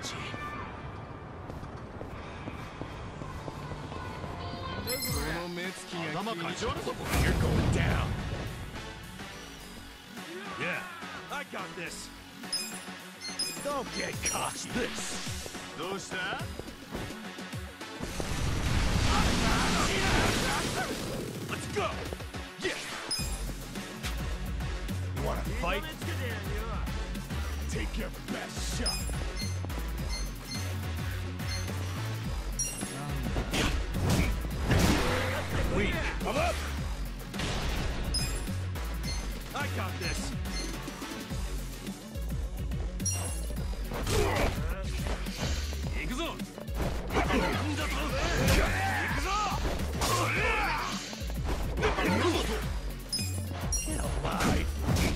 ち。 その目つきが頭かち割るぞ、これ。 You're going down. Yeah, I got this. Don't get cocky. This. どうした？ Let's go. Yeah. You wanna fight? Take your best shot. Wait, come up. I got this. Get alive.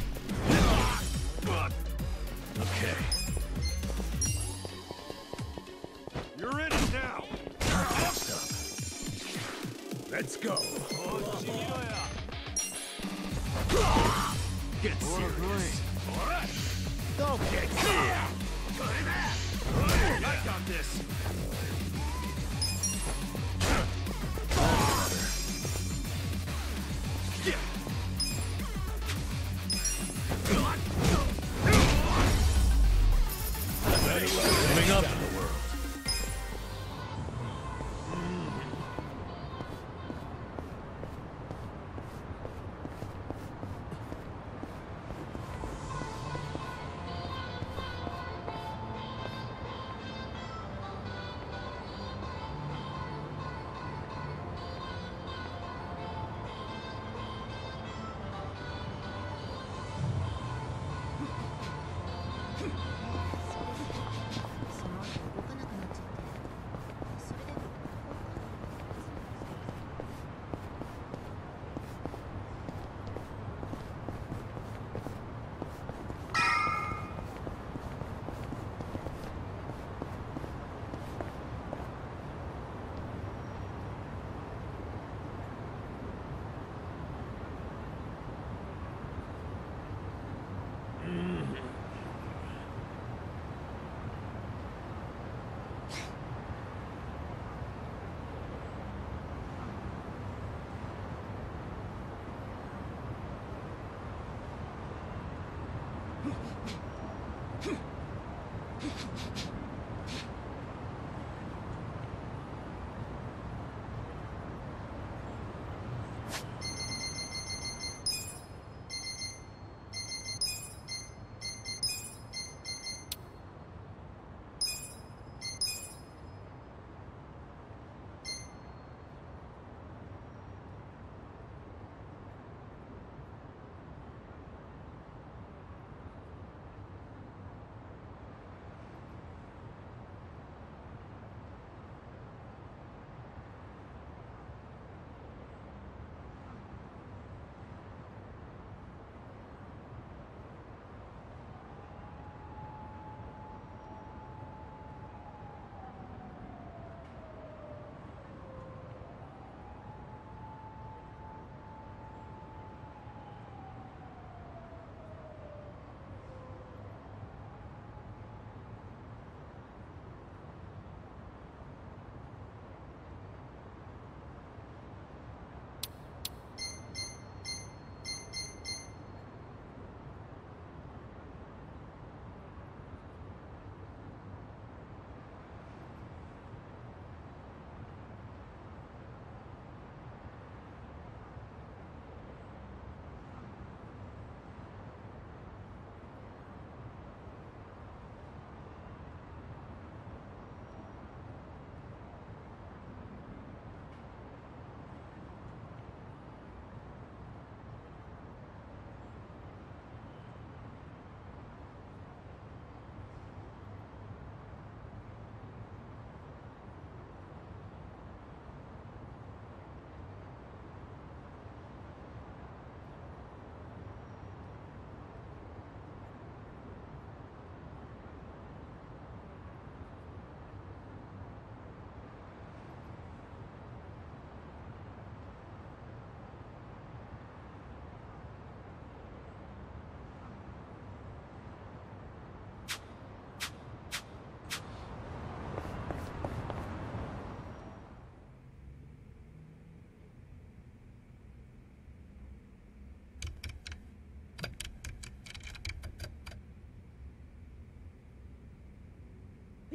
Okay. You're in it now. Next up. Let's go. Get serious. Don't get serious. I got this. Coming up in the world.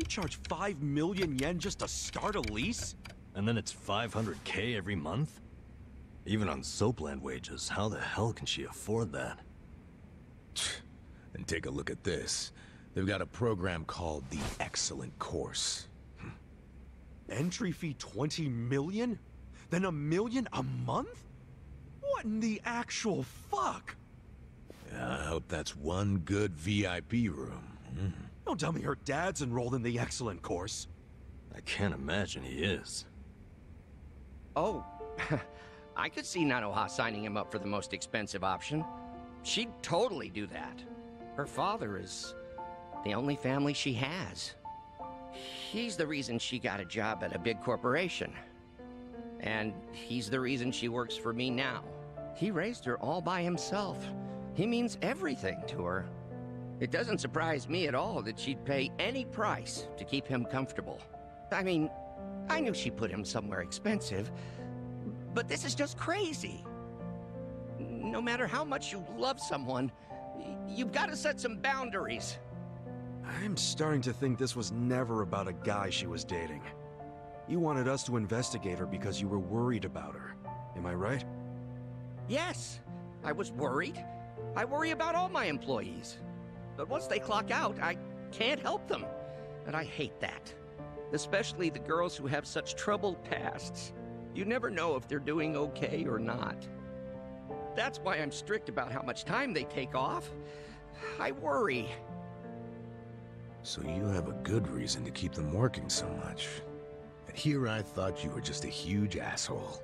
You charge 5 million yen just to start a lease? And then it's 500K every month? Even on Soapland wages, how the hell can she afford that? And take a look at this. They've got a program called the Excellent Course. Entry fee 20 million? Then $1 million a month? What in the actual fuck? Yeah, I hope that's one good VIP room. Don't tell me her dad's enrolled in the Excellent Course. I can't imagine he is. Oh, I could see Nanoha signing him up for the most expensive option. She'd totally do that. Her father is the only family she has. He's the reason she got a job at a big corporation. And he's the reason she works for me now. He raised her all by himself. He means everything to her. It doesn't surprise me at all that she'd pay any price to keep him comfortable. I mean, I knew she put him somewhere expensive, but this is just crazy. No matter how much you love someone, you've got to set some boundaries. I'm starting to think this was never about a guy she was dating. You wanted us to investigate her because you were worried about her. Am I right? Yes, I was worried. I worry about all my employees. But once they clock out, I can't help them. And I hate that. Especially the girls who have such troubled pasts. You never know if they're doing okay or not. That's why I'm strict about how much time they take off. I worry. So you have a good reason to keep them working so much. And here I thought you were just a huge asshole.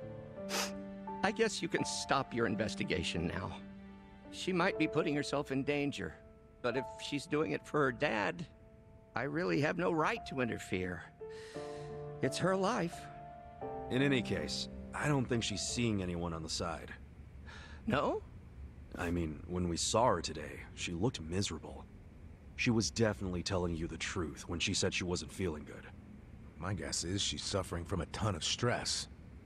I guess you can stop your investigation now. She might be putting herself in danger. But if she's doing it for her dad, I really have no right to interfere. It's her life. In any case, I don't think she's seeing anyone on the side. No? I mean, when we saw her today, she looked miserable. She was definitely telling you the truth when she said she wasn't feeling good. My guess is she's suffering from a ton of stress.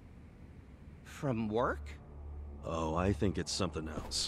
From work? Oh, I think it's something else.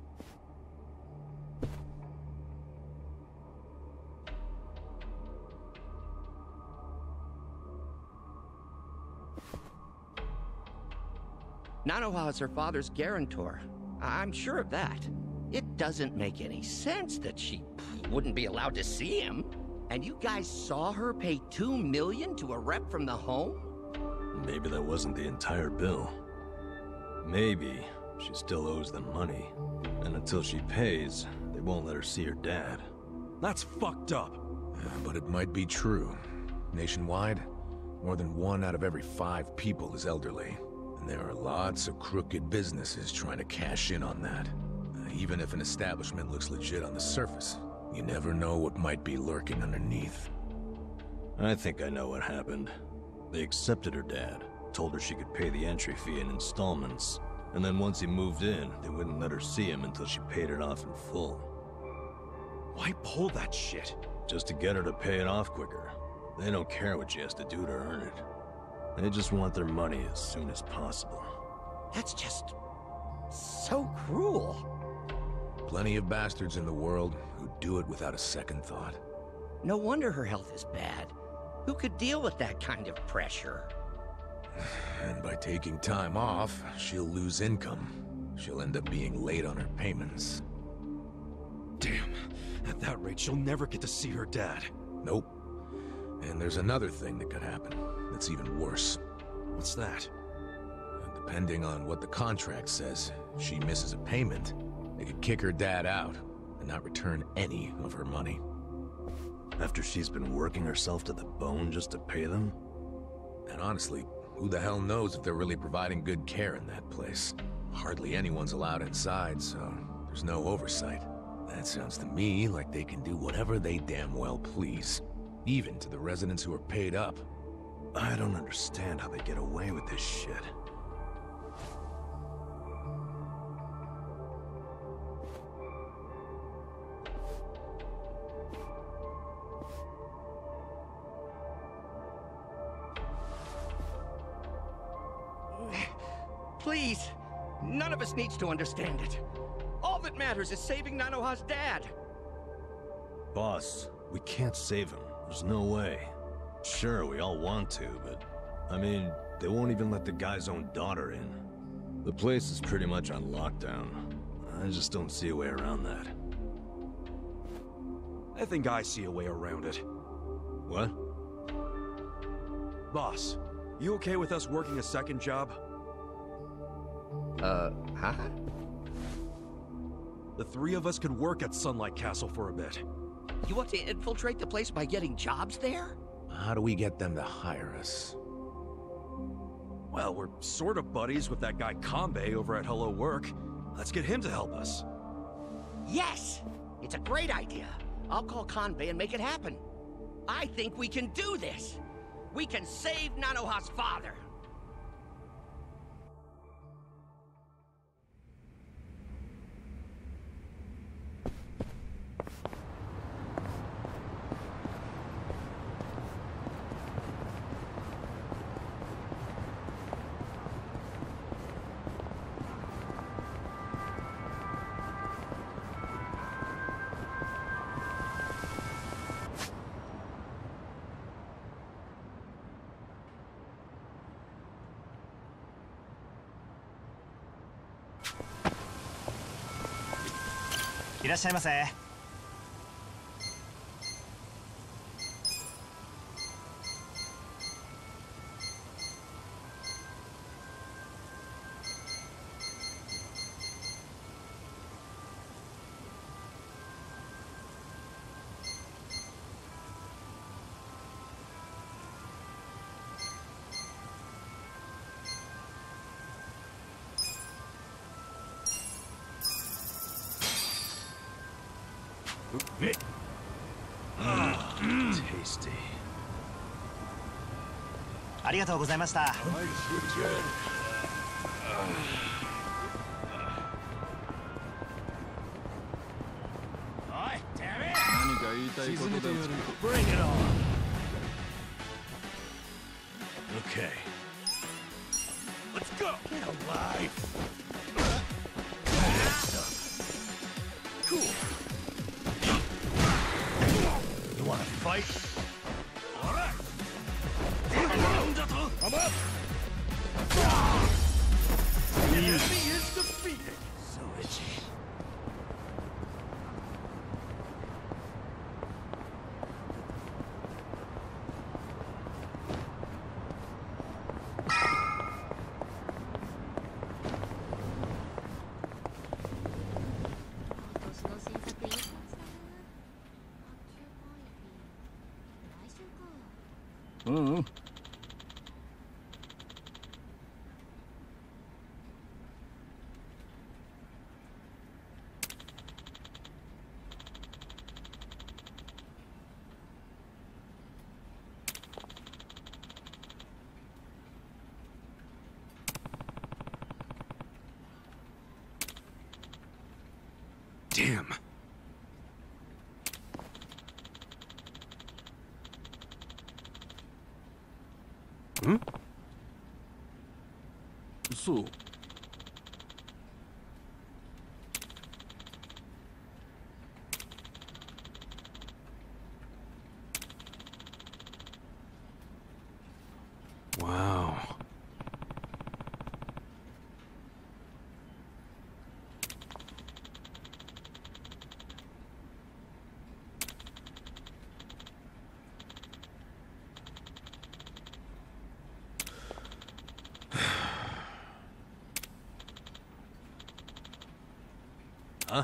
Nanoha is her father's guarantor. I'm sure of that. It doesn't make any sense that she wouldn't be allowed to see him. And you guys saw her pay $2 million to a rep from the home? Maybe that wasn't the entire bill. Maybe she still owes them money. And until she pays, they won't let her see her dad. That's fucked up. But it might be true. Nationwide, more than 1 out of every 5 people is elderly. And there are lots of crooked businesses trying to cash in on that. Even if an establishment looks legit on the surface, you never know what might be lurking underneath. I think I know what happened. They accepted her dad, told her she could pay the entry fee in installments, and then once he moved in, they wouldn't let her see him until she paid it off in full. Why pull that shit? Just to get her to pay it off quicker. They don't care what she has to do to earn it. They just want their money as soon as possible. That's just so cruel. Plenty of bastards in the world who do it without a second thought. No wonder her health is bad. Who could deal with that kind of pressure? And by taking time off, she'll lose income. She'll end up being late on her payments. Damn. At that rate, she'll never get to see her dad. Nope. And there's another thing that could happen that's even worse. What's that? Depending on what the contract says, if she misses a payment, they could kick her dad out and not return any of her money. After she's been working herself to the bone just to pay them? And honestly, who the hell knows if they're really providing good care in that place? Hardly anyone's allowed inside, so there's no oversight. That sounds to me like they can do whatever they damn well please. Even to the residents who are paid up. I don't understand how they get away with this shit. Please, none of us needs to understand it. All that matters is saving Nanoha's dad. Boss, we can't save him. There's no way. Sure, we all want to, but... I mean, they won't even let the guy's own daughter in. The place is pretty much on lockdown. I just don't see a way around that. I think I see a way around it. What? Boss, you okay with us working a second job? Huh? The three of us could work at Sunlight Castle for a bit. You want to infiltrate the place by getting jobs there? How do we get them to hire us? Well, we're sort of buddies with that guy Kanbei over at Hello Work. Let's get him to help us. Yes! It's a great idea. I'll call Kanbei and make it happen. I think we can do this. We can save Nanoha's father. いらっしゃいませ。 Tasty. ありがとうございました。 Bring it on. Okay. Let's go. Get alive. Cool. You want to fight? All right. Come up. The enemy is defeated. So itchy. Damn. Hmm? So. Wow. Huh?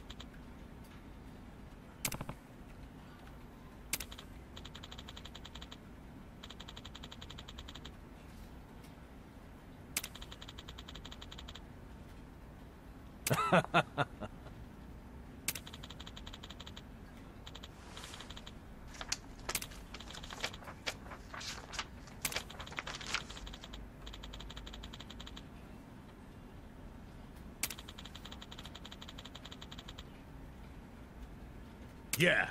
Yeah.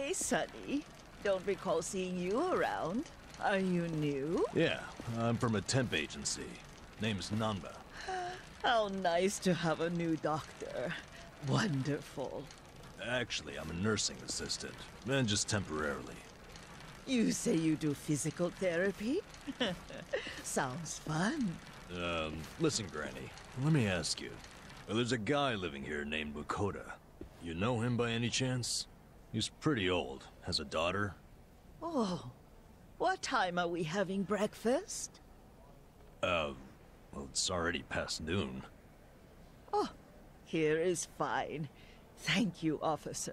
Hey, Sonny. Don't recall seeing you around. Are you new? Yeah, I'm from a temp agency. Name's Nanba. How nice to have a new doctor. Wonderful. Actually, I'm a nursing assistant, and just temporarily. You say you do physical therapy? Sounds fun. Listen, Granny, let me ask you. There's a guy living here named Mukoda. You know him by any chance? He's pretty old, has a daughter. Oh, what time are we having breakfast? Well, it's already past noon. Oh, here is fine. Thank you, officer.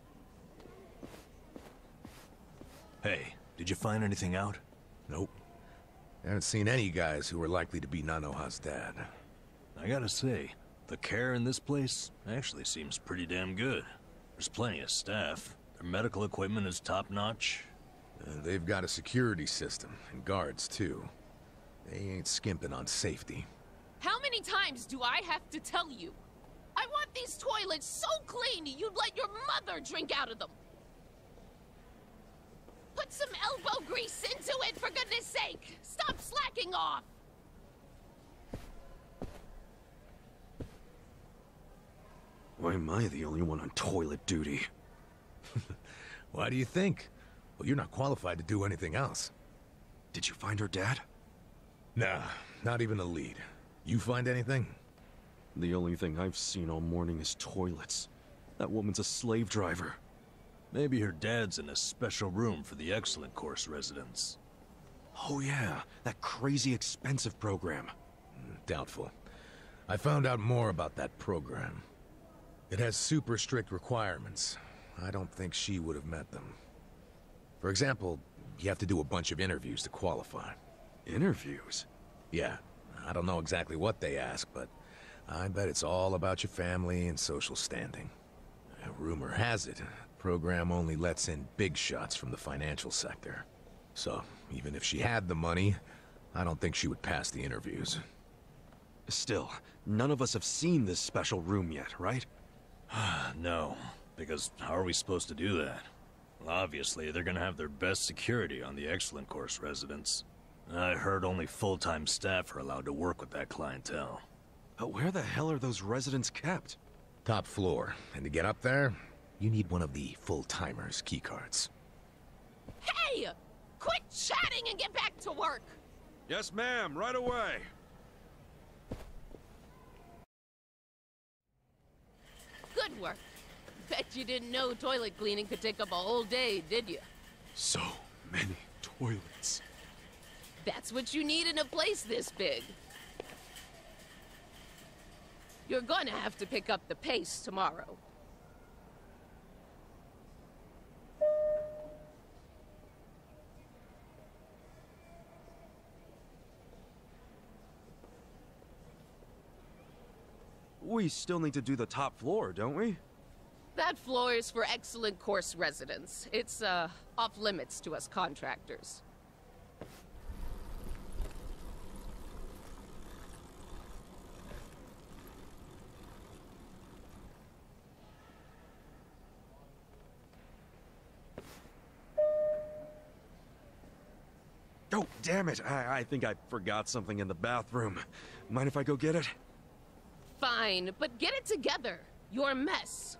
Hey, did you find anything out? Nope. I haven't seen any guys who were likely to be Nanoha's dad. I gotta say, the care in this place actually seems pretty damn good. There's plenty of staff. Their medical equipment is top-notch. They've got a security system, and guards, too. They ain't skimping on safety. How many times do I have to tell you? I want these toilets so clean you'd let your mother drink out of them. Put some elbow grease into it, for goodness sake! Stop slacking off! Why am I the only one on toilet duty? Why do you think? Well, you're not qualified to do anything else. Did you find her dad? Nah, not even a lead. You find anything? The only thing I've seen all morning is toilets. That woman's a slave driver. Maybe her dad's in a special room for the Excellent Course residents. Oh yeah, that crazy expensive program. Doubtful. I found out more about that program. It has super strict requirements. I don't think she would have met them. For example, you have to do a bunch of interviews to qualify. Interviews? Yeah, I don't know exactly what they ask, but I bet it's all about your family and social standing. Rumor has it, the program only lets in big shots from the financial sector. So, even if she had the money, I don't think she would pass the interviews. Still, none of us have seen this special room yet, right? No, because how are we supposed to do that? Well, obviously, they're gonna have their best security on the Excellent Course residents. I heard only full-time staff are allowed to work with that clientele. But where the hell are those residents kept? Top floor, and to get up there, you need one of the full-timers' keycards. Hey! Quit chatting and get back to work! Yes, ma'am, right away. Good work. Bet you didn't know toilet cleaning could take up a whole day, did you? So many toilets. That's what you need in a place this big. You're gonna have to pick up the pace tomorrow. We still need to do the top floor, don't we? That floor is for Excellent Course residents. It's, off limits to us contractors. Oh, damn it. I think I forgot something in the bathroom. Mind if I go get it? Fine, but get it together. You're a mess.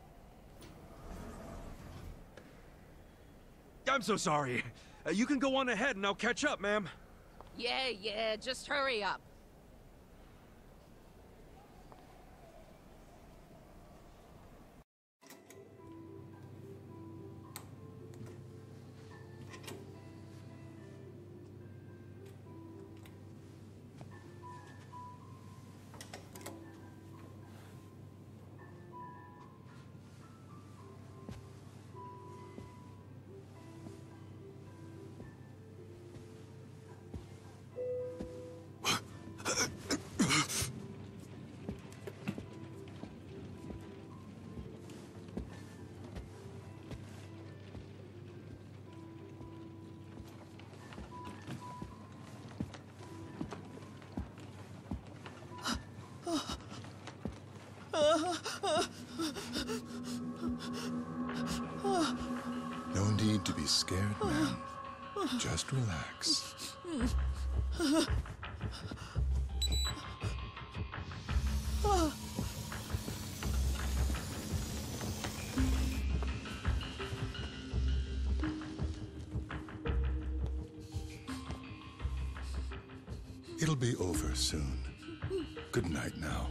I'm so sorry. You can go on ahead and I'll catch up, ma'am. Yeah, just hurry up. No need to be scared, ma'am. Just relax. It'll be over soon. Good night now.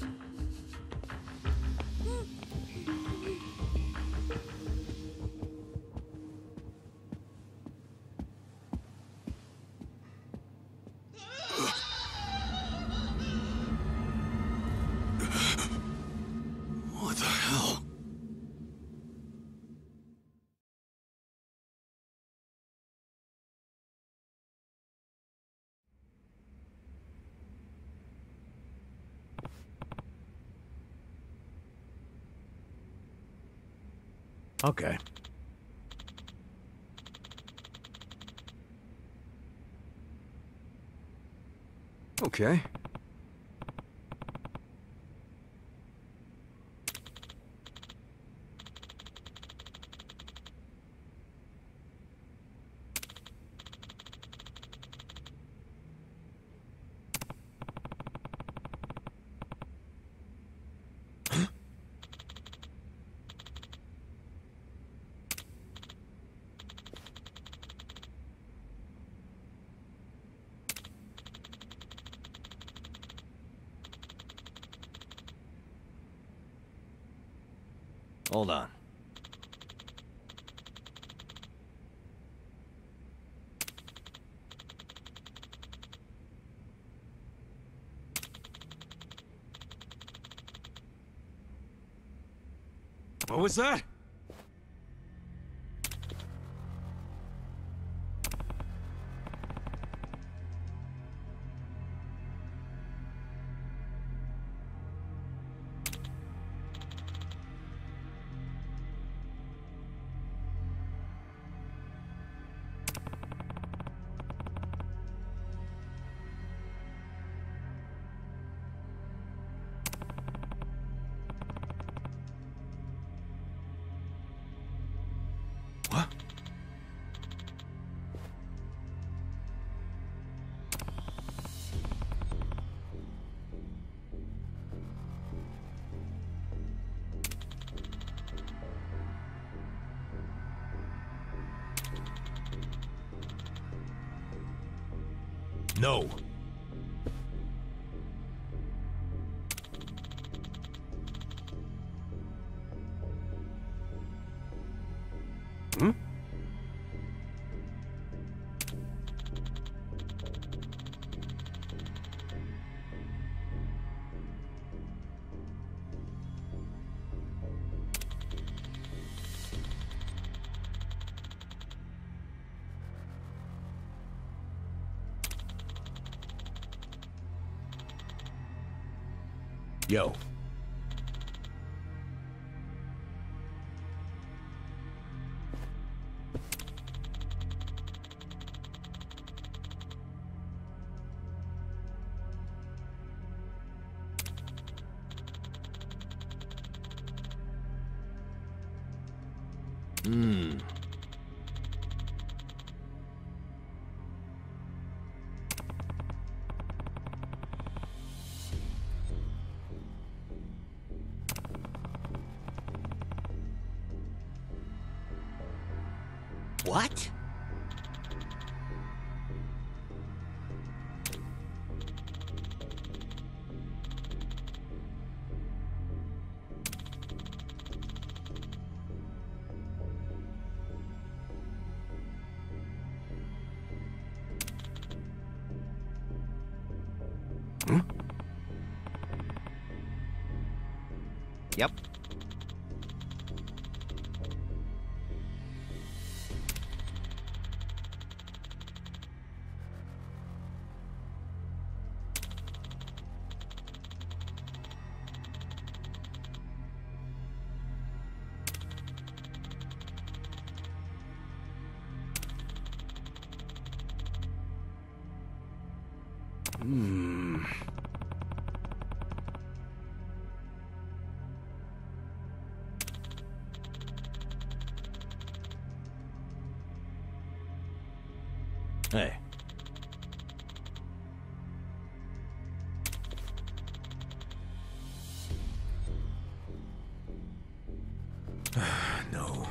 What the hell? Okay. Okay. Hold on. What was that? What? No. Hmm? Yo. Hmm. What? Hmm? Yep. Hmm. Hey. No.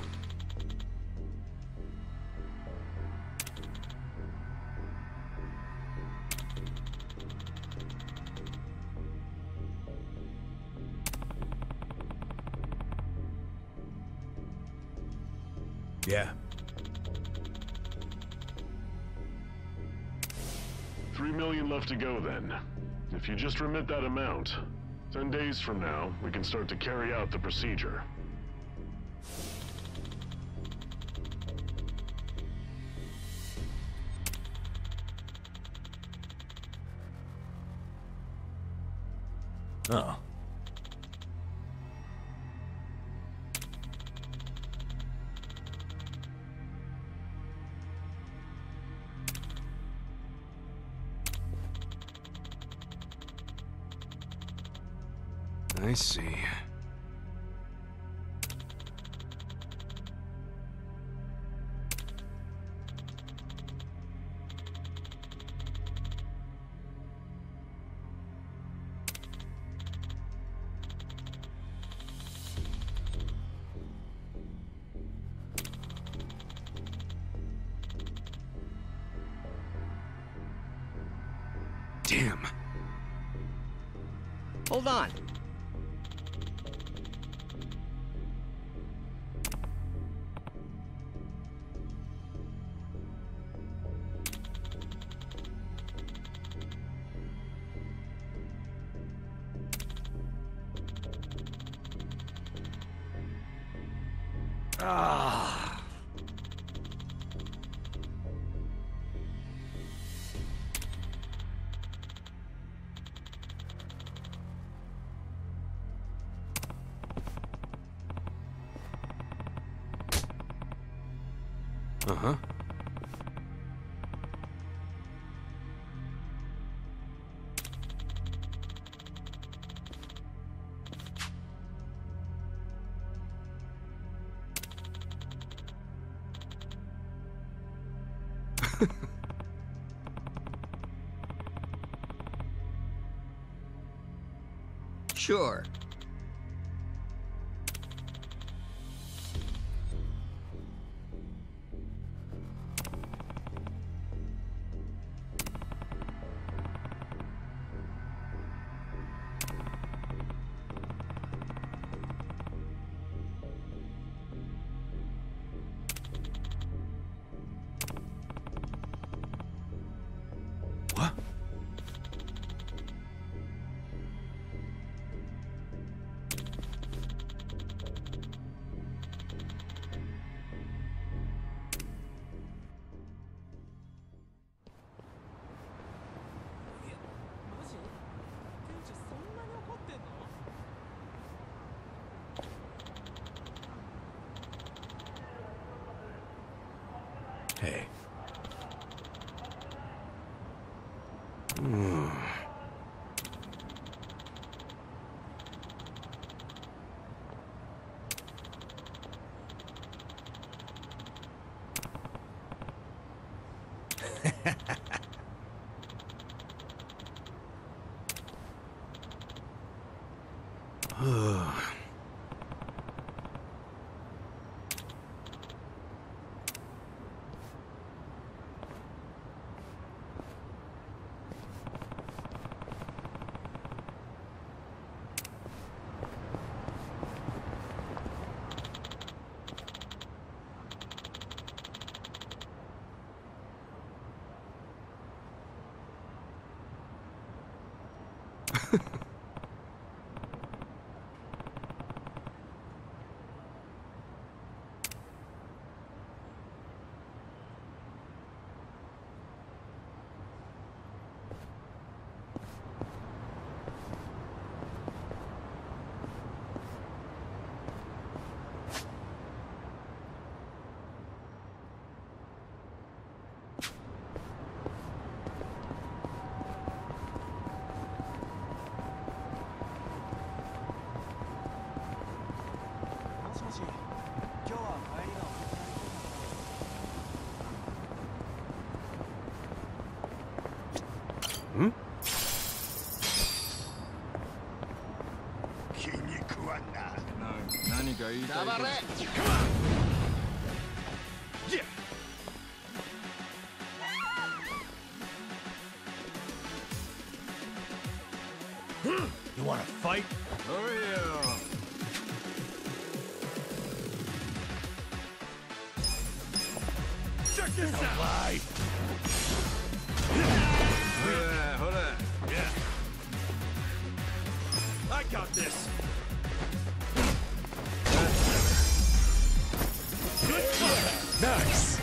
Yeah. 3 million left to go then. If you just remit that amount, 10 days from now, we can start to carry out the procedure. Oh. I see. Damn. Hold on. Ah. Uh-huh. Sure. What? Hey. You want to fight? Oh yeah. Check this out! Lie. Hold on. Yeah. I got this. Good combat. Nice!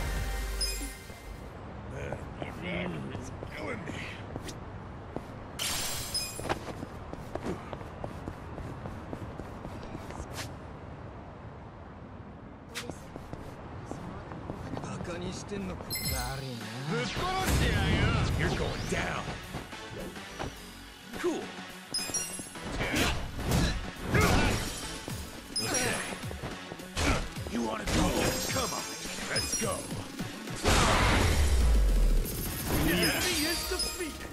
It's killing me. You're going down! Cool. Okay. You want to do this? Come on. Let's go! The enemy is defeated.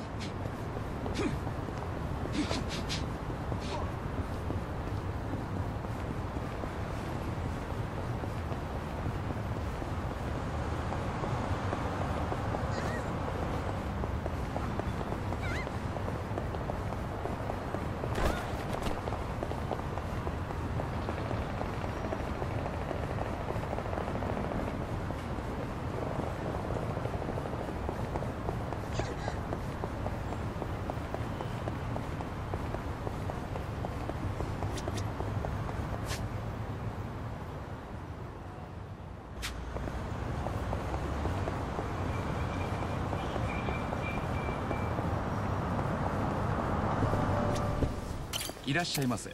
いらっしゃいませ。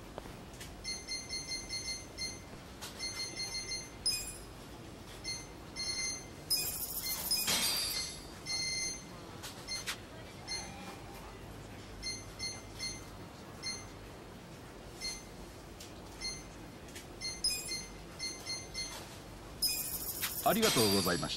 ありがとうございました。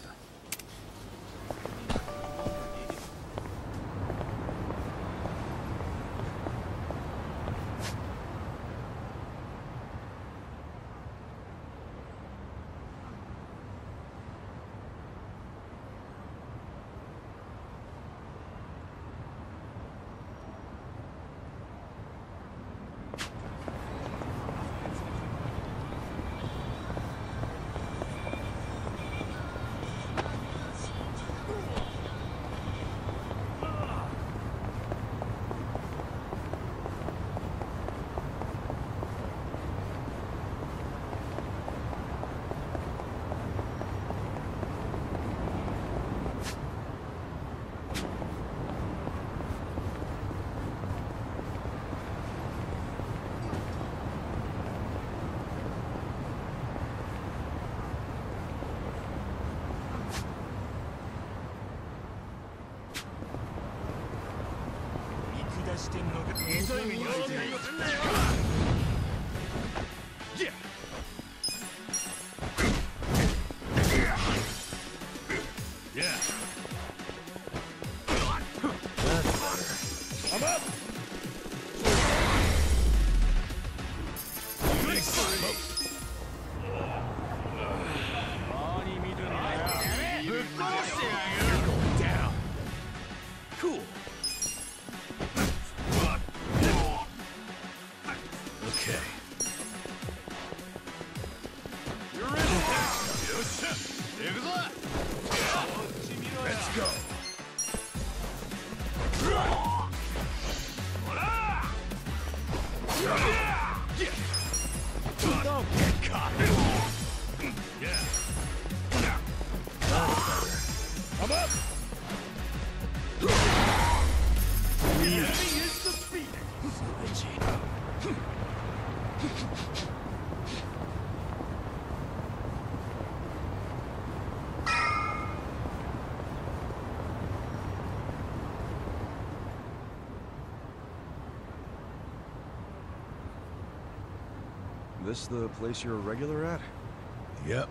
This the place you're a regular at? Yep.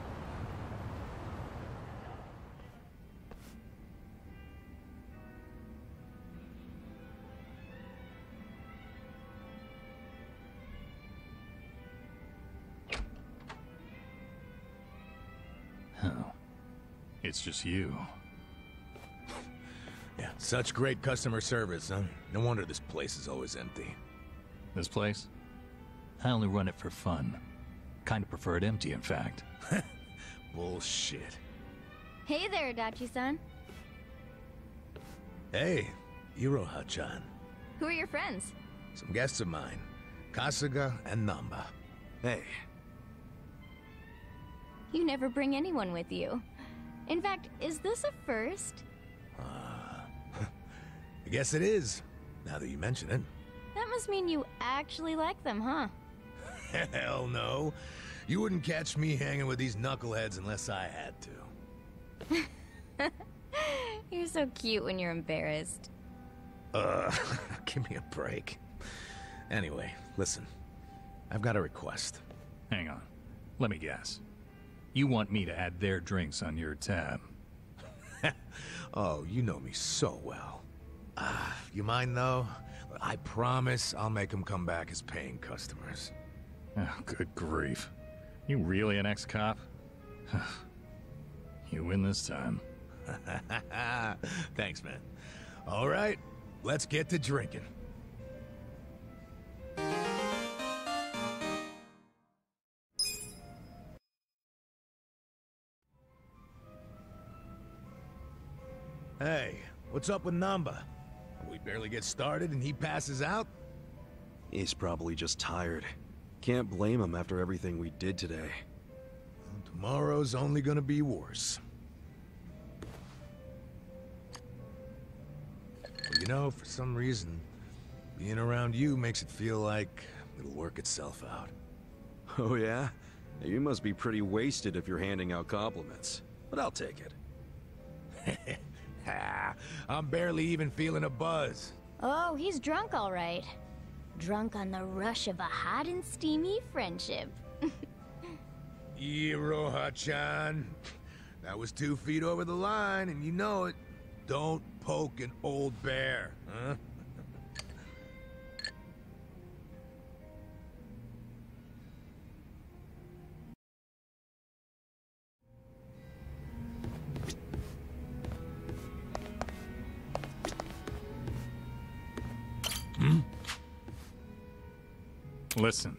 Oh. It's just you. Yeah, such great customer service, huh? No wonder this place is always empty. This place? I only run it for fun. Kinda prefer it empty, in fact. Bullshit. Hey there, Adachi-san. Hey, Iroha-chan. Who are your friends? Some guests of mine. Kasuga and Namba. Hey. You never bring anyone with you. In fact, is this a first? I guess it is, now that you mention it. That must mean you actually like them, huh? Hell no. You wouldn't catch me hanging with these knuckleheads unless I had to. You're so cute when you're embarrassed. Give me a break. Anyway, listen. I've got a request. Hang on. Let me guess. You want me to add their drinks on your tab? Oh, you know me so well. You mind, though? I promise I'll make them come back as paying customers. Oh, good grief. You really an ex-cop? You win this time. Thanks, man. All right, let's get to drinking. Hey, what's up with Namba? We barely get started and he passes out? He's probably just tired. Can't blame him after everything we did today. Well, tomorrow's only gonna be worse. Well, you know, for some reason, being around you makes it feel like it'll work itself out. Oh yeah? You must be pretty wasted if you're handing out compliments. But I'll take it. I'm barely even feeling a buzz. Oh, he's drunk all right. Drunk on the rush of a hot and steamy friendship. Iroha-chan. That was 2 feet over the line, and you know it. Don't poke an old bear, huh? Listen.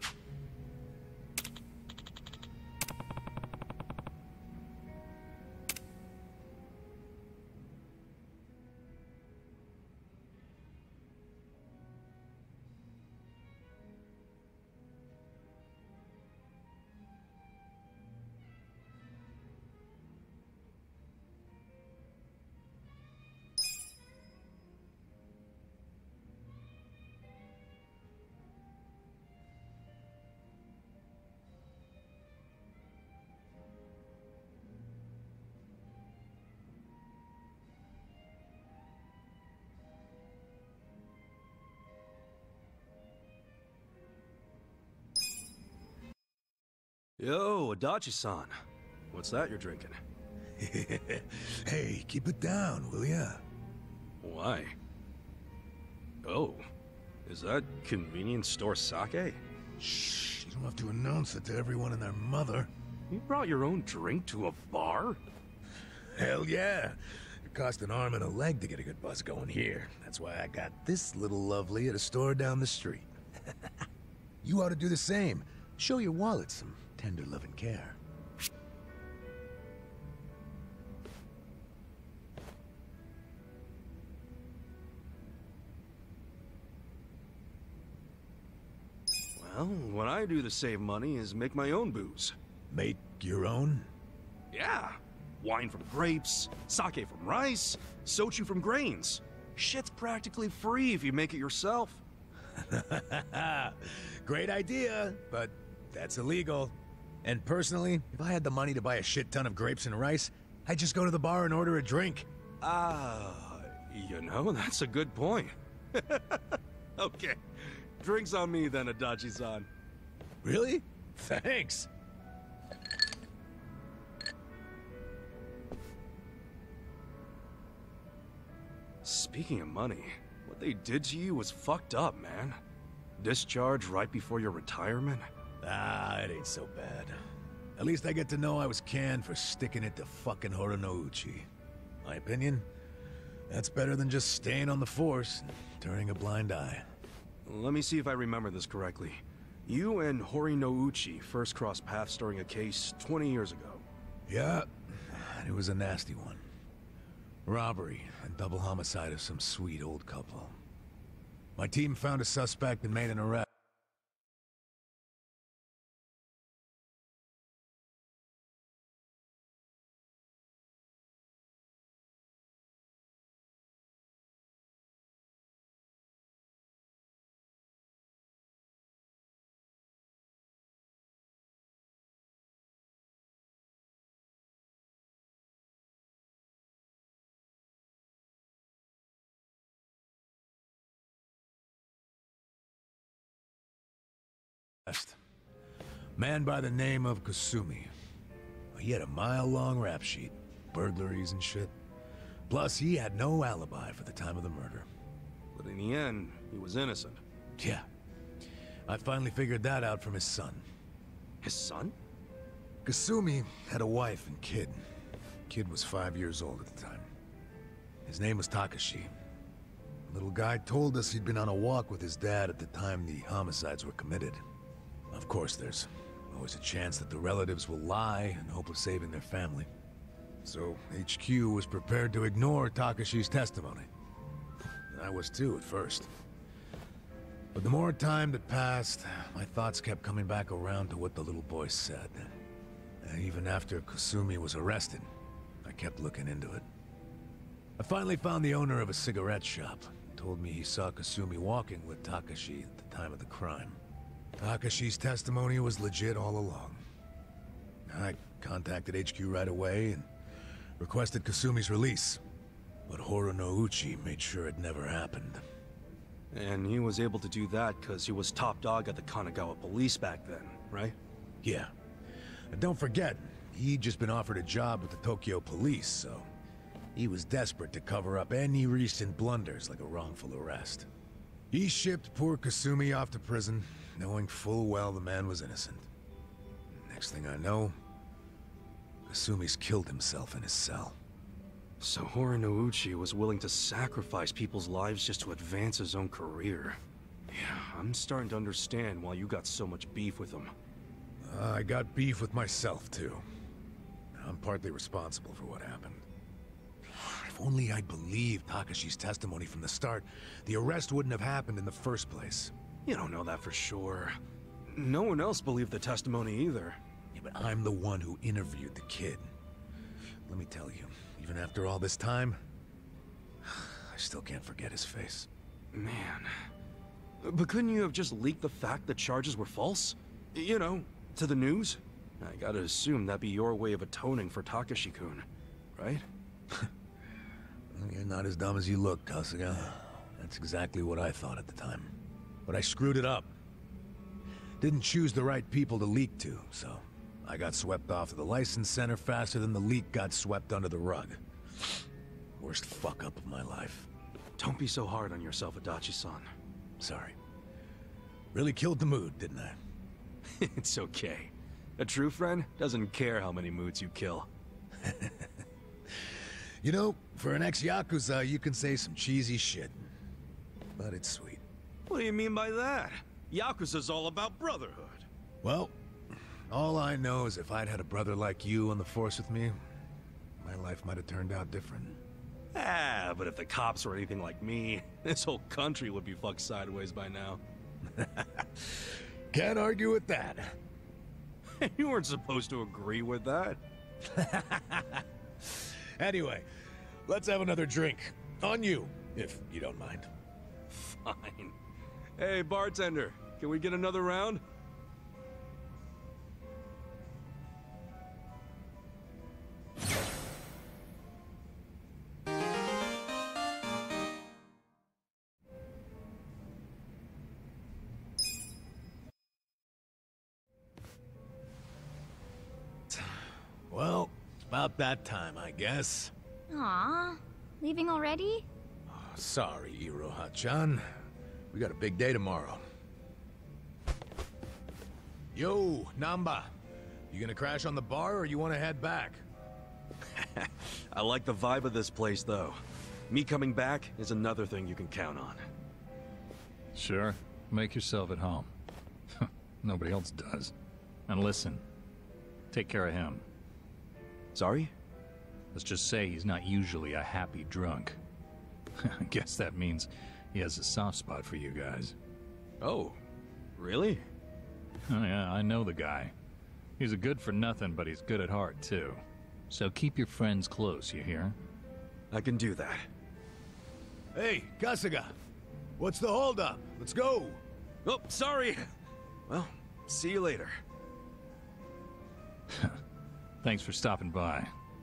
Yo, Adachi-san. What's that you're drinking? Hey, keep it down, will ya? Why? Oh, is that convenience store sake? Shh, you don't have to announce it to everyone and their mother. You brought your own drink to a bar? Hell yeah. It cost an arm and a leg to get a good buzz going here. That's why I got this little lovely at a store down the street. You ought to do the same. Show your wallet some tender love and care. Well, what I do to save money is make my own booze. Make your own? Yeah. Wine from grapes, sake from rice, soju from grains. Shit's practically free if you make it yourself. Great idea, but that's illegal. And personally, if I had the money to buy a shit ton of grapes and rice, I'd just go to the bar and order a drink. You know, that's a good point. Okay. Drinks on me then, Adachi-san. Really? Thanks. Speaking of money, what they did to you was fucked up, man. Discharge right before your retirement? Ah, it ain't so bad. At least I get to know I was canned for sticking it to fucking Horonouchi. My opinion? That's better than just staying on the force and turning a blind eye. Let me see if I remember this correctly. You and Horinouchi first crossed paths during a case 20 years ago. Yeah, it was a nasty one. Robbery and double homicide of some sweet old couple. My team found a suspect and made an arrest. Man by the name of Kasumi. He had a mile-long rap sheet, burglaries and shit. Plus, he had no alibi for the time of the murder. But in the end, he was innocent. Yeah. I finally figured that out from his son. His son? Kasumi had a wife and kid. Kid was 5 years old at the time. His name was Takashi. The little guy told us he'd been on a walk with his dad at the time the homicides were committed. Of course, there's always a chance that the relatives will lie in hope of saving their family. So, HQ was prepared to ignore Takashi's testimony. And I was too, at first. But the more time that passed, my thoughts kept coming back around to what the little boy said. And even after Kasumi was arrested, I kept looking into it. I finally found the owner of a cigarette shop. He told me he saw Kasumi walking with Takashi at the time of the crime. Takashi's testimony was legit all along. I contacted HQ right away and requested Kasumi's release. But Horonouchi made sure it never happened. And he was able to do that because he was top dog at the Kanagawa police back then, right? Yeah. And don't forget, he'd just been offered a job with the Tokyo police, so he was desperate to cover up any recent blunders like a wrongful arrest. He shipped poor Kasumi off to prison, knowing full well the man was innocent. Next thing I know, Kasumi's killed himself in his cell. So Horonouchi was willing to sacrifice people's lives just to advance his own career. Yeah, I'm starting to understand why you got so much beef with him. I got beef with myself, too. I'm partly responsible for what happened. If only I'd believed Takashi's testimony from the start, the arrest wouldn't have happened in the first place. You don't know that for sure. No one else believed the testimony either. Yeah, but I'm the one who interviewed the kid. Let me tell you, even after all this time, I still can't forget his face. Man. But couldn't you have just leaked the fact that charges were false? You know, to the news? I gotta assume that'd be your way of atoning for Takashi-kun, right? You're not as dumb as you look, Kasuga. That's exactly what I thought at the time. But I screwed it up. Didn't choose the right people to leak to, so I got swept off to the license center faster than the leak got swept under the rug. Worst fuck-up of my life. Don't be so hard on yourself, Adachi-san. Sorry. Really killed the mood, didn't I? It's okay. A true friend doesn't care how many moods you kill. You know, for an ex-Yakuza, you can say some cheesy shit. But it's sweet. What do you mean by that? Yakuza's all about brotherhood. Well, all I know is if I'd had a brother like you on the force with me, my life might have turned out different. Ah, but if the cops were anything like me, this whole country would be fucked sideways by now. Can't argue with that. You weren't supposed to agree with that. Anyway, let's have another drink. On you, if you don't mind. Fine. Hey, bartender, can we get another round? Well, it's about that time, I guess. Aw, leaving already? Sorry, Iroha-chan. We got a big day tomorrow. Yo, Namba. You gonna crash on the bar, or you want to head back? I like the vibe of this place, though. Me coming back is another thing you can count on. Sure. Make yourself at home. Nobody else does. And listen, take care of him. Sorry? Let's just say he's not usually a happy drunk. I guess that means he has a soft spot for you guys. Oh, really? Oh yeah, I know the guy. He's a good for nothing, but he's good at heart, too. So keep your friends close, you hear? I can do that. Hey, Kasuga! What's the holdup? Let's go! Oh, sorry! Well, see you later. Thanks for stopping by.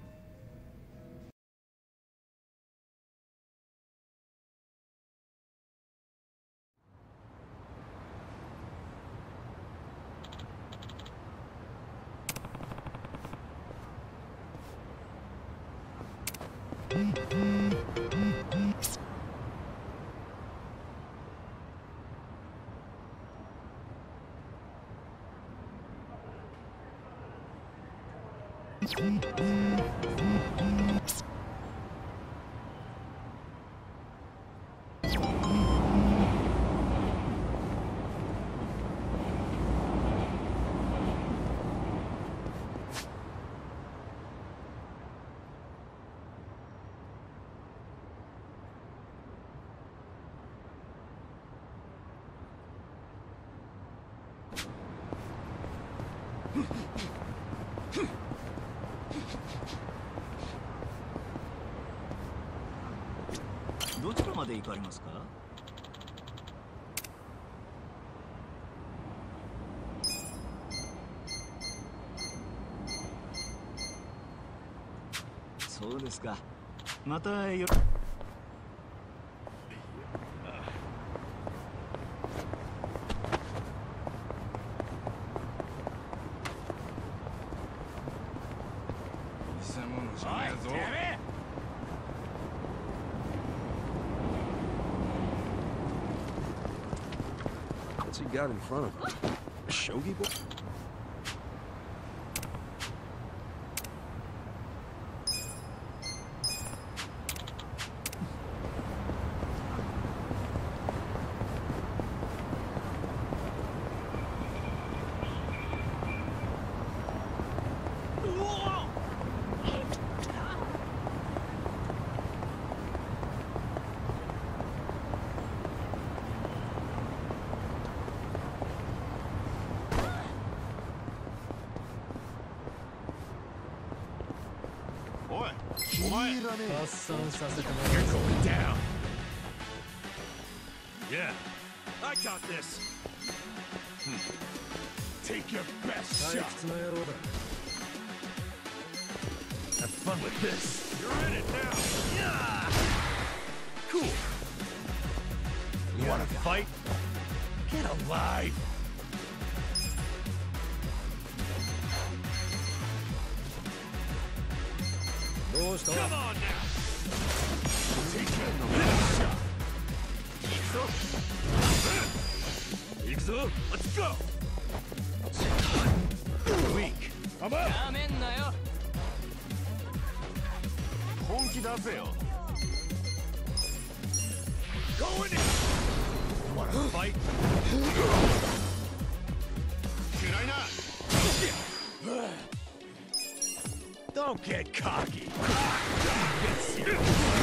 どちらまで行かれますか？そうですか。またよ。 偽物じゃねえぞ。 What's he got in front of him? A shogi boy? You're going down. Yeah, I got this. Take your best shot. Have fun with this. You're in it now. Yeah. Cool. You want to fight? Get alive. Come on now. Take your best shot. Ikzo, let's go. Weak. I'm up. やめんなよ。本気出せよ。 Going in. You want to fight? Don't get cocky. Get serious.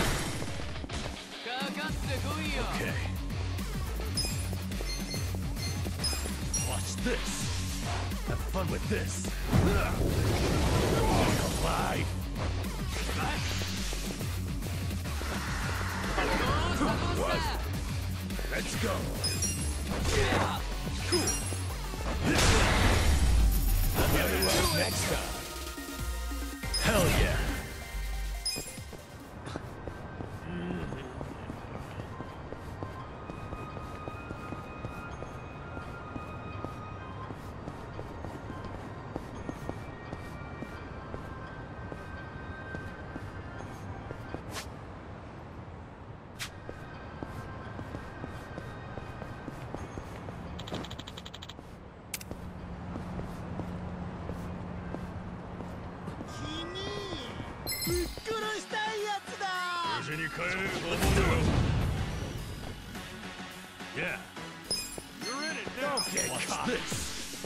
Okay. Watch this. Have fun with this. Alive. What? Let's go. Cool. Another round next time. Hell yeah. Yeah. You're in it now. Don't get caught. This.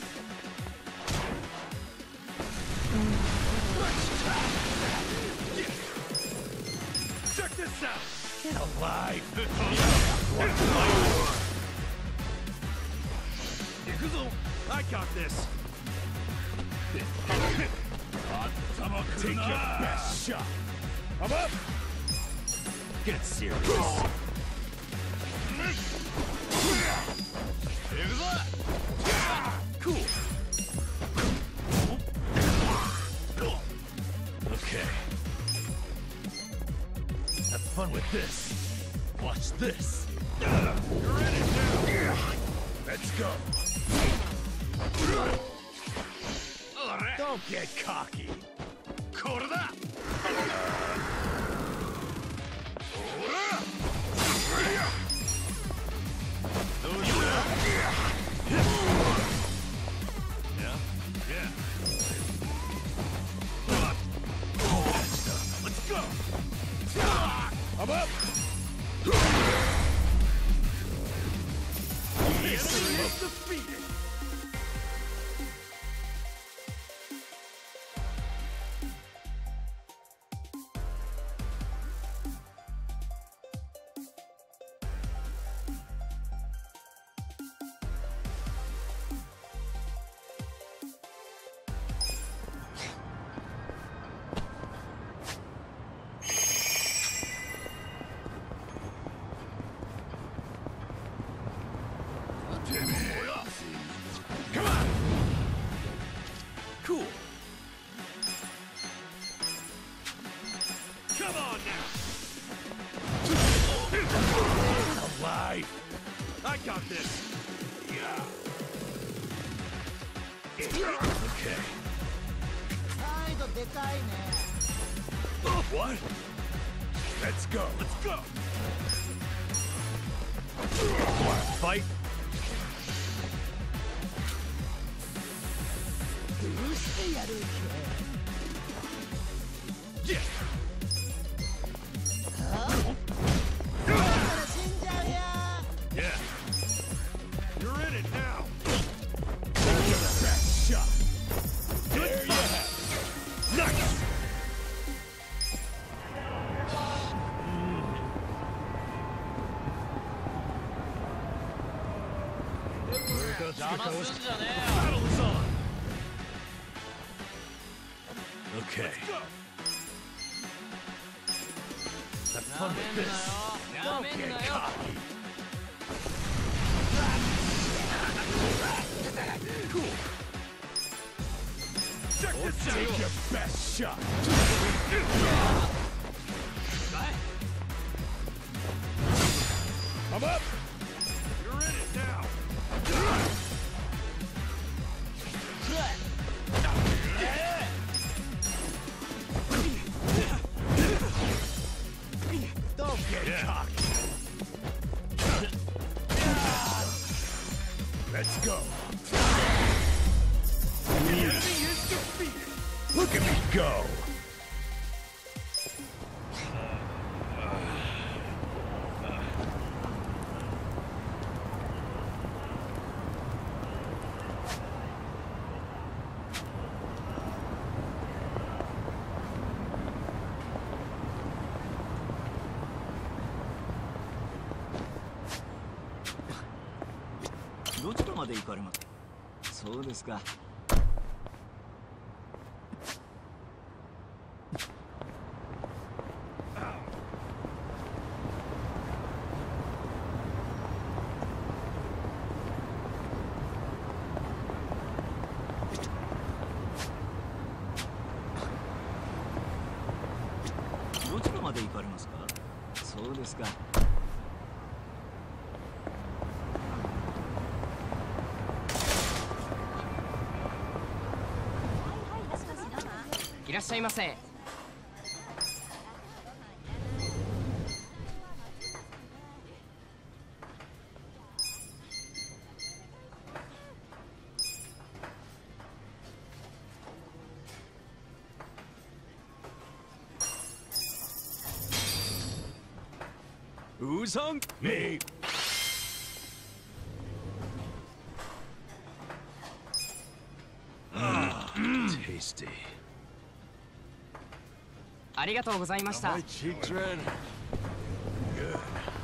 Check this out. Get alive. I got this. Take your best shot. I'm up. Get serious. Cool. Okay. Have fun with this. Watch this. You're in it now. Let's go. Don't get cocky. Let's go. I'm up. The enemy is defeated. Come on! Cool. Come on now! Alive. I got this! Yeah. Okay. What? Let's go. Let's go! Wanna fight? Yeah! Yeah. You're in it now! Take your best shot. There you have it. Nice! Battle is on! Okay. Let's go! Have fun with this. Don't get cocky. Cool! Check this out! Take your best shot. I'm up! You're in it now! Don't get cocky. Let's go. The enemy is defeated! Look at me go. いらっしゃいませ。 Who's hung? Me. Tasty. ありがとうございました。 My cheeks red. Good.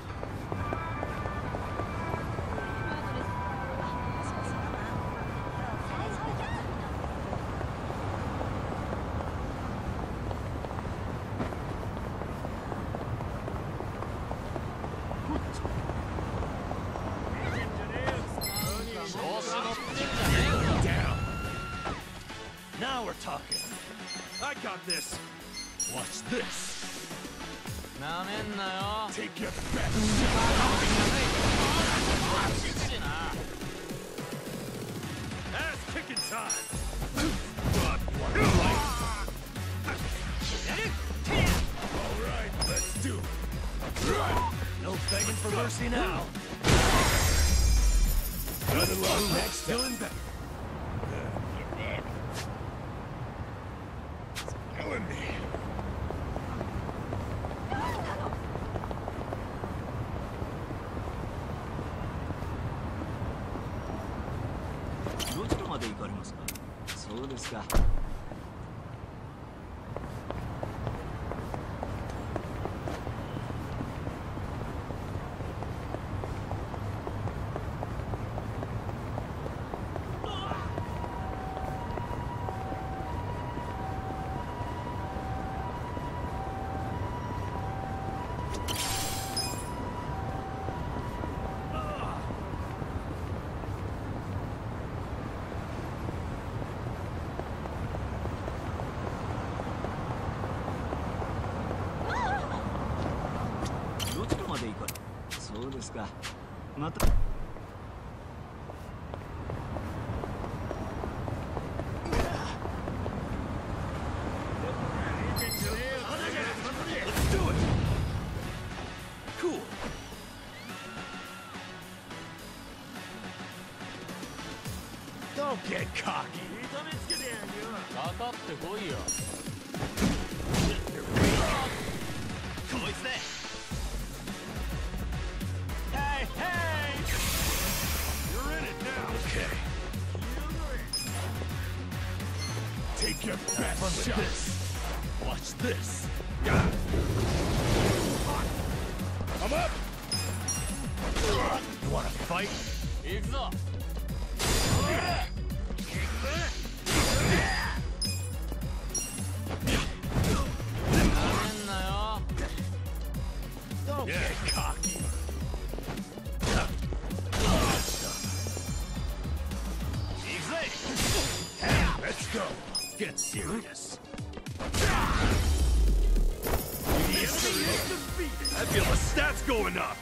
調子乗ってんじゃねえよ。 Now we're talking. I got this. Watch this. なめんなよ。 Take your best shot. Ass kicking time. All right, let's do it. No begging for mercy now. Nothing long next doing better. It's killing me. Let's do it. Cool. Don't get cocky. かかってこいよ。こいつで。Hey, hey! You're in it now. Okay. Take your best shot. Watch this. I'm up. You wanna fight? 行くぞ。Don't get cocky. Easy. Let's go. Get serious. I feel the stats going up.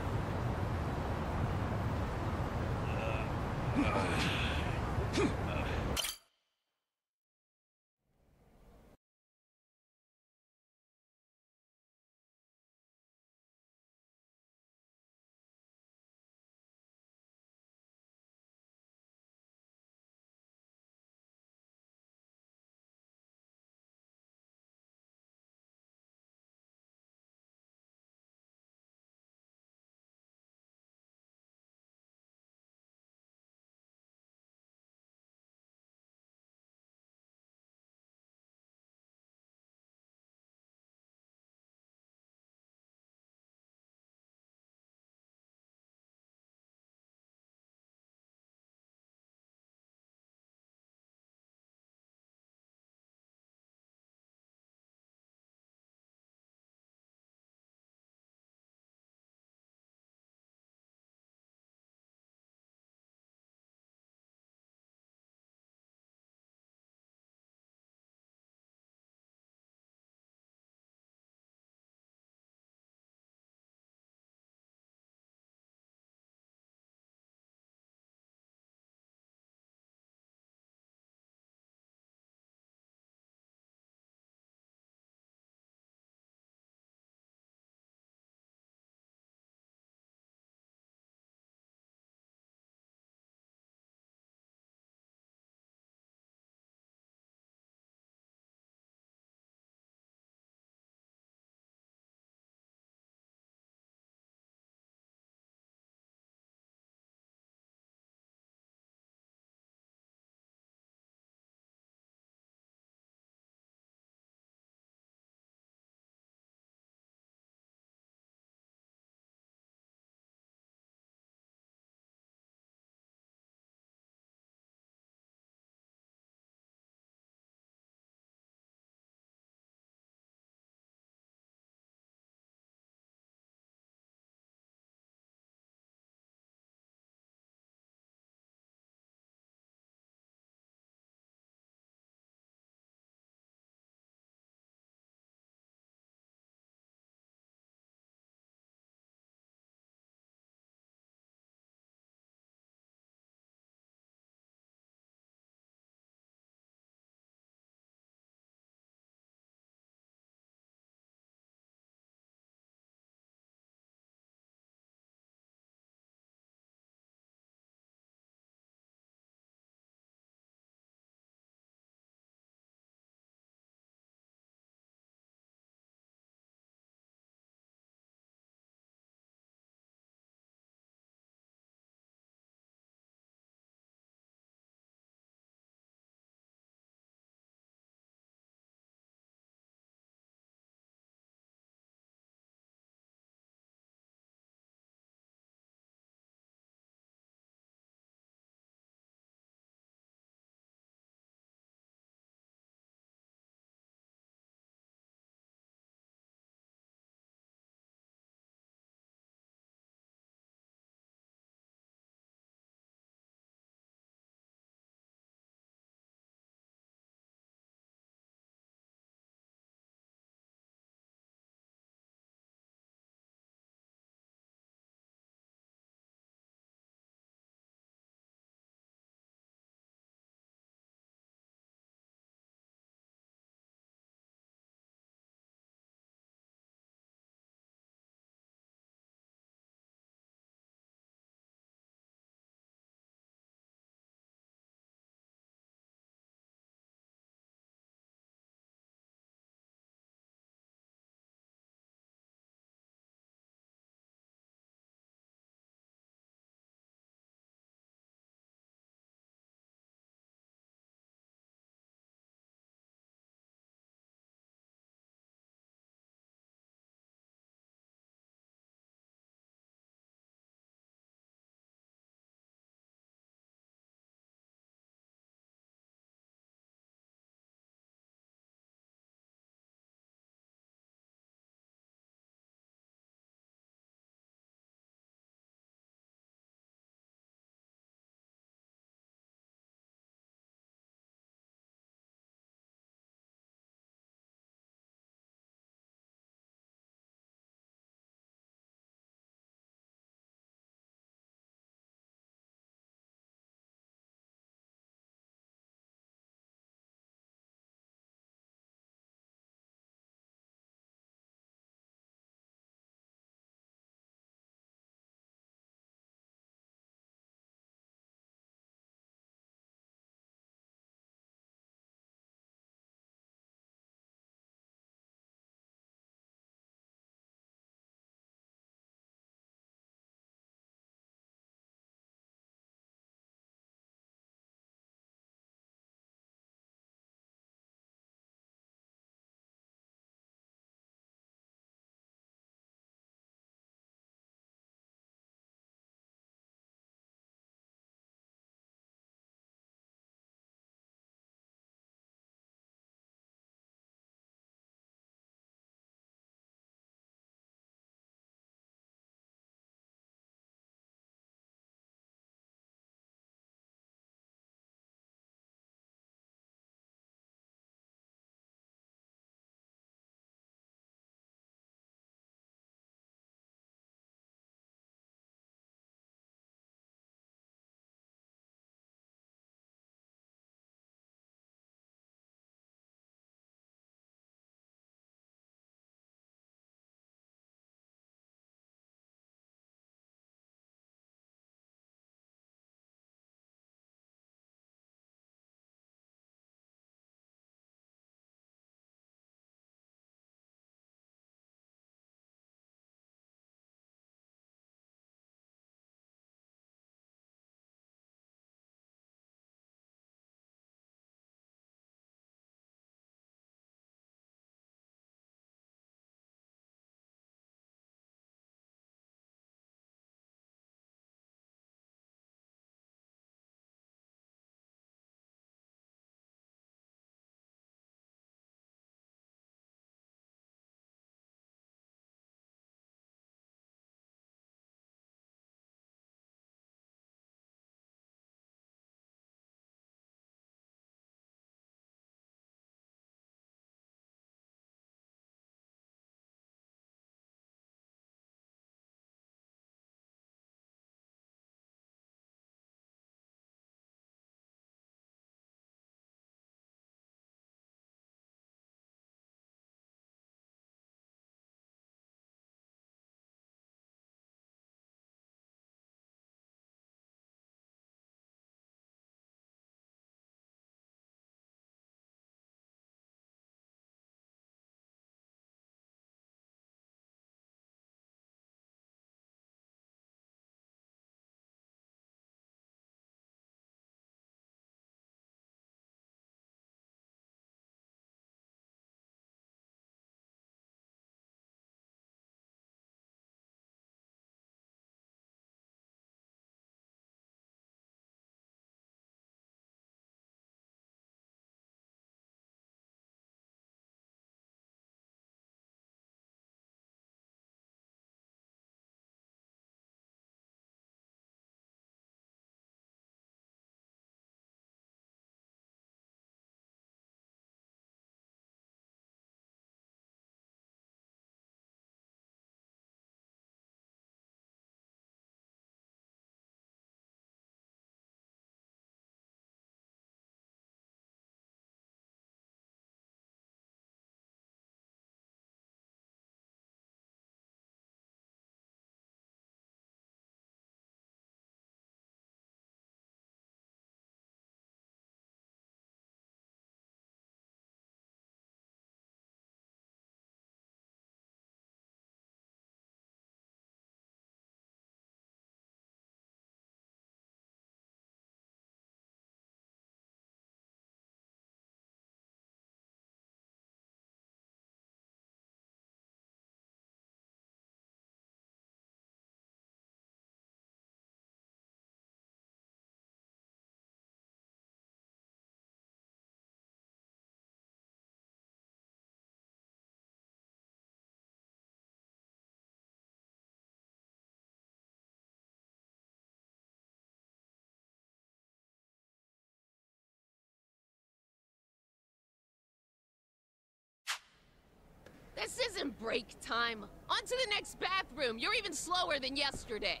This isn't break time. On to the next bathroom. You're even slower than yesterday.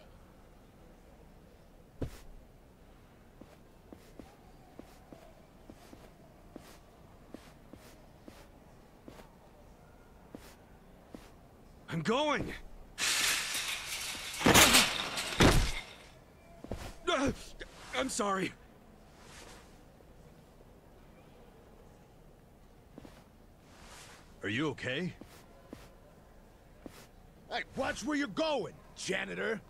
I'm going! I'm sorry. Are you okay? Hey, watch where you're going, janitor!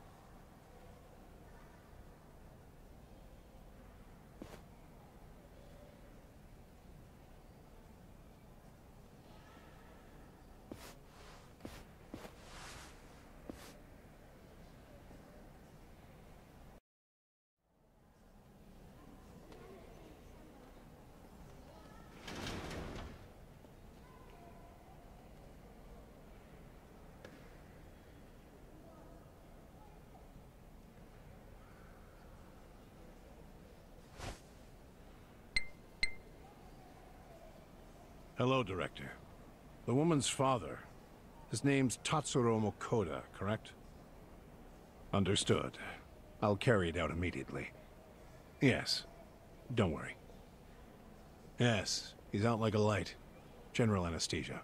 Hello, Director. The woman's father. His name's Tatsuro Mokoda, correct? Understood. I'll carry it out immediately. Yes. Don't worry. Yes, he's out like a light. General anesthesia.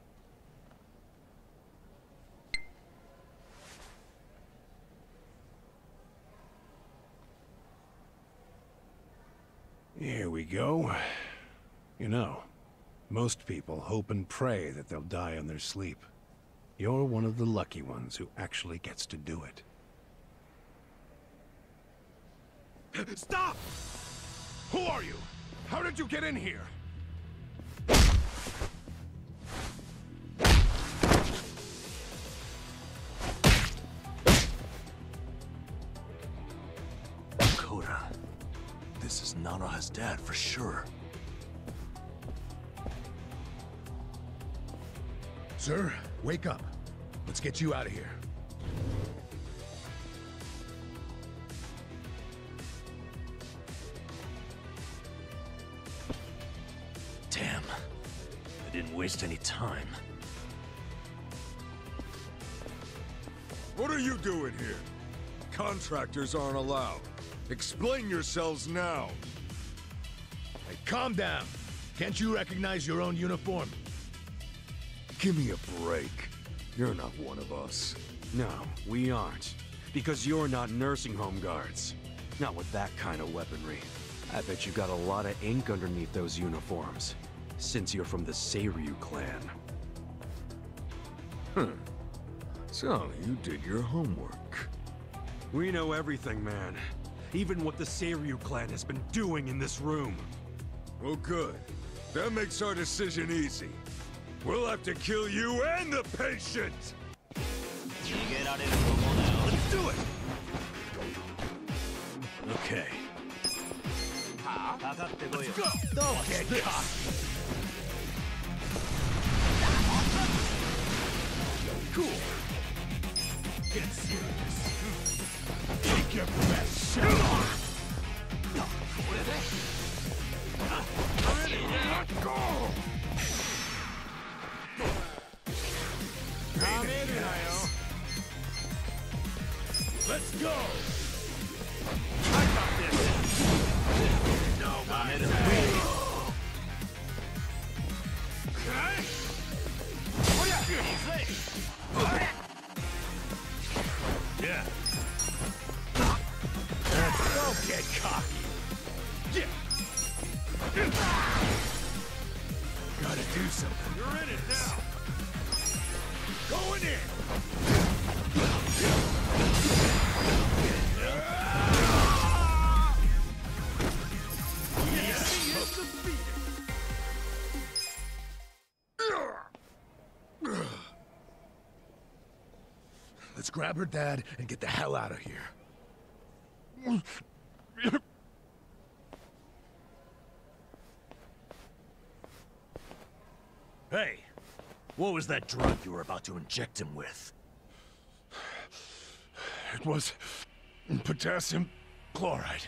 Here we go. You know, most people hope and pray that they'll die in their sleep. You're one of the lucky ones who actually gets to do it. Stop! Who are you? How did you get in here? Koda. This is Nanoha's dad for sure. Sir, wake up. Let's get you out of here. Damn. I didn't waste any time. What are you doing here? Contractors aren't allowed. Explain yourselves now. Hey, calm down. Can't you recognize your own uniform? Give me a break. You're not one of us. No, we aren't. Because you're not nursing home guards. Not with that kind of weaponry. I bet you got a lot of ink underneath those uniforms. Since you're from the Seiryu clan. So, you did your homework. We know everything, man. Even what the Seiryu clan has been doing in this room. Well, good. That makes our decision easy. We'll have to kill you and the patient! Let's do it! Okay. Let's go! Don't get caught! Cool. Get serious. Take your best shot! Go! Let's go! I got this! No, man! Okay? Oh, yeah! Yeah. Don't get cocky! Yeah! Gotta do something. You're in it now! Going in! Let's grab her dad and get the hell out of here. Hey, what was that drug you were about to inject him with? It was potassium chloride.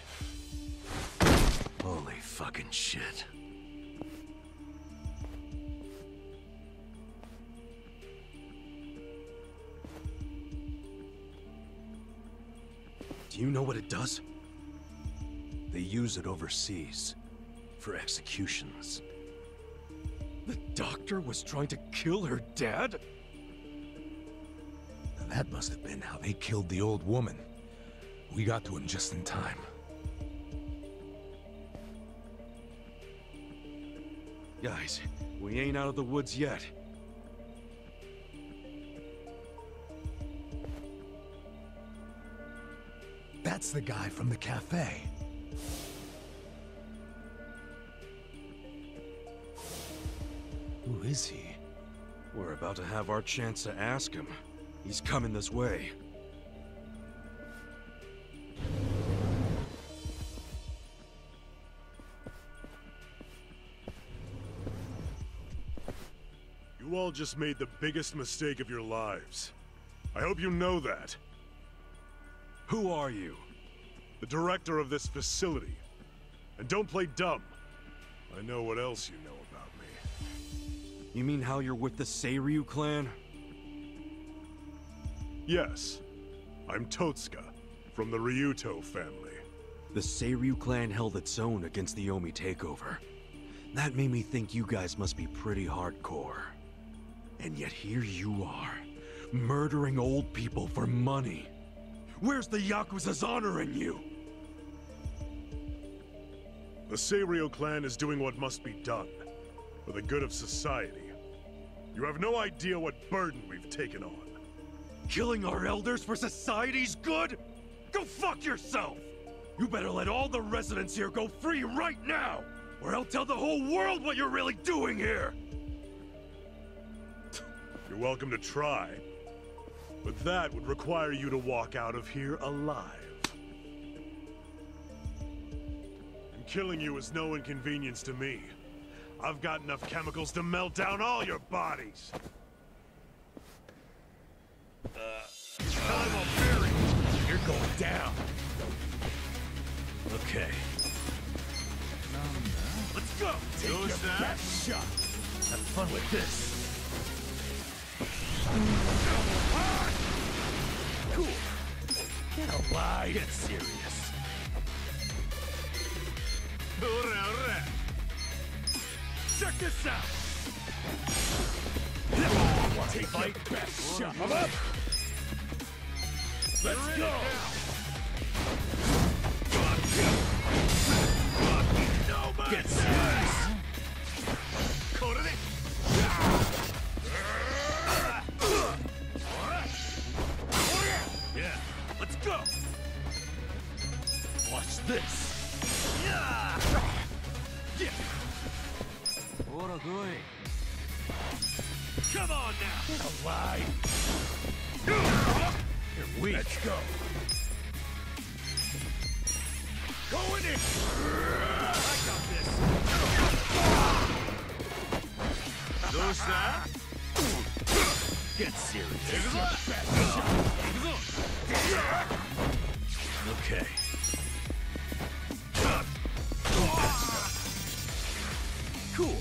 Holy fucking shit. Do you know what it does? They use it overseas for executions. The doctor was trying to kill her dad? That must have been how they killed the old woman. We got to him just in time. Guys, we ain't out of the woods yet. That's the guy from the cafe. Who is he? We're about to have our chance to ask him. He's coming this way. You all just made the biggest mistake of your lives. I hope you know that. Who are you? The director of this facility. And don't play dumb. I know what else you know about me. You mean how you're with the Seiryu clan? Yes. I'm Totsuka, from the Ryuto family. The Seiryu clan held its own against the Omi takeover. That made me think you guys must be pretty hardcore. And yet here you are, murdering old people for money. Where's the Yakuza's honor in you? The Seiryu clan is doing what must be done, for the good of society. You have no idea what burden we've taken on. Killing our elders for society's good? Go fuck yourself! You better let all the residents here go free right now, or I'll tell the whole world what you're really doing here! You're welcome to try, but that would require you to walk out of here alive. And killing you is no inconvenience to me. I've got enough chemicals to melt down all your bodies. Time of bury you. You're going down. Okay. Let's go. Take your best shot. Have fun with this. Cool. Get alive. Get serious. Alright. Check this out. Take your best shot. I'm up. Let's go. Get serious. Yeah, let's go. Watch this. Yeah. Come on now. Get alive. You're weak. Let's go. Going in. I got this. Those that? Get serious. Okay. Cool.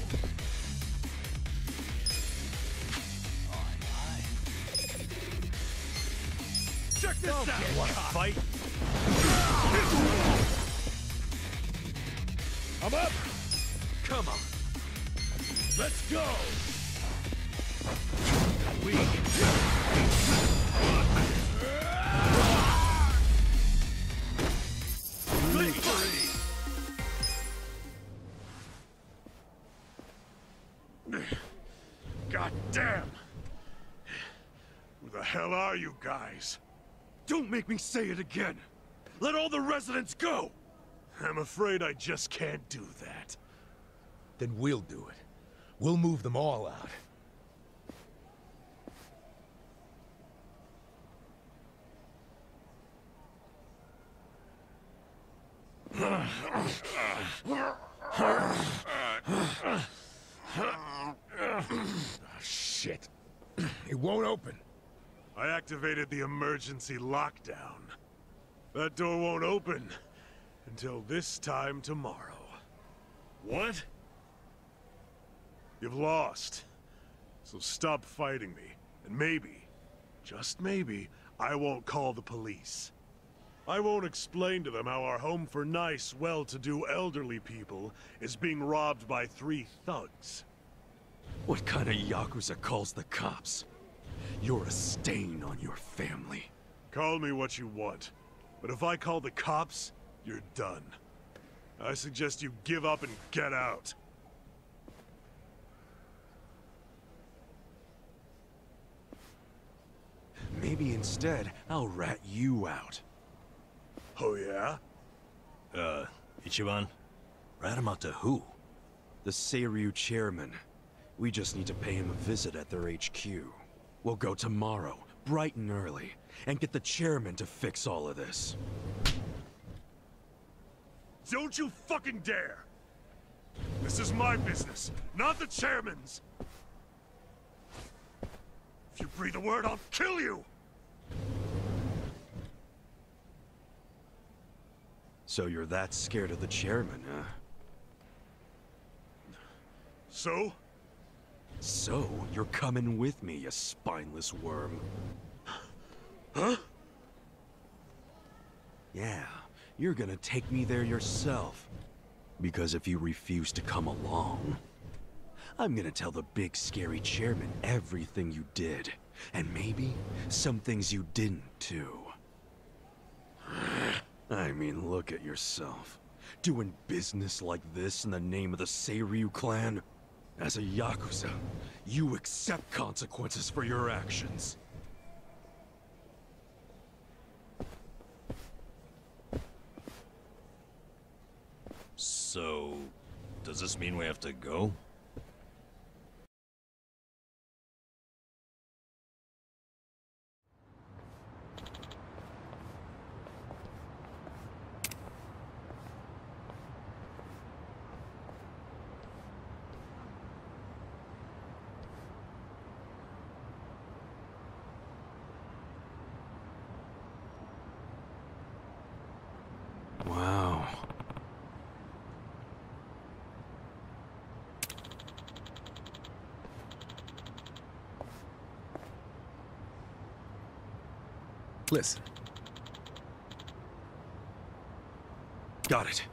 Check this out. Want to fight? I'm up. Come on. Let's go. God damn! Who the hell are you guys? Don't make me say it again! Let all the residents go! I'm afraid I just can't do that. Then we'll do it. We'll move them all out. Shit. It won't open. I activated the emergency lockdown. That door won't open until this time tomorrow. What? You've lost. So stop fighting me, and maybe, just maybe, I won't call the police. I won't explain to them how our home for nice, well-to-do elderly people is being robbed by 3 thugs. What kind of Yakuza calls the cops? You're a stain on your family. Call me what you want, but if I call the cops, you're done. I suggest you give up and get out. Maybe instead, I'll rat you out. Oh yeah? Ichiban? Rat him out to who? The Seiryu chairman. We just need to pay him a visit at their HQ. We'll go tomorrow, bright and early, and get the chairman to fix all of this. Don't you fucking dare! This is my business, not the chairman's! If you breathe a word, I'll kill you! So you're that scared of the chairman, huh? So? So, you're coming with me, you spineless worm. Huh? Yeah, you're gonna take me there yourself. Because if you refuse to come along, I'm gonna tell the big scary chairman everything you did. And maybe some things you didn't, too. I mean, look at yourself. Doing business like this in the name of the Seiryu clan? As a Yakuza, you accept consequences for your actions. So, does this mean we have to go? Wow. Listen. Got it.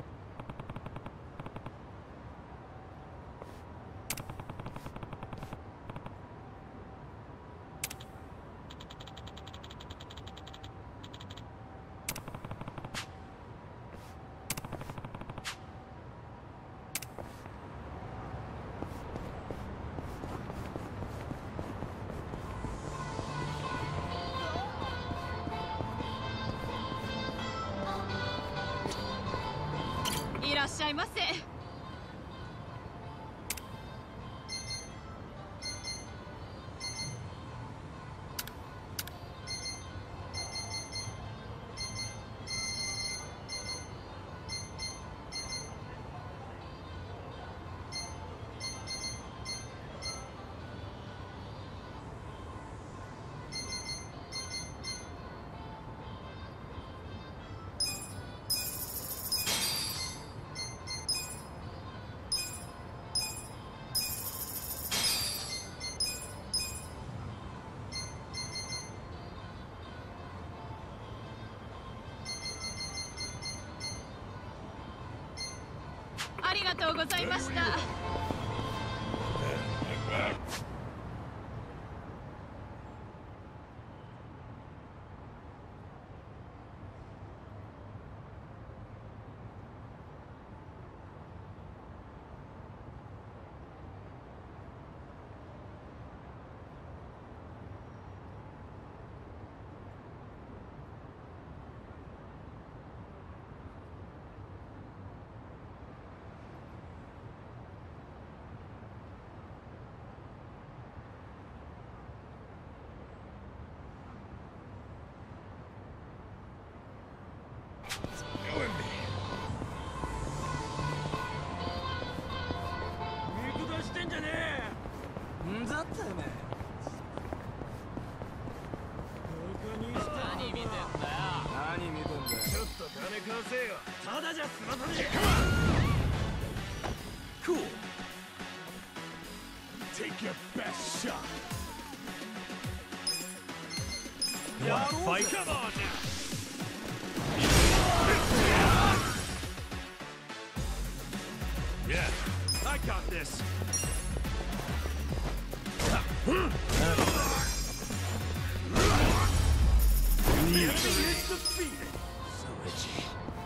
Cool. Take your best shot. You wanna fight? Come on now. Yeah, I got this. The enemy is defeated. So itchy.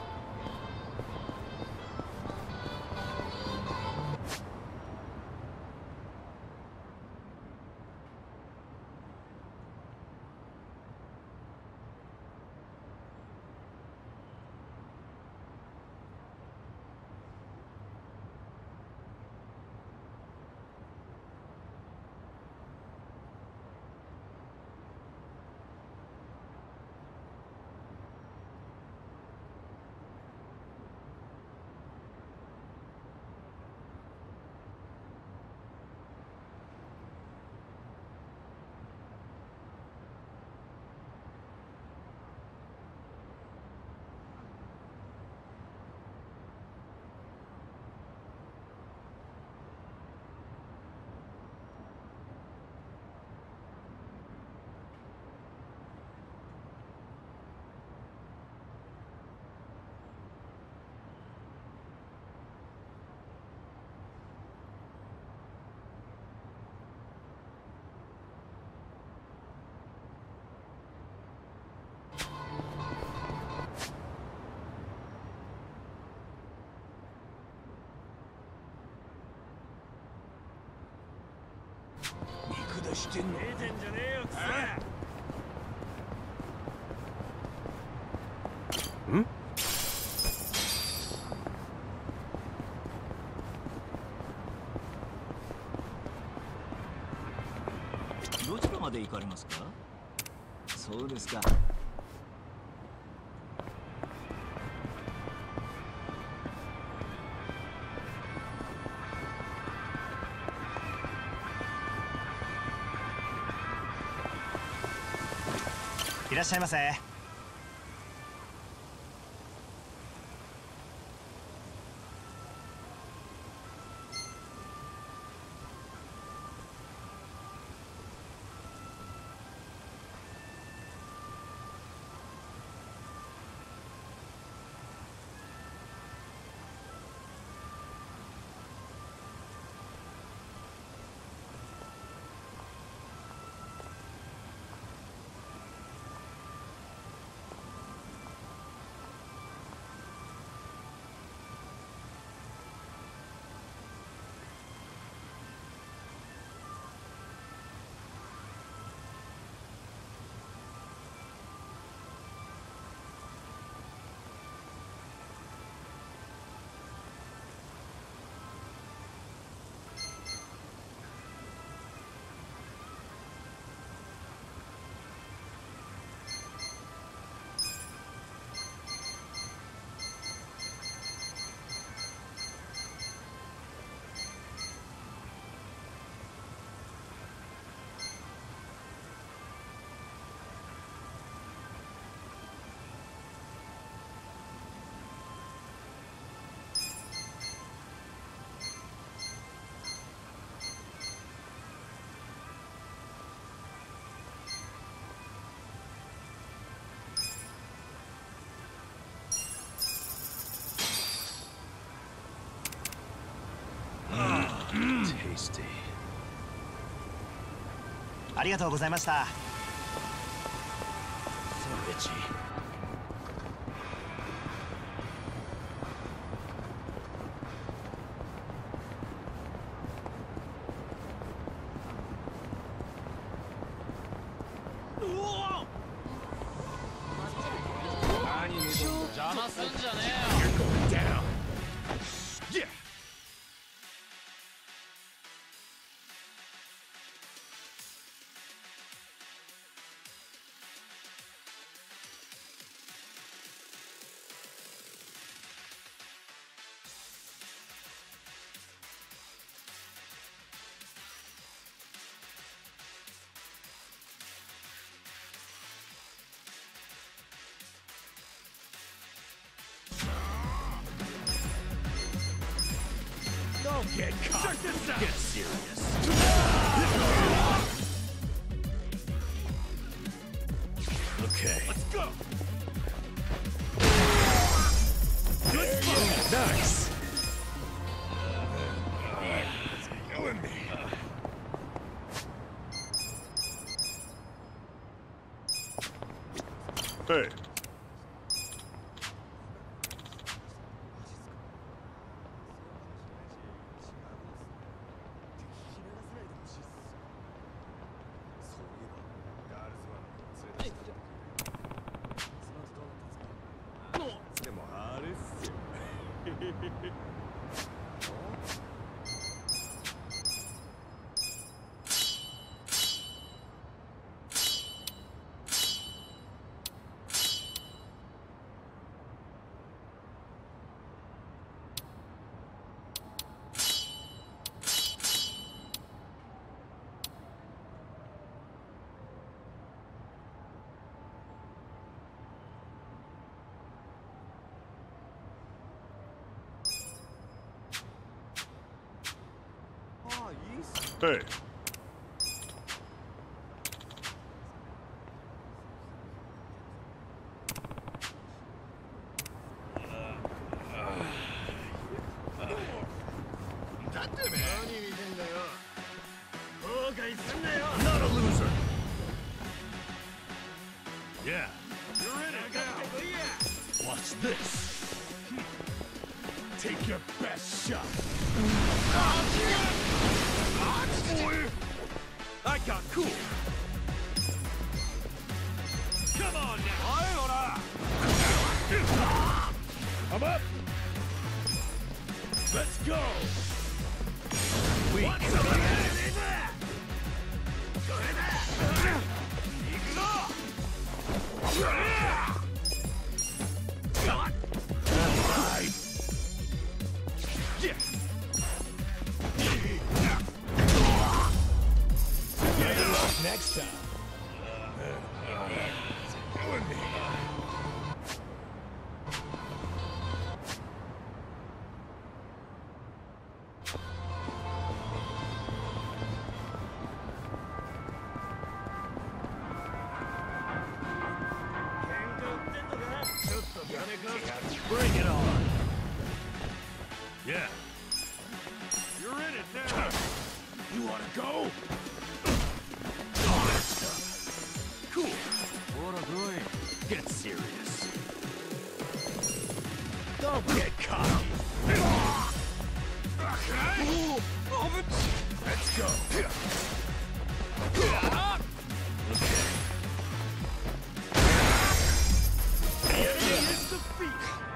Hmm? どちらまで行かれますか？そうですか。 いらっしゃいませ。 Tasty. ありがとうございました。 So itchy. You're going down. Yeah. Don't get caught. Check this out. Get serious. Okay. Let's go. Nice. Hey. Hey. Not a loser. Yeah. You're in it now. Watch this. Take your best shot. I got cool. Come on now. I'm up. Let's go. Next time. Bring it on. Yeah. You're in it now. You wanna go? Cool. Get serious. Don't get cocky. Let's go. Okay. The enemy is defeated.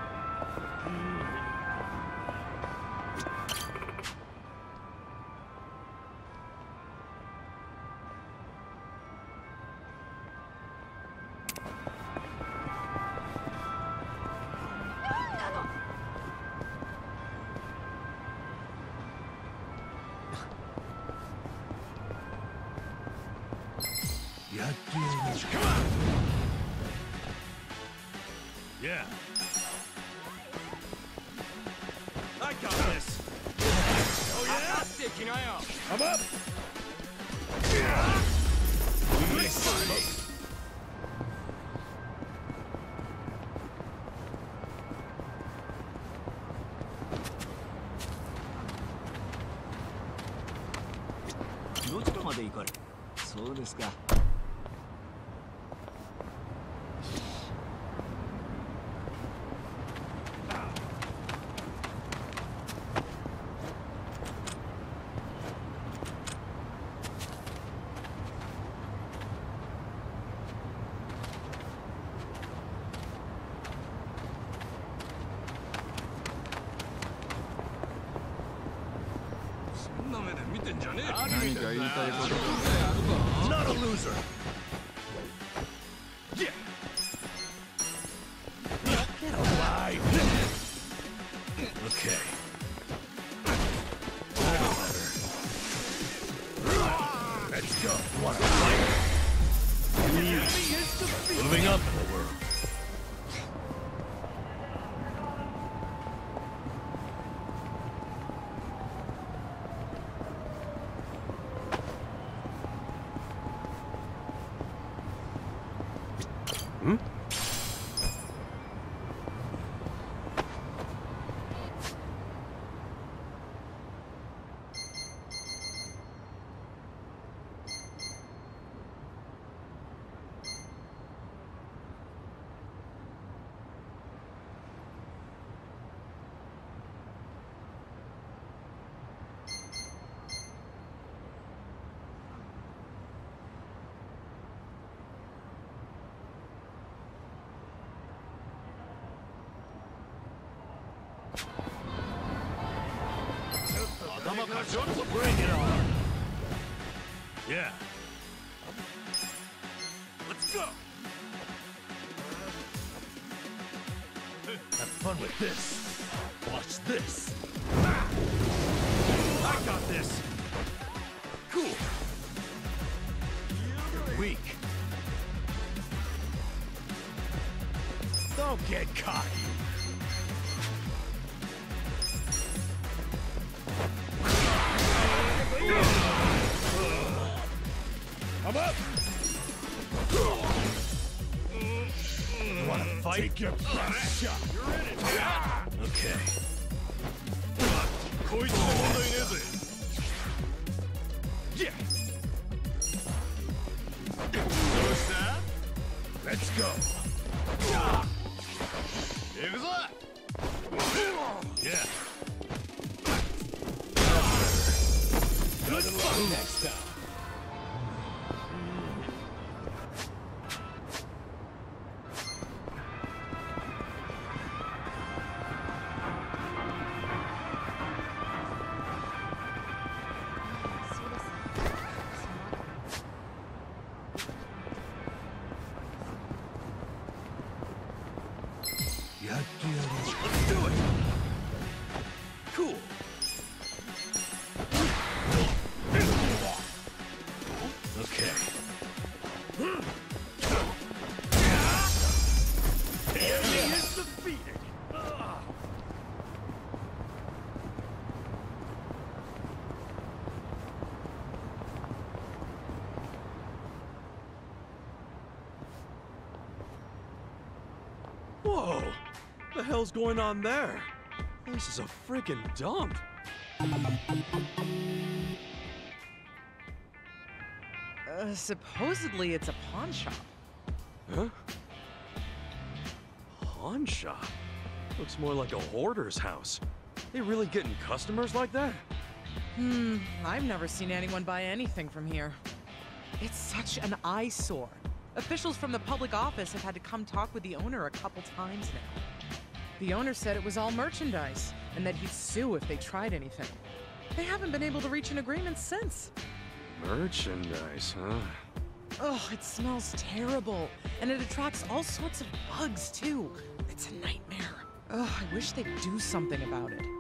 Come on! Yeah. I got this. Oh yeah? I'm up. そうですか。 Not a loser. Yeah. Get alive. Okay. Let's go. You want to fight? Moving up in the world. Bring it on. Yeah. Let's go. Have fun with this. Watch this. I got this. Cool. You're weak. Don't get cocky. I'm up. You wanna fight? Take your best shot. You're in it. Okay. Yeah. Let's go. Yeah. Good luck next time. Let's do it! Cool! Okay. Enemy is defeated! Whoa! What the hell's going on there? This is a freaking dump. Supposedly it's a pawn shop. Huh? Pawn shop? Looks more like a hoarder's house. They really getting customers like that? I've never seen anyone buy anything from here. It's such an eyesore. Officials from the public office have had to come talk with the owner a couple times now. The owner said it was all merchandise, and that he'd sue if they tried anything. They haven't been able to reach an agreement since. Merchandise, huh? Oh, it smells terrible, and it attracts all sorts of bugs, too. It's a nightmare. Ugh, I wish they'd do something about it.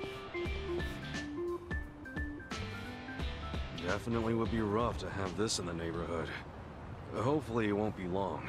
Definitely would be rough to have this in the neighborhood. Hopefully it won't be long.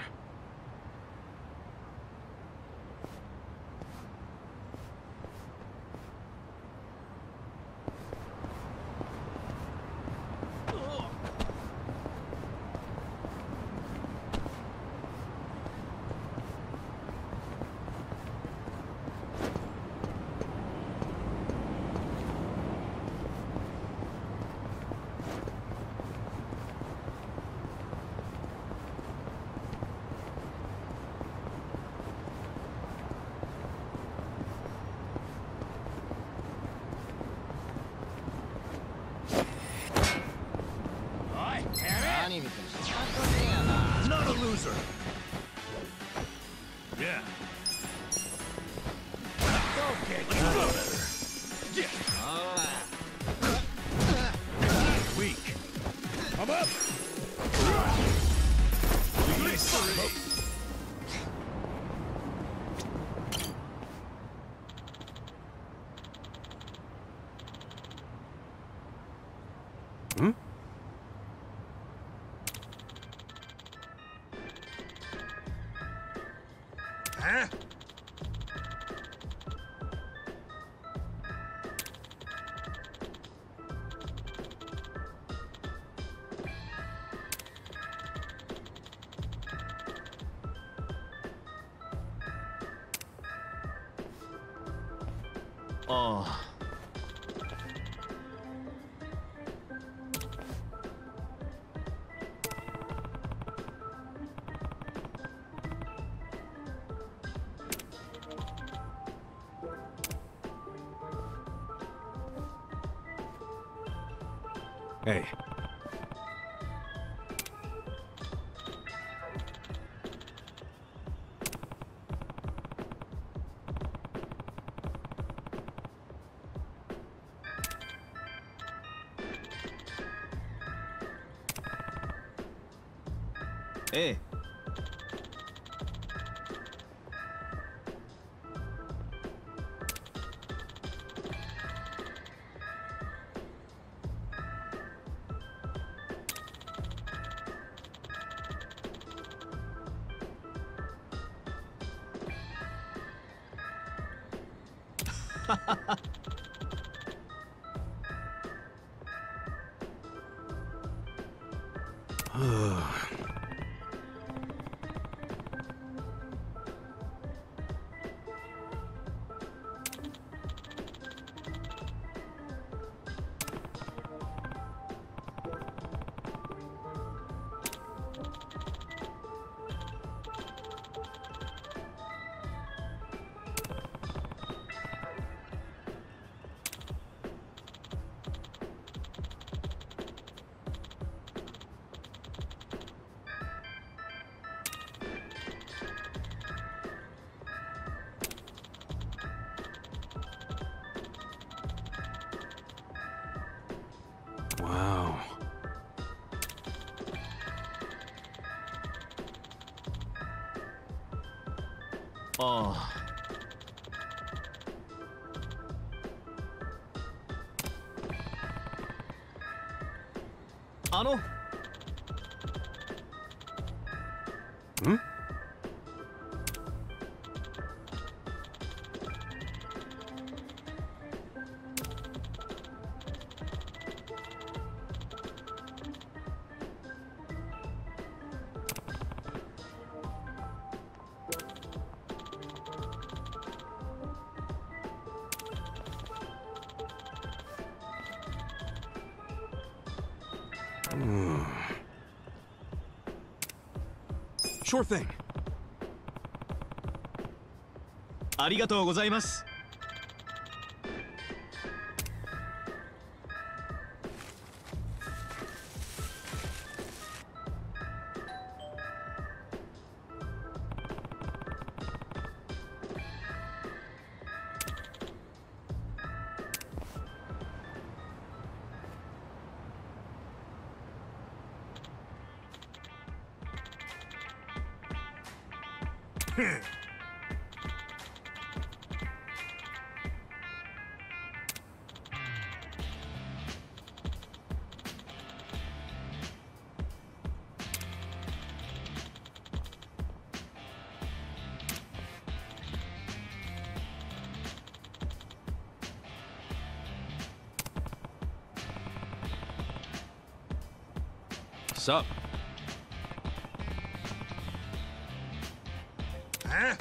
Not a loser. Yeah. Okay, let's go. Yeah. Weak. I'm up. Huh? Oh. Hey. ええ。 Wow. Oh. あの。ん？ Sure thing. ありがとうございます。 Sup? Huh?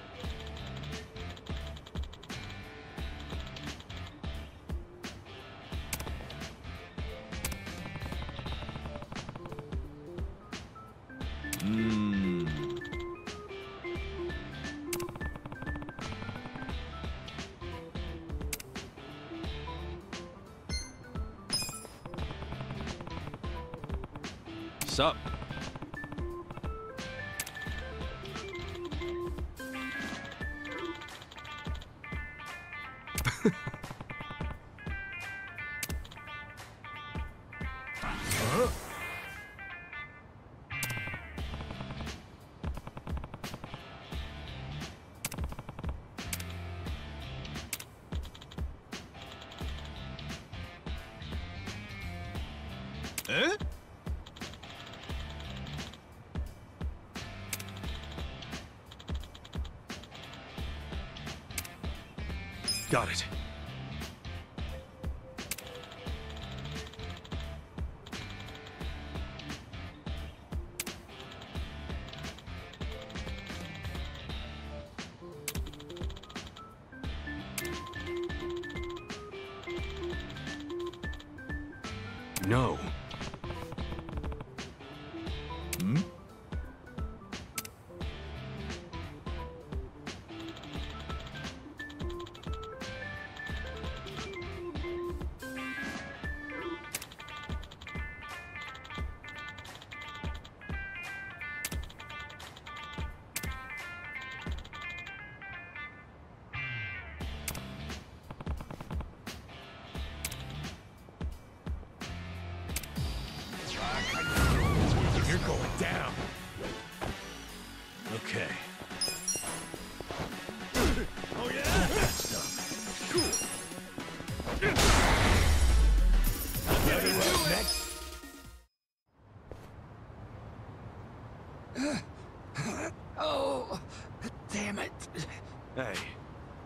Sup? Huh? Eh? Got it. No. Hmm? You're going down.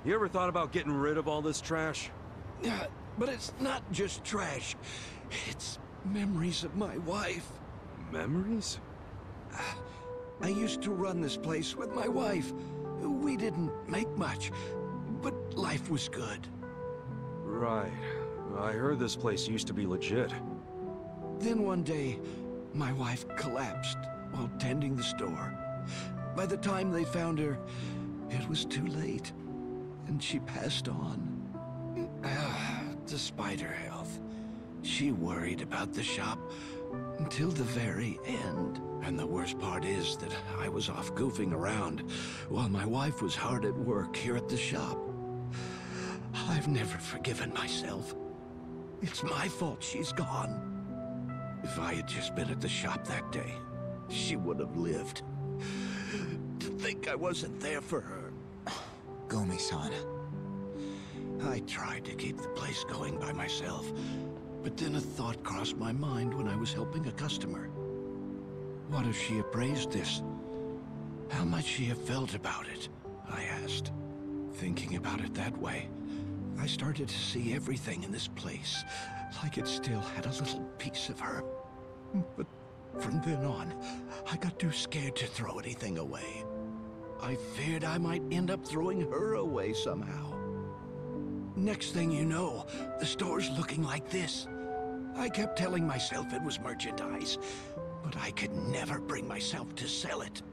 You ever thought about getting rid of all this trash? But it's not just trash. It's memories of my wife. Memories? I used to run this place with my wife. We didn't make much, but life was good. Right. I heard this place used to be legit. Then one day, my wife collapsed while tending the store. By the time they found her, it was too late, and she passed on. Despite her health, she worried about the shop until the very end. And the worst part is that I was off goofing around while my wife was hard at work here at the shop. I've never forgiven myself. It's my fault she's gone. If I had just been at the shop that day, she would have lived. To think I wasn't there for her. Gomi-san. I tried to keep the place going by myself, but then a thought crossed my mind when I was helping a customer. What if she appraised this? How might she have felt about it? I asked. Thinking about it that way, I started to see everything in this place like it still had a little piece of her. But from then on, I got too scared to throw anything away. I feared I might end up throwing her away somehow. Next thing you know, the store's looking like this. I kept telling myself it was merchandise, but I could never bring myself to sell it.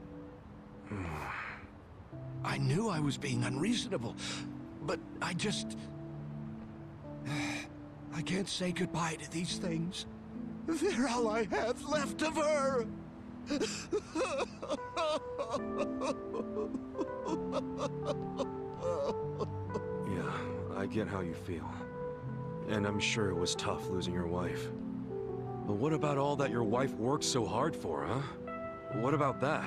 I knew I was being unreasonable, but I just... I can't say goodbye to these things. They're all I have left of her. Yeah, I get how you feel. And I'm sure it was tough losing your wife. But what about all that your wife worked so hard for, huh? What about that?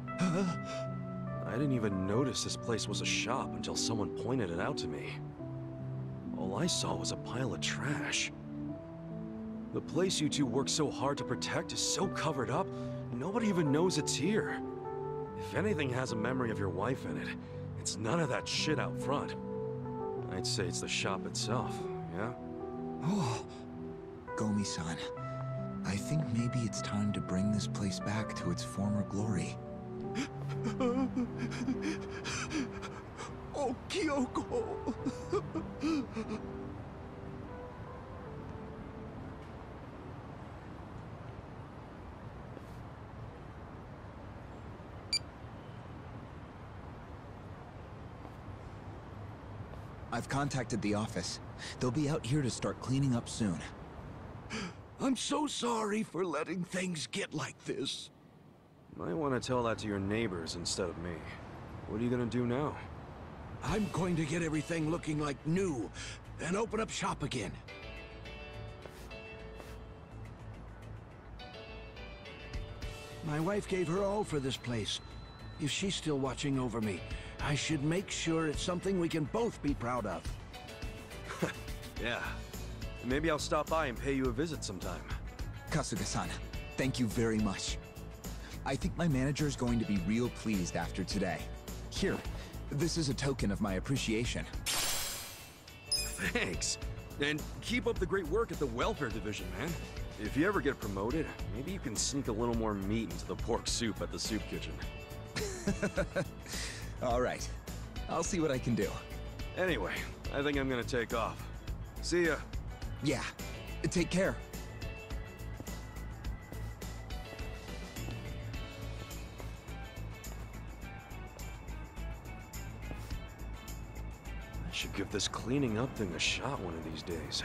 I didn't even notice this place was a shop until someone pointed it out to me. All I saw was a pile of trash. The place you two worked so hard to protect is so covered up, nobody even knows it's here. If anything has a memory of your wife in it, it's none of that shit out front. I'd say it's the shop itself, yeah? Oh, Gomi-san. I think maybe it's time to bring this place back to its former glory. Oh, Kyoko! I've contacted the office. They'll be out here to start cleaning up soon. I'm so sorry for letting things get like this. Might want to tell that to your neighbors instead of me. What are you gonna do now? I'm going to get everything looking like new and open up shop again. My wife gave her all for this place. If she's still watching over me, I should make sure it's something we can both be proud of. Yeah. Maybe I'll stop by and pay you a visit sometime. Kasuga-san, thank you very much. I think my manager is going to be real pleased after today. Here, this is a token of my appreciation. Thanks. And keep up the great work at the welfare division, man. If you ever get promoted, maybe you can sneak a little more meat into the pork soup at the soup kitchen. All right. I'll see what I can do. Anyway, I think I'm gonna take off. See ya. Yeah. Take care. I should give this cleaning up thing a shot one of these days.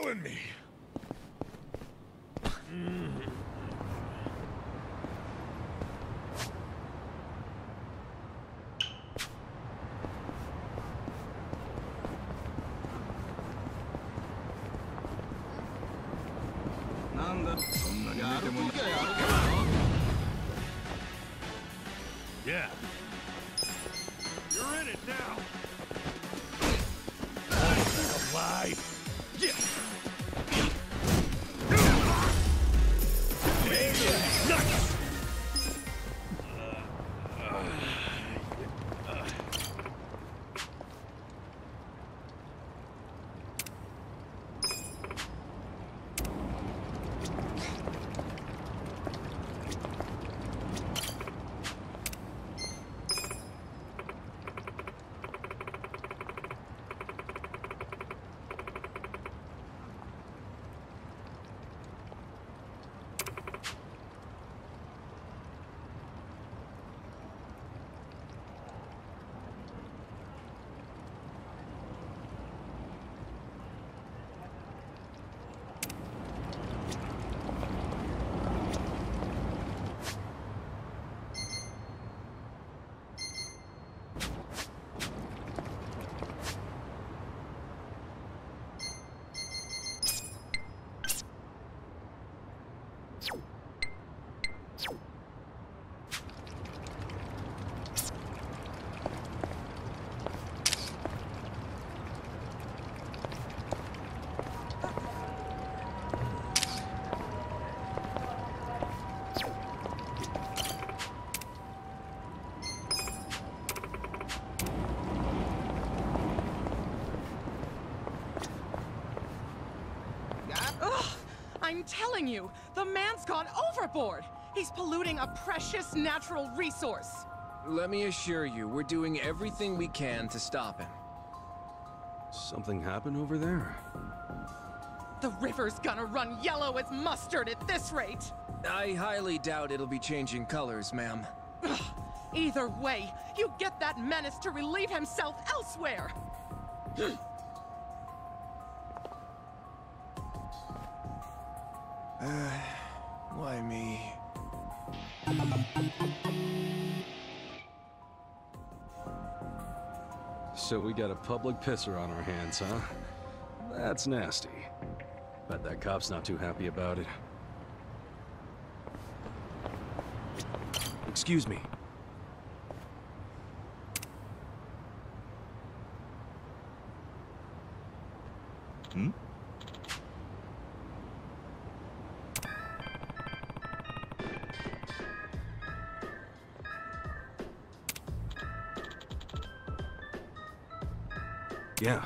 killing me! Yeah. You're in it now. Alive. Yeah. Nuts. I'm telling you, the man's gone overboard! He's polluting a precious natural resource! Let me assure you, we're doing everything we can to stop him. Something happened over there? The river's gonna run yellow as mustard at this rate! I highly doubt it'll be changing colors, ma'am. Either way, you get that menace to relieve himself elsewhere! Why me? So we got a public pisser on our hands, huh? That's nasty. Bet that cop's not too happy about it. Excuse me. Hmm? Yeah.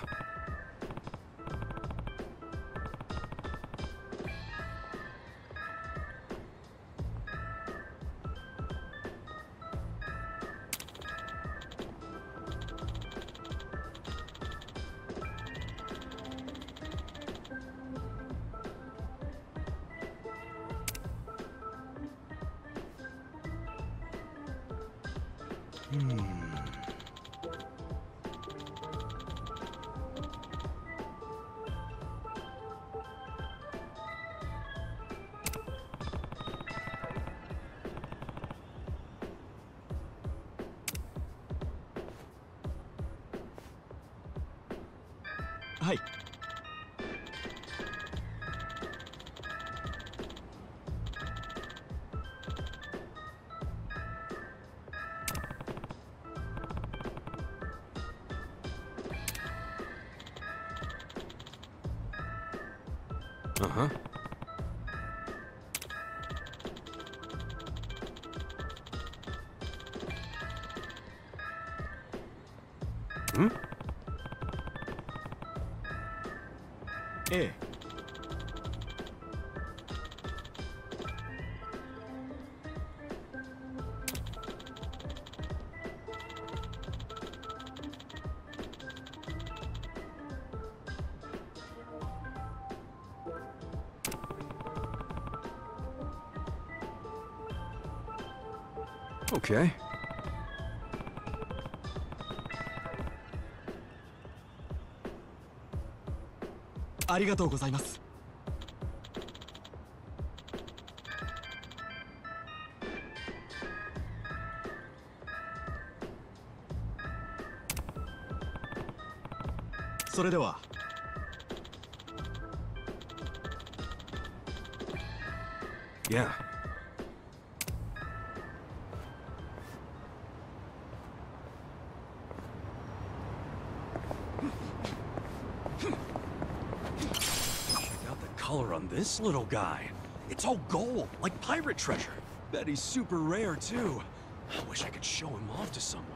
Hi. Uh-huh. Hmm? Eh. Okay. ありがとうございます。それでは。 Yeah. Check out the color on this little guy. It's all gold, like pirate treasure. Bet he's super rare, too. I wish I could show him off to someone.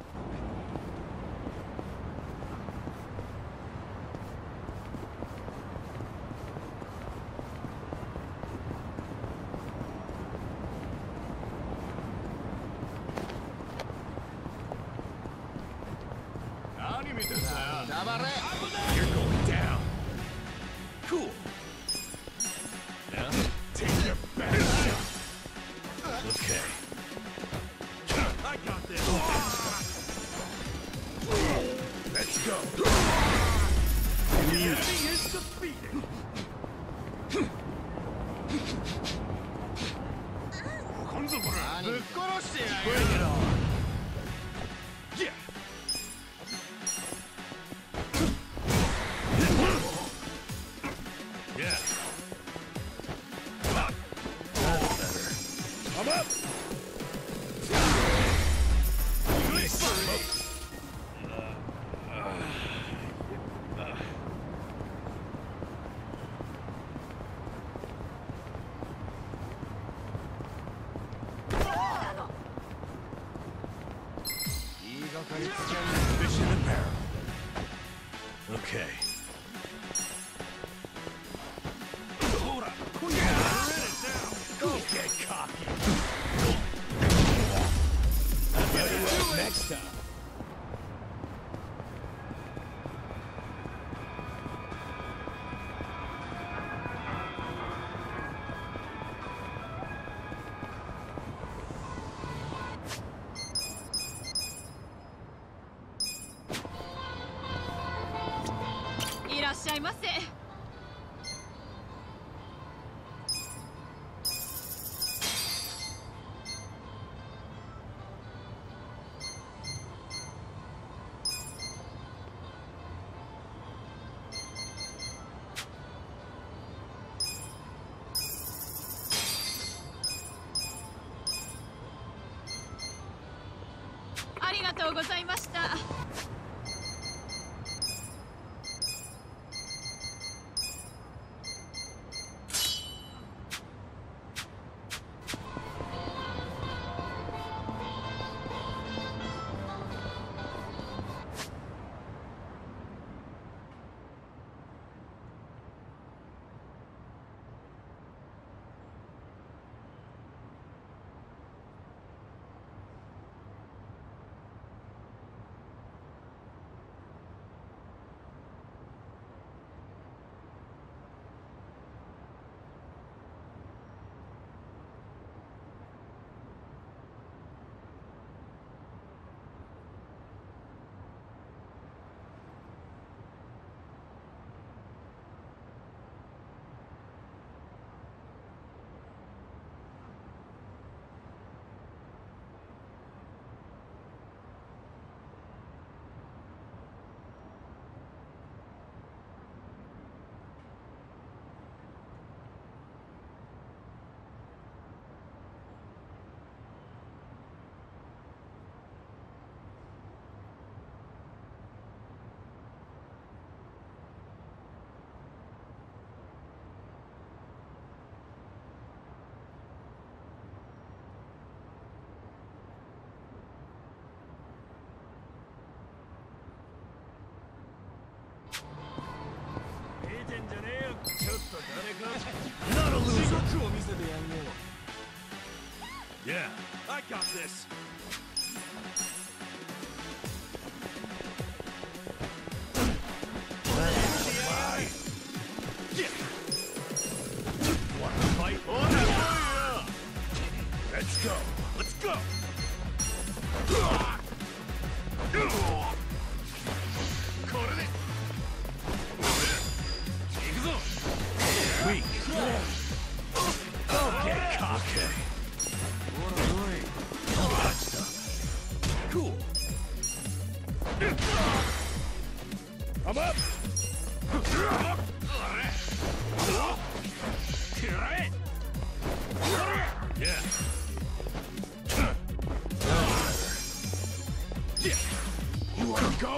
You're going down. Cool. Now, take your best shot. Okay. I got this. Let's go. The enemy is defeated. Bring it on. Yeah. Yeah. That's better. I'm up. Mission apparel. Okay. Go get cocky. Better luck next time. Not a loser. Yeah, I got this. Want to fight? Let's go. Let's go. Okay. That stuff. Cool. I'm up. Yeah. You wanna go?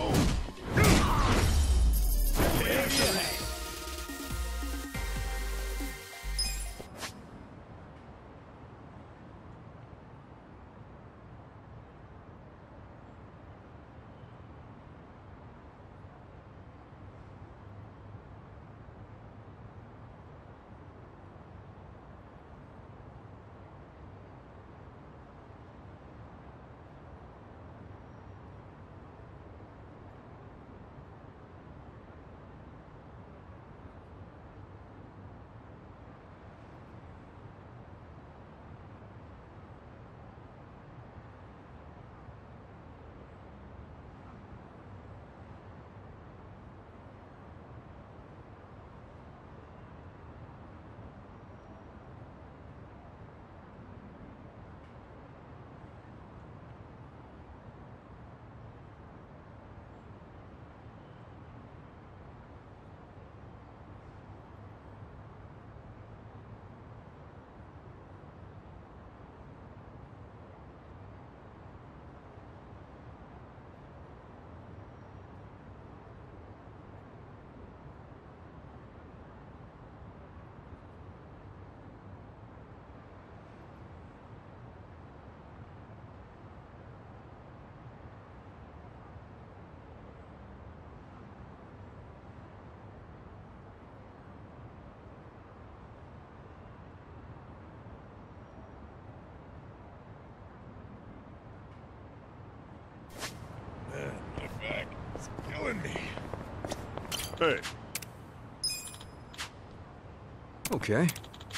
Man, my back is killing me. Hey. Okay.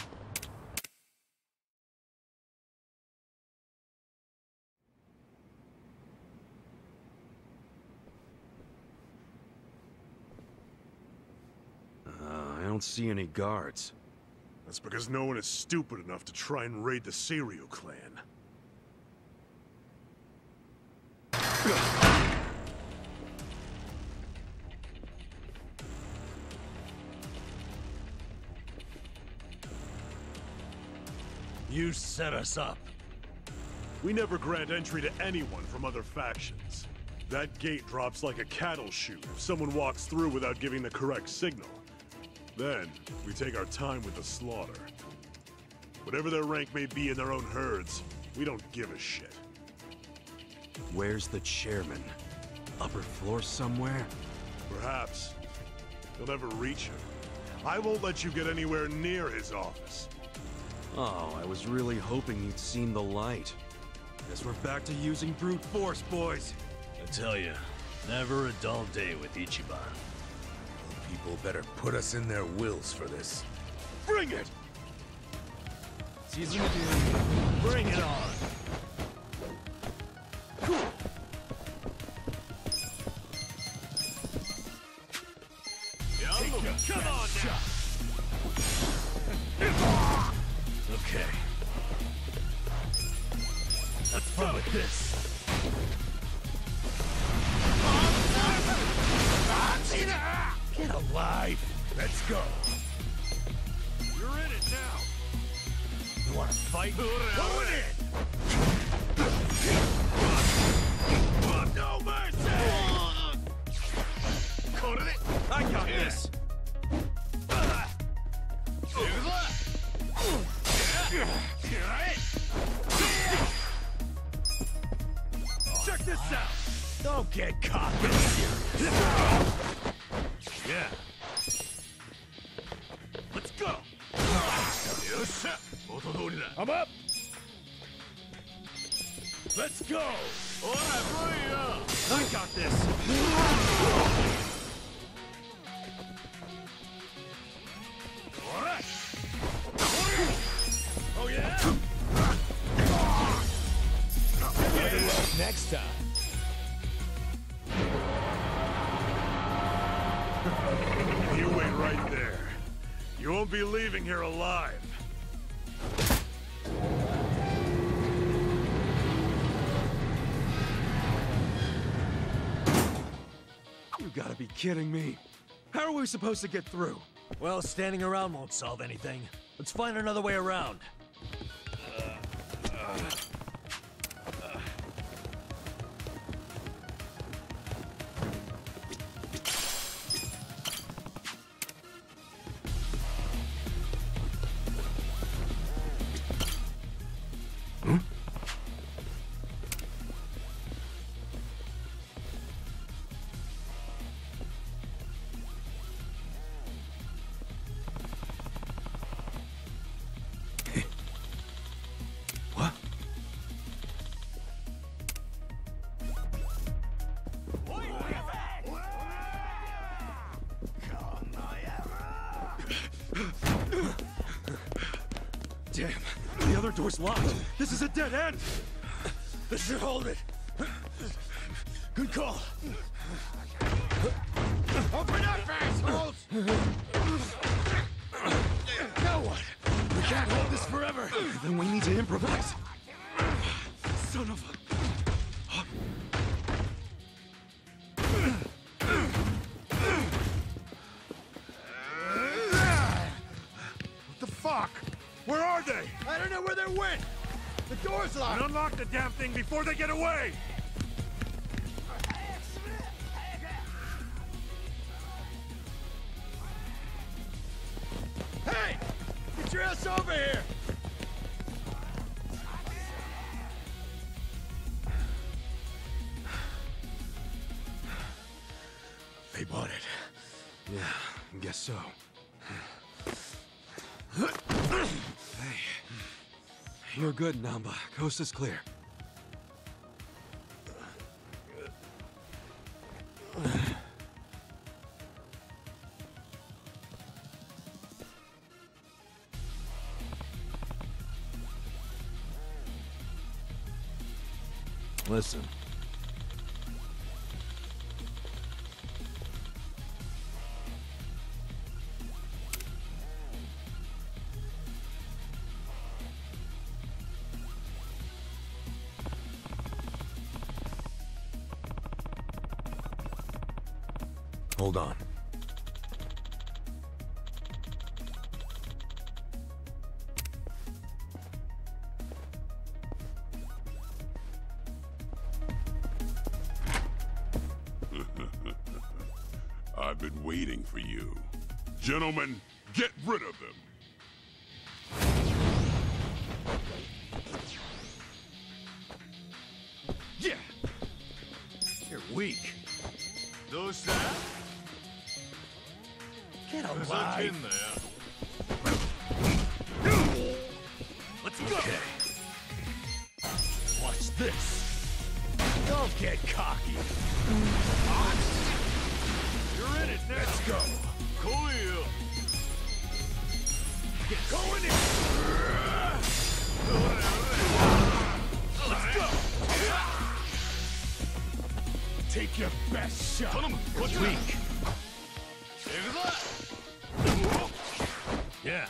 I don't see any guards. That's because no one is stupid enough to try and raid the Seiryu clan. You set us up. We never grant entry to anyone from other factions. That gate drops like a cattle chute if someone walks through without giving the correct signal. Then, we take our time with the slaughter. Whatever their rank may be in their own herds, we don't give a shit. Where's the chairman? Upper floor somewhere? Perhaps. You'll never reach him. I won't let you get anywhere near his office. Oh, I was really hoping you'd seen the light. Guess we're back to using brute force, boys. I tell you, never a dull day with Ichiban. People better put us in their wills for this. Bring it! Bring it on! Cool! Come on now! Okay. Let's fun with this. Get alive! Let's go! You're in it now! You wanna fight? Go in! No mercy! I got this! Check this out! Don't get cocky. Yeah. Let's go! I'm up! Let's go! I got this! Oh yeah? Better luck next time. You wait right there. You won't be leaving here alive. be kidding me. How are we supposed to get through? Well, standing around won't solve anything. Let's find another way around. Damn, the other door's locked. This is a dead end. This should hold it. Good call. Open up, assholes! Now what? We can't hold this forever. Then we need to improvise. Son of a... What the fuck? Where are they? I don't know where they went. The door's locked. Unlock the damn thing before they get away! Hey! Get your ass over here! They bought it. Yeah, I guess so. Hey. You're good, Namba. Coast is clear. Listen. Hold on. I've been waiting for you. Gentlemen, get rid of them. Yeah! You're weak. Those that? Get There's a alive. tin there. Let's go! Watch this. Don't get cocky. You're in it now. Let's go. Cool. Get going in. Let's go. Take your best shot. What's weak? Yeah.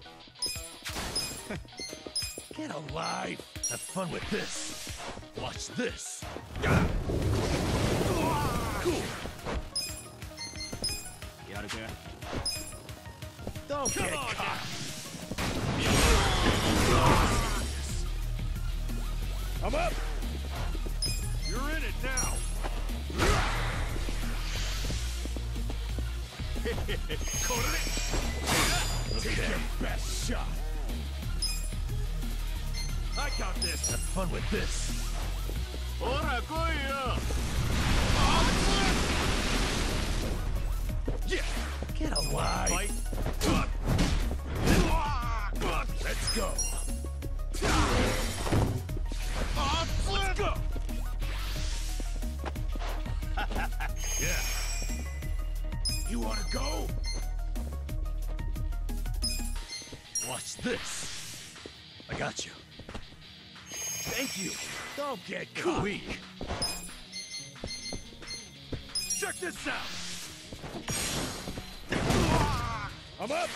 Get alive. Have fun with this. Watch this. Cool. Don't get caught. I'm up. You're in it now. Take your best shot. I got this. Have fun with this. Ora, Yeah. Get alive. Fight. Let's go. Let's go. Yeah. You wanna go? Watch this. I got you. Thank you. Don't get weak. Check this out. I'm up.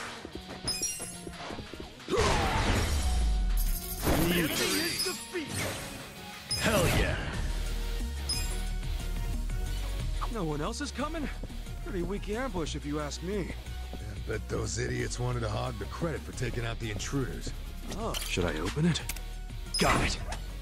The enemy is defeated. Hell yeah. No one else is coming? Pretty weak ambush, if you ask me. I bet those idiots wanted to hog the credit for taking out the intruders. Oh. Should I open it? Got it!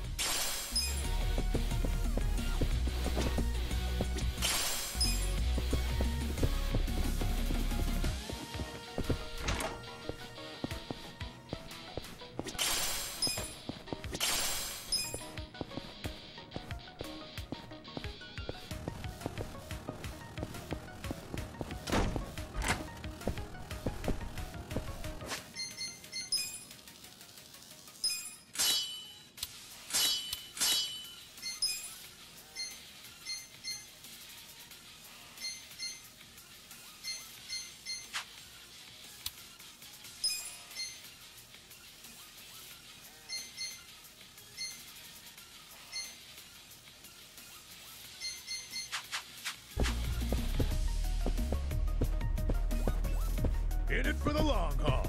In it for the long haul.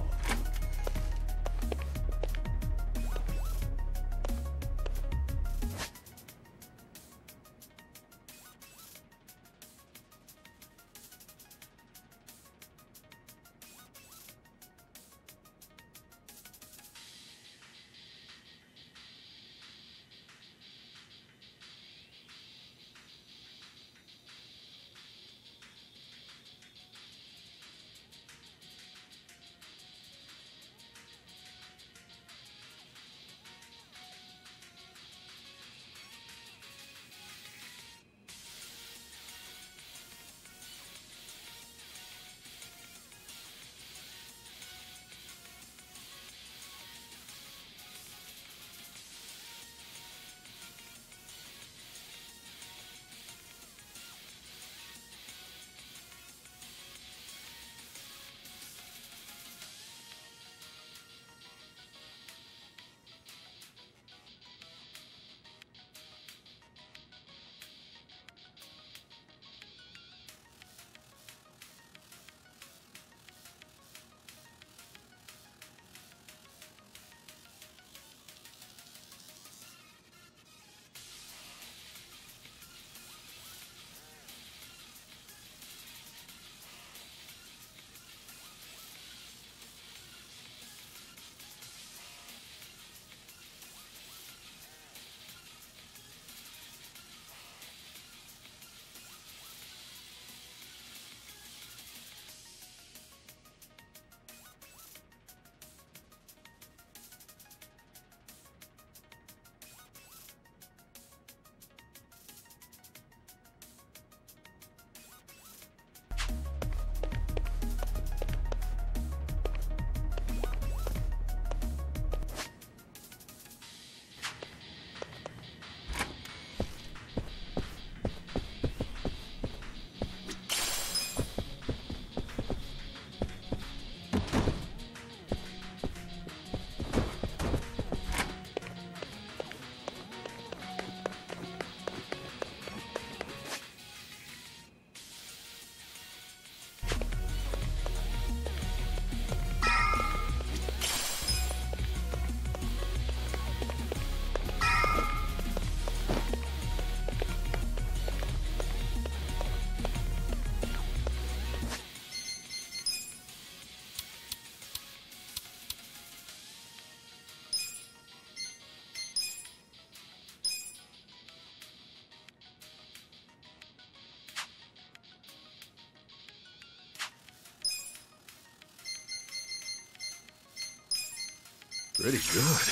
Pretty good.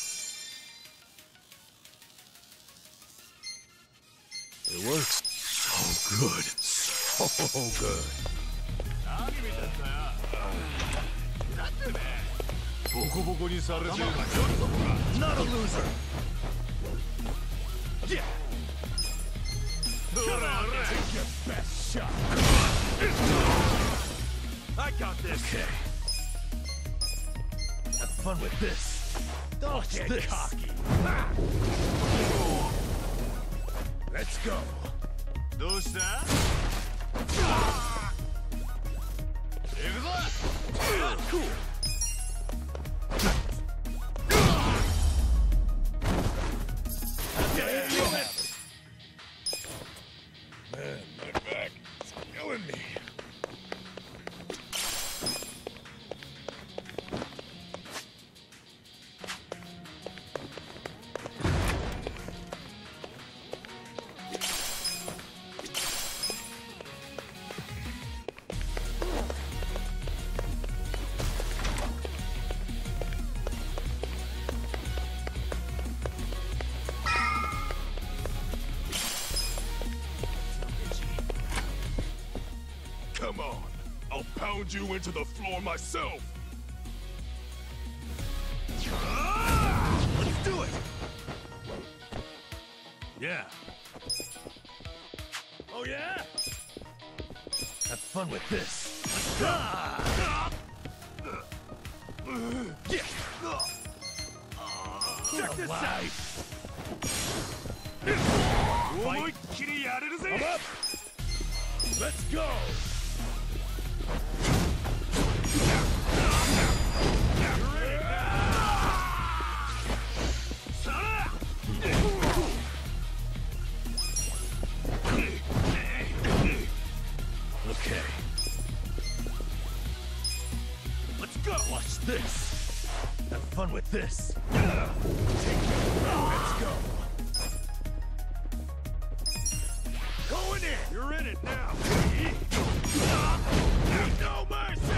It works. So good. So good. Not a loser. Yeah. Come on, take your best shot. I got this. Okay. Have fun with this. Don't get cocky. Let's go. Cool. Man, my back is killing me. pound you into the floor myself! Let's do it! Yeah. Oh yeah? Have fun with this. Check this out! Fight! I'm up! Let's go! Okay. Let's go! Watch this! Have fun with this! Let's go! Going in! You're in it now! No mercy!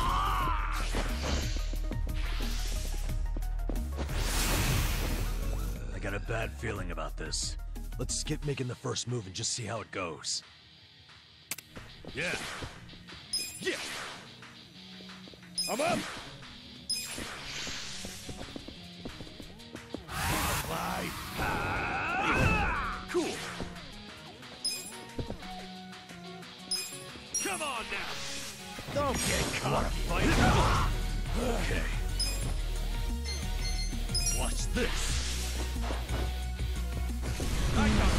I got a bad feeling about this. Let's skip making the first move and just see how it goes. Yeah. Yeah. I'm up. Alive. Cool. Come on now. Don't get caught. Fight. Okay. Watch this. I got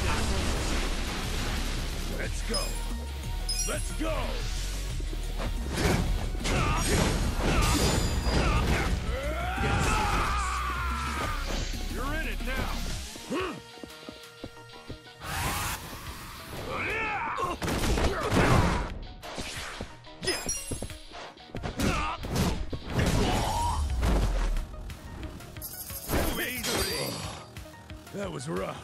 this. Let's go. Let's go! You're in it now! That was rough.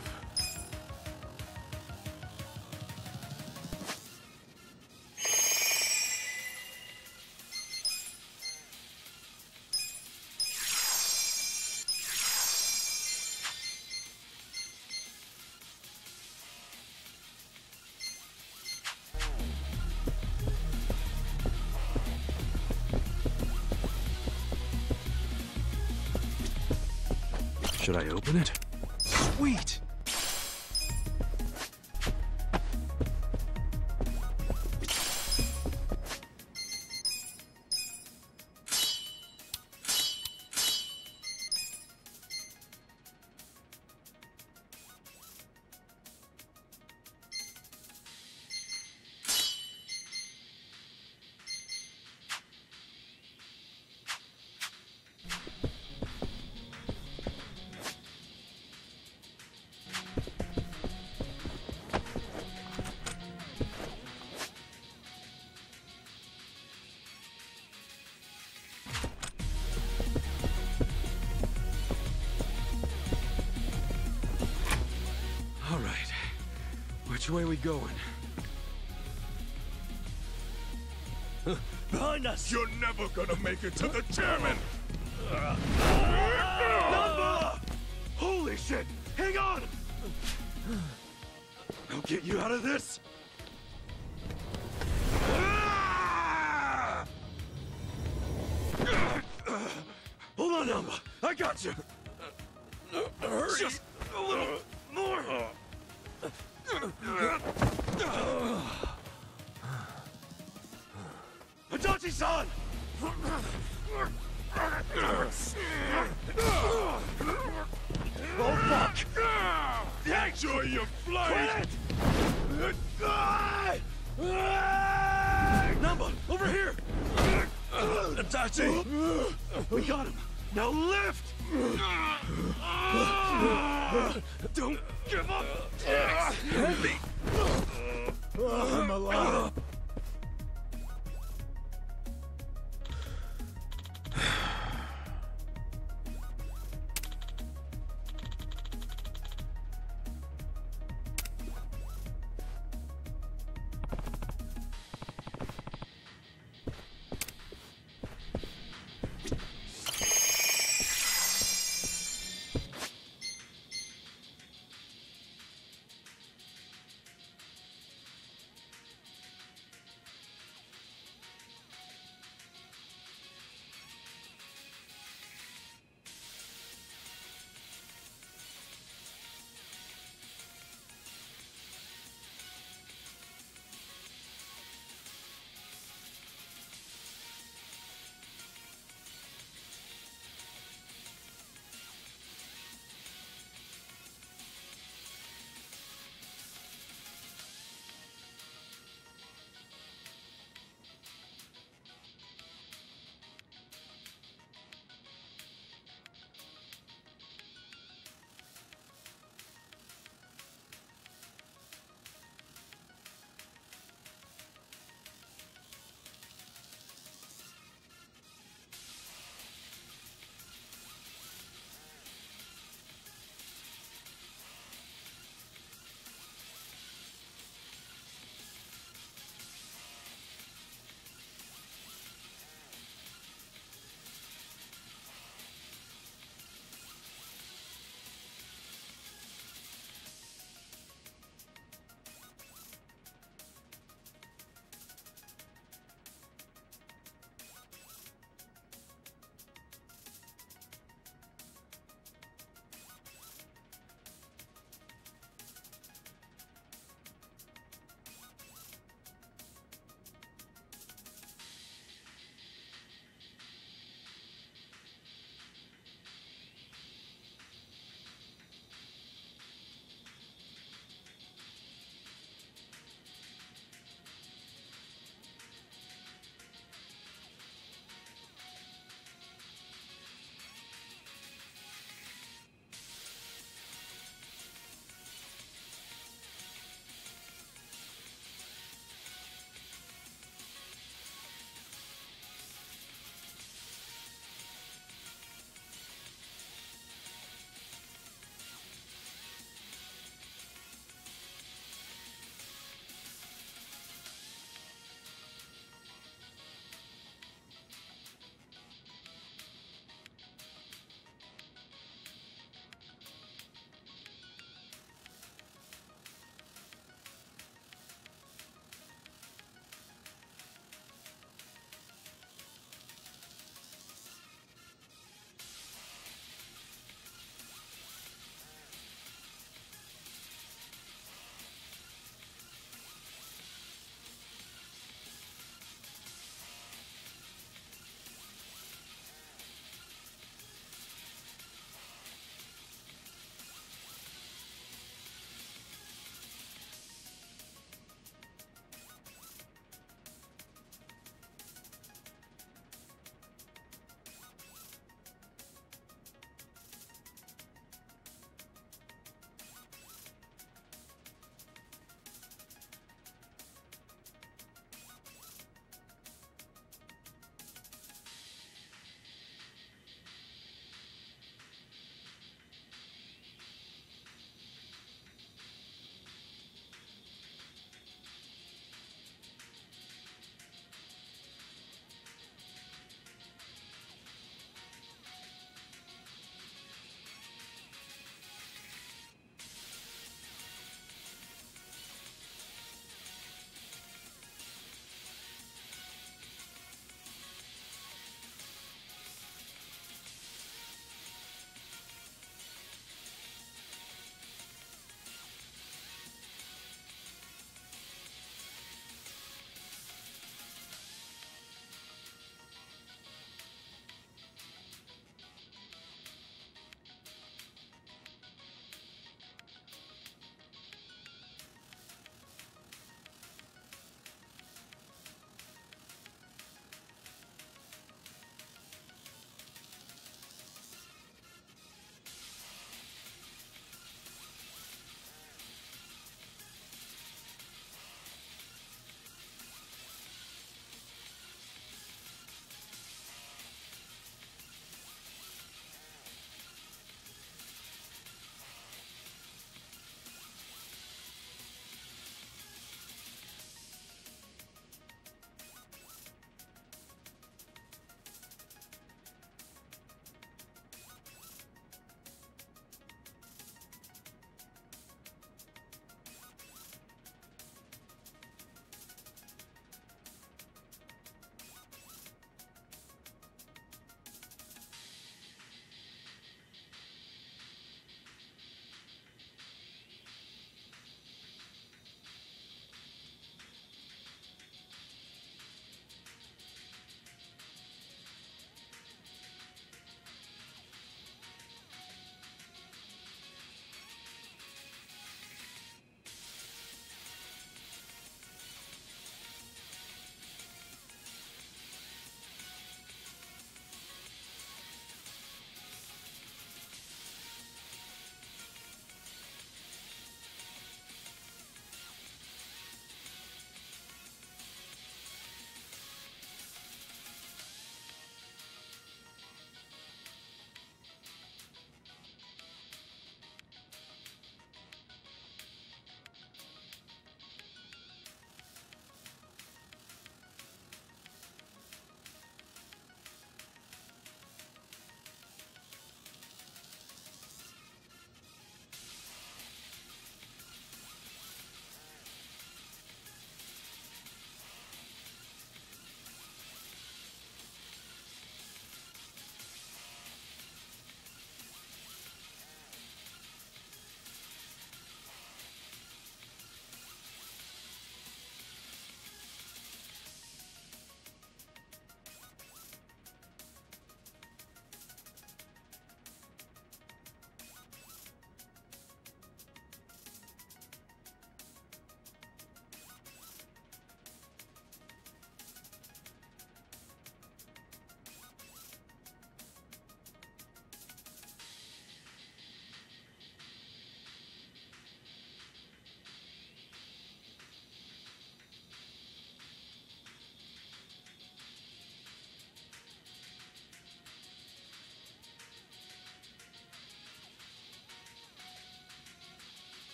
Should I open it? Sweet! Which way we going? Behind us! You're never gonna make it to the chairman! Number! Holy shit! Hang on! I'll get you out of this! Hold on, Number! I got you! Hurry! Just a little more! Adachi-san! Oh, fuck! Enjoy your flight! Number, over here! Adachi! We got him! Now lift! Don't give up! Help me! I'm alive!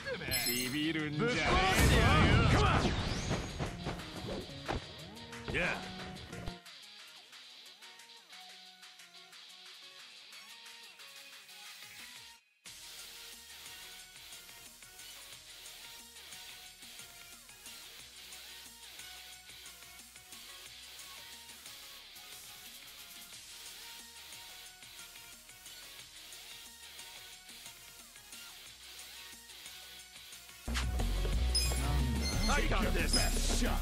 Come on! Yeah. I got this! Best shot.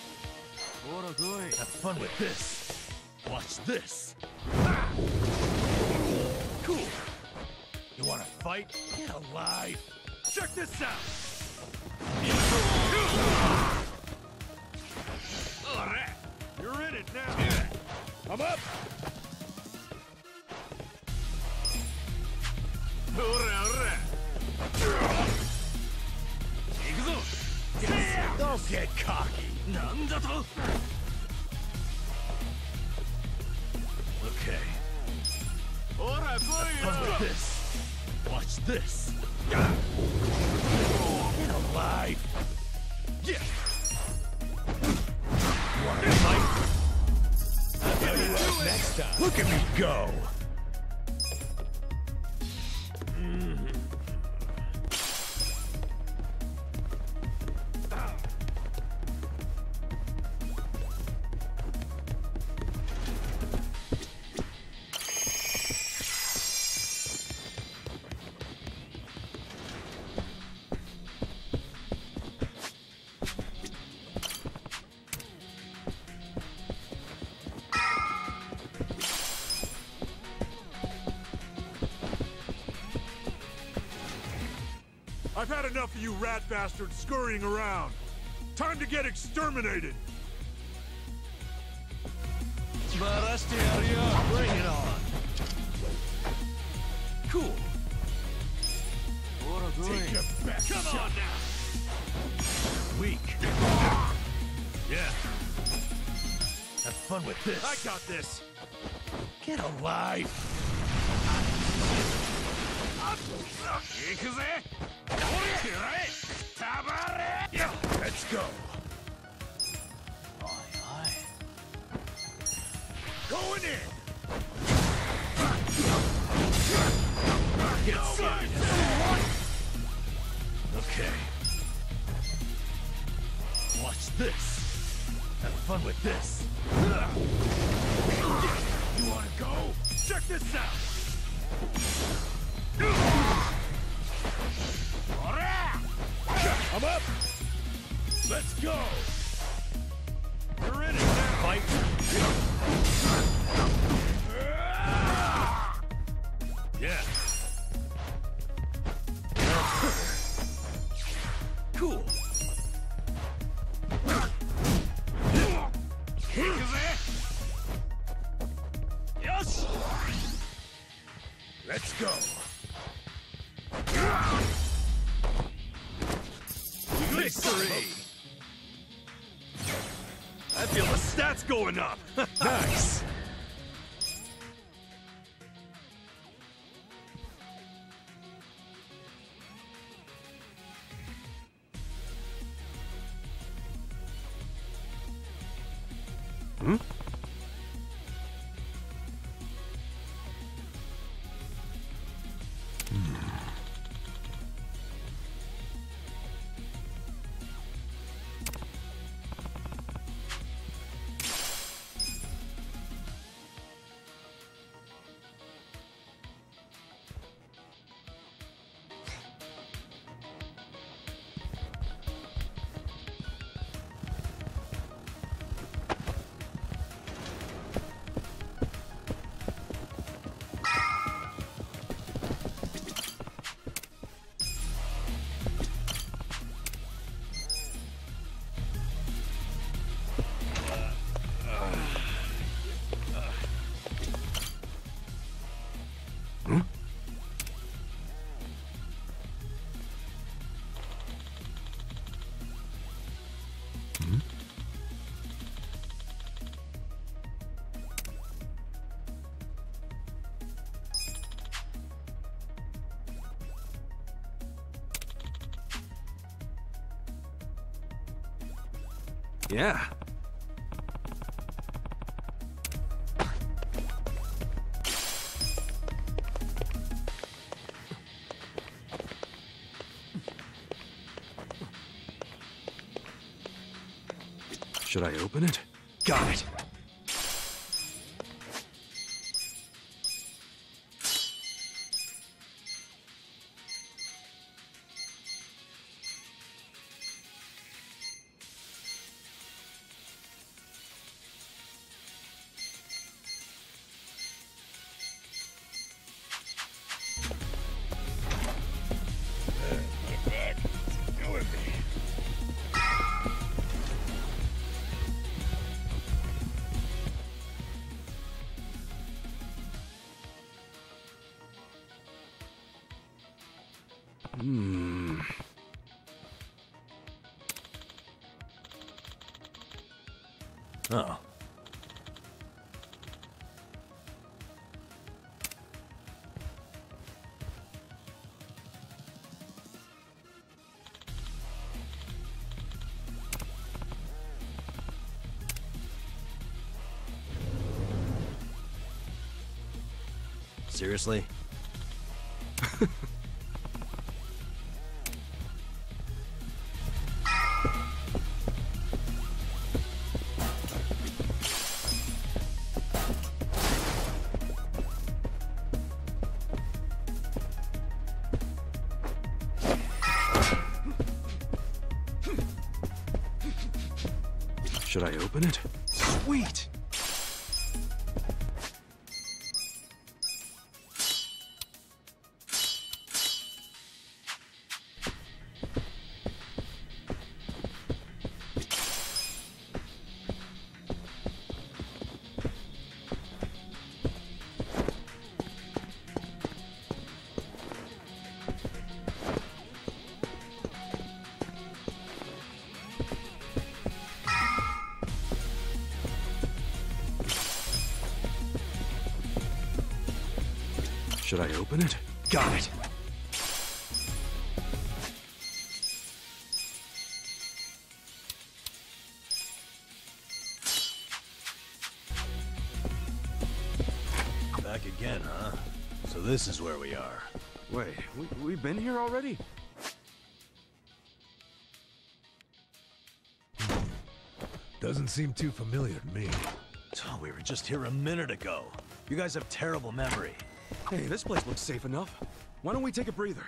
Have fun with this. Watch this. Ah! Cool. You wanna fight? Get alive. Check this out. Alright. You're in it now. I'm up. Don't get cocky. Okay. Have fun with this. Watch this. Get alive. Yeah. You wanna fight? I'll tell you what, next time. Look at me go. I've had enough of you rat bastards scurrying around. Time to get exterminated! Bring it on! Cool. Take your best shot. Come on now! Weak. Yeah. Have fun with this. I got this. Get alive. Yeah, let's go. Going in. Get serious. Okay. Watch this. Have fun with this. You wanna go? Check this out. I'm up. Let's go. You're in it now. Fight. Yeah. Cool. Yes. Let's go. Victory! I feel the stats going up! Nice! Hmm? Yeah. Should I open it? Got it. Oh. Seriously? Should I open it? Sweet! Should I open it? Got it! Back again, huh? So this is where we are. Wait, we've been here already? Doesn't seem too familiar to me. Oh, we were just here a minute ago. You guys have terrible memory. Hey, this place looks safe enough. Why don't we take a breather?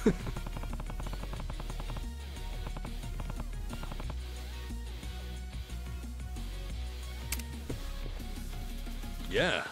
Yeah.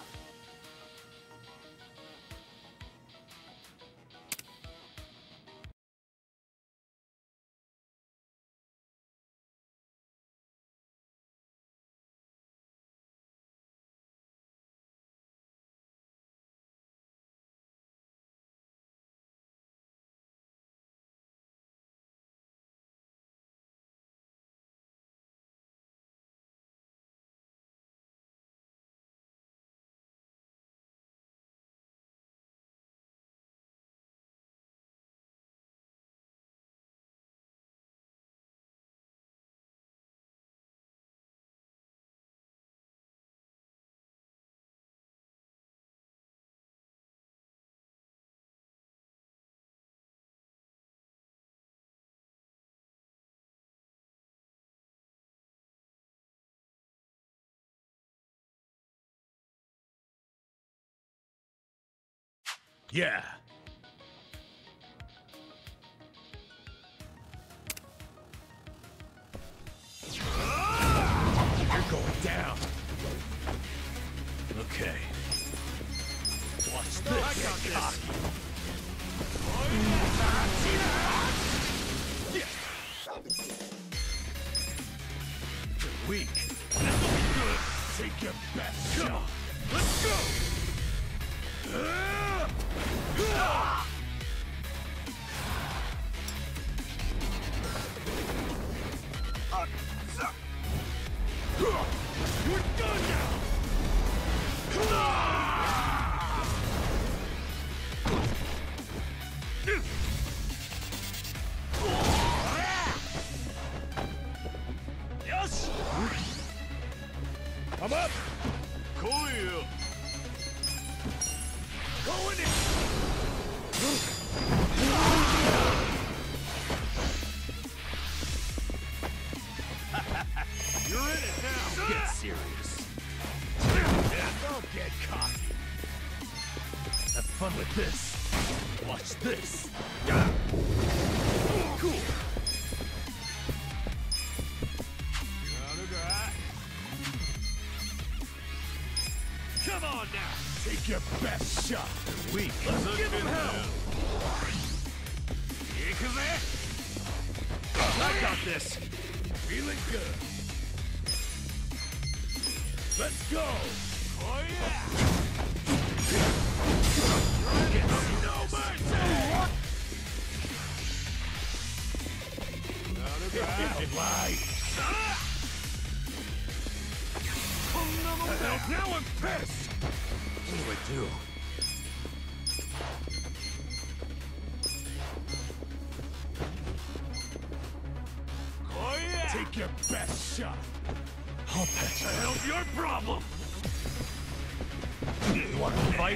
Yeah. You're going down. Okay. Watch this. I got this. You're weak. This'll be good. Take your best shot. Let's go. You're done now! Yes! I'm up! Cool! Going in! You're in it now! Get serious. Don't get cocky. Have fun with this. Watch this. Cool. Come on now! Take your best shot. They're weak. Let's give them hell! I got this. Feeling good. Let's go! Oh yeah! Get no mercy! Now I'm pissed! What do I do? Oh yeah! Take your best shot! I'll patch you. The hell's your problem? You want to fight?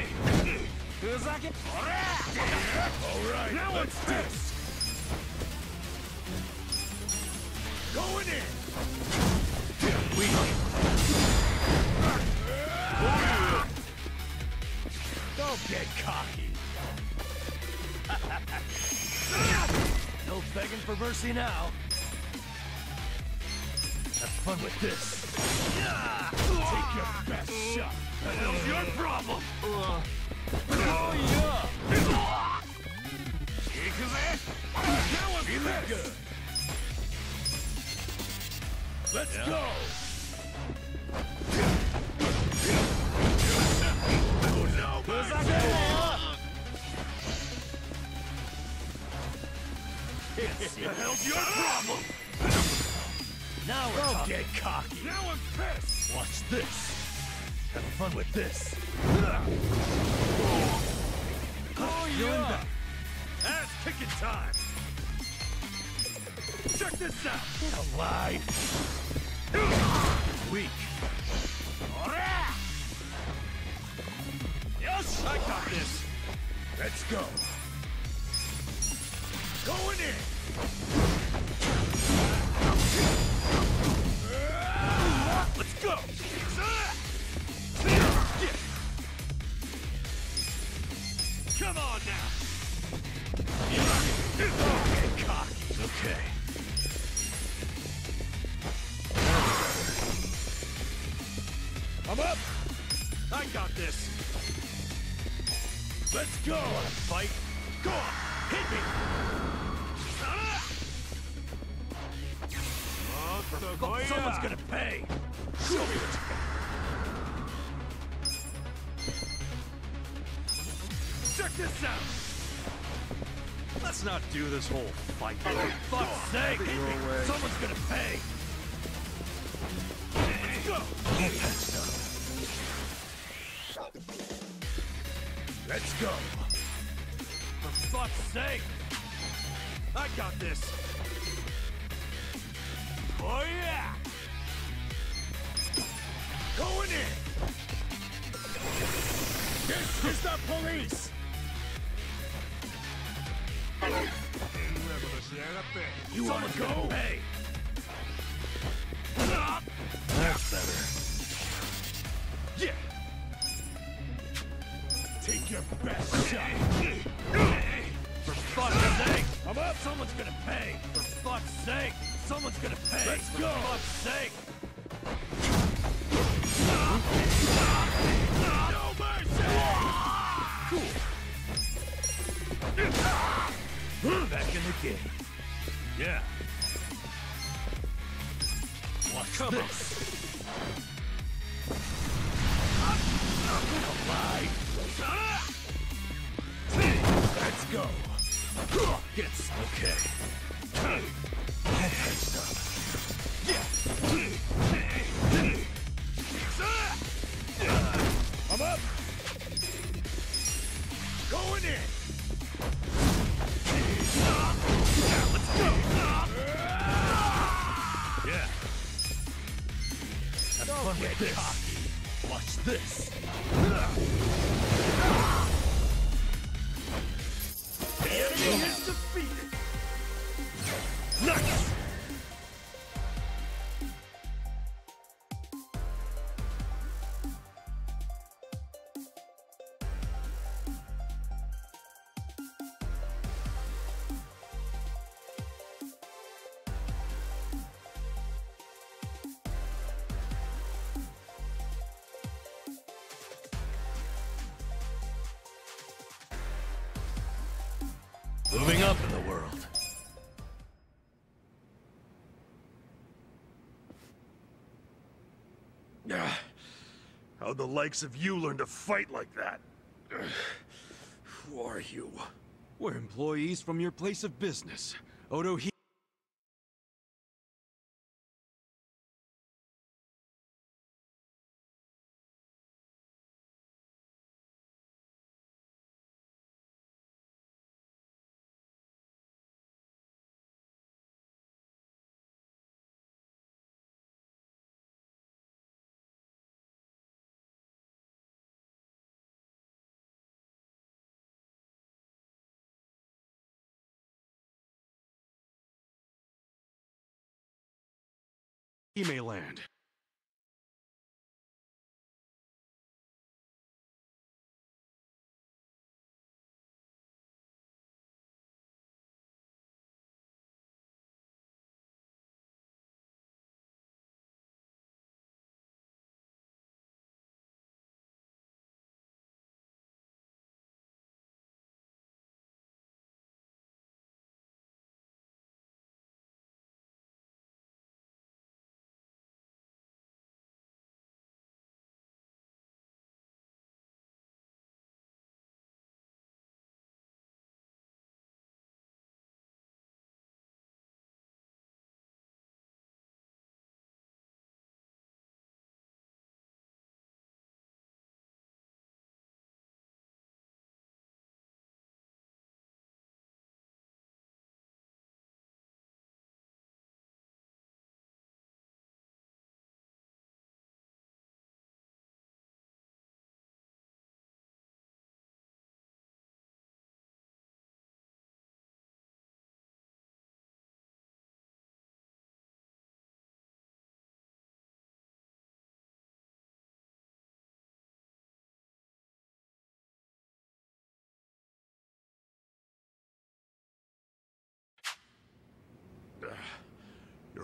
Alright, now let's this! Going in! Don't get cocky! No begging for mercy now! Have fun with this! Take your best shot! The hell's your problem? Oh yeah! Now I'm feeling good! Let's go! Oh no, the hell's your problem? Now we're talking. Get cocky. Now I'm pissed. Watch this. Have fun with this. Oh yeah! Ass kicking time. Check this out. Get alive. Weak. Yes, I got this. Let's go. Going in. Let's go. Come on now. Okay. I'm up! I got this! Let's go! Wanna fight? Go on! Hit me! Someone's gonna pay! Show me what you got! Check this out! Let's not do this whole fight. For fuck's sake! Someone's gonna pay! Let's go! Get that stuff! Let's go! For fuck's sake! I got this! Oh yeah! Going in! This is the police! You wanna go? Hey! That's better. Yeah! Take your best shot! For fuck's sake! I'm up! Someone's gonna pay! For fuck's sake! Someone's gonna pay! Let's go! For fuck's sake! No mercy! Cool. Back in the game. Yeah. Watch this. Alive. Let's go. Gets okay. Head stuff. Yeah. I'm up. Going in. Let's go! Yeah. Have fun with this. Cocky. Watch this. The enemy is defeated. Nice. Moving up in the world. How'd the likes of you learn to fight like that? Who are you? We're employees from your place of business. Odo Hime Land.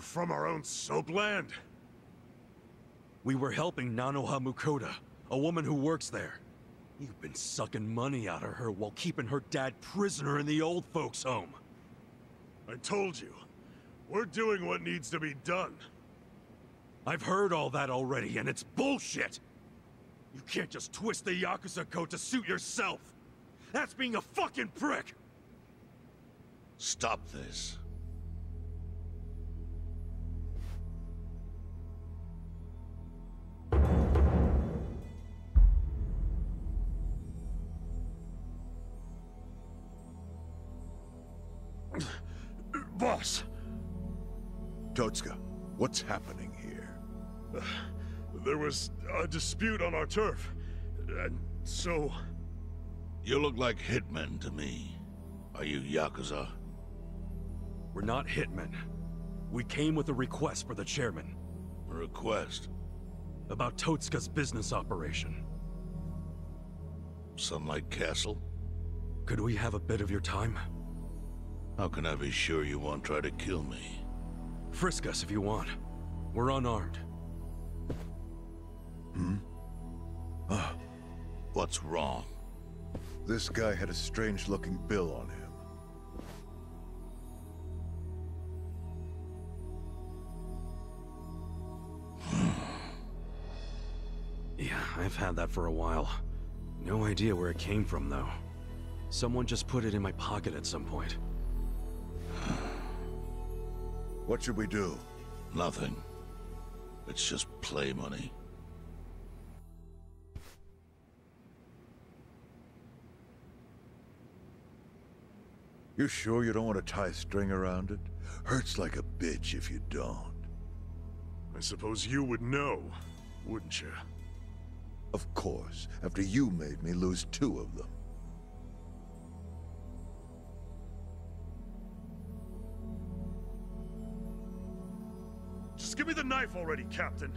You're from our own soapland? We were helping Nanoha Mukoda, a woman who works there. You've been sucking money out of her while keeping her dad prisoner in the old folks' home. I told you, we're doing what needs to be done. I've heard all that already, and it's bullshit! You can't just twist the Yakuza code to suit yourself! That's being a fucking prick! Stop this. Boss! Totsuka, what's happening here? There was a dispute on our turf, and so... You look like hitmen to me. Are you Yakuza? We're not hitmen. We came with a request for the chairman. A request? About Totsuka's business operation. Sunlight Castle? Could we have a bit of your time? How can I be sure you won't try to kill me? Frisk us if you want. We're unarmed. What's wrong? This guy had a strange-looking bill on him. Yeah, I've had that for a while. No idea where it came from, though. Someone just put it in my pocket at some point. What should we do? Nothing. It's just play money. You sure you don't want to tie a string around it? Hurts like a bitch if you don't. I suppose you would know, wouldn't you? Of course, after you made me lose 2 of them. Just give me the knife already, Captain!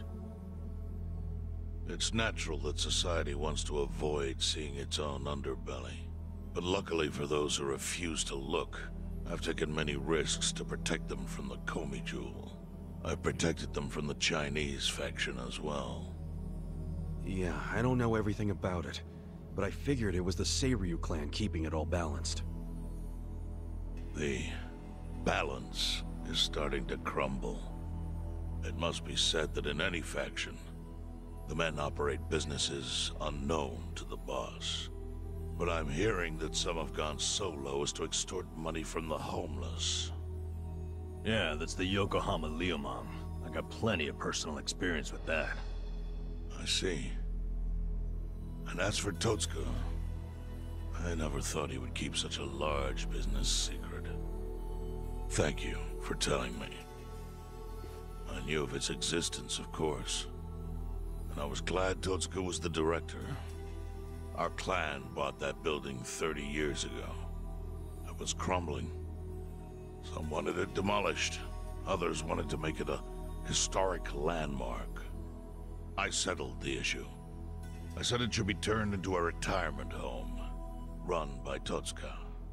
It's natural that society wants to avoid seeing its own underbelly. But luckily for those who refuse to look, I've taken many risks to protect them from the Komi Jewel. I've protected them from the Chinese faction as well. Yeah, I don't know everything about it, but I figured it was the Seiryu clan keeping it all balanced. The balance is starting to crumble. It must be said that in any faction, the men operate businesses unknown to the boss. But I'm hearing that some have gone so low as to extort money from the homeless. Yeah, that's the Yokohama Leomom. I got plenty of personal experience with that. I see. And as for Totsuka, I never thought he would keep such a large business secret. Thank you for telling me. I knew of its existence, of course. And I was glad Totsuka was the director. Our clan bought that building 30 years ago. It was crumbling. Some wanted it demolished. Others wanted to make it a historic landmark. I settled the issue. I said it should be turned into a retirement home, run by Totsuka.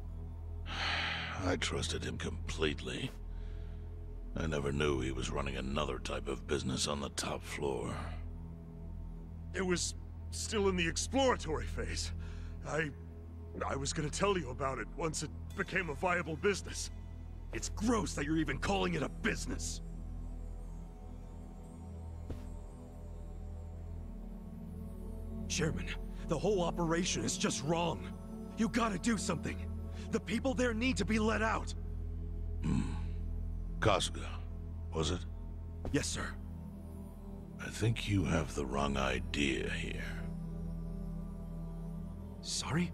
I trusted him completely. I never knew he was running another type of business on the top floor. It was still in the exploratory phase. I was gonna tell you about it once it became a viable business. It's gross that you're even calling it a business. Chairman, the whole operation is just wrong. You gotta do something. The people there need to be let out. Kasuga, was it? Yes, sir. I think you have the wrong idea here. Sorry?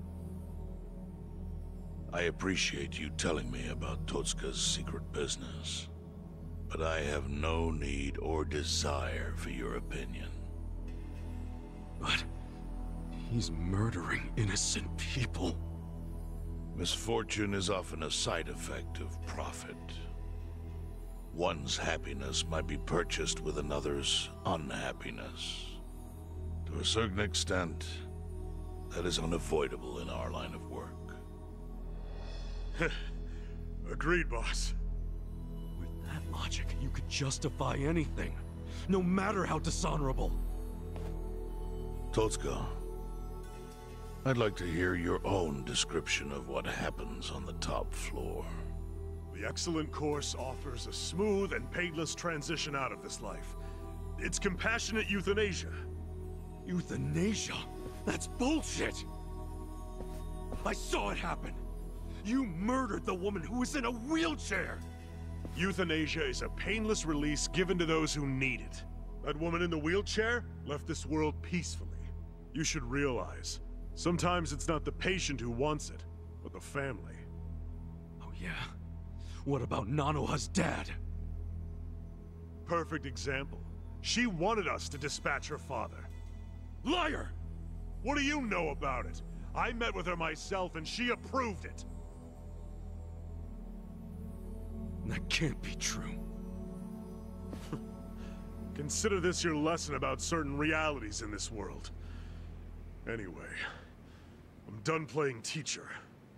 I appreciate you telling me about Totsuka's secret business, but I have no need or desire for your opinion. But he's murdering innocent people. Misfortune is often a side effect of profit. One's happiness might be purchased with another's unhappiness. To a certain extent, that is unavoidable in our line of work. Agreed, boss. With that logic, you could justify anything, no matter how dishonorable. Totsuka, I'd like to hear your own description of what happens on the top floor. The excellent course offers a smooth and painless transition out of this life. It's compassionate euthanasia. Euthanasia? That's bullshit! I saw it happen! You murdered the woman who was in a wheelchair! Euthanasia is a painless release given to those who need it. That woman in the wheelchair left this world peacefully. You should realize, sometimes it's not the patient who wants it, but the family. Oh yeah? What about Nanoha's dad? Perfect example. She wanted us to dispatch her father. Liar! What do you know about it? I met with her myself and she approved it. That can't be true. Consider this your lesson about certain realities in this world. Anyway, I'm done playing teacher.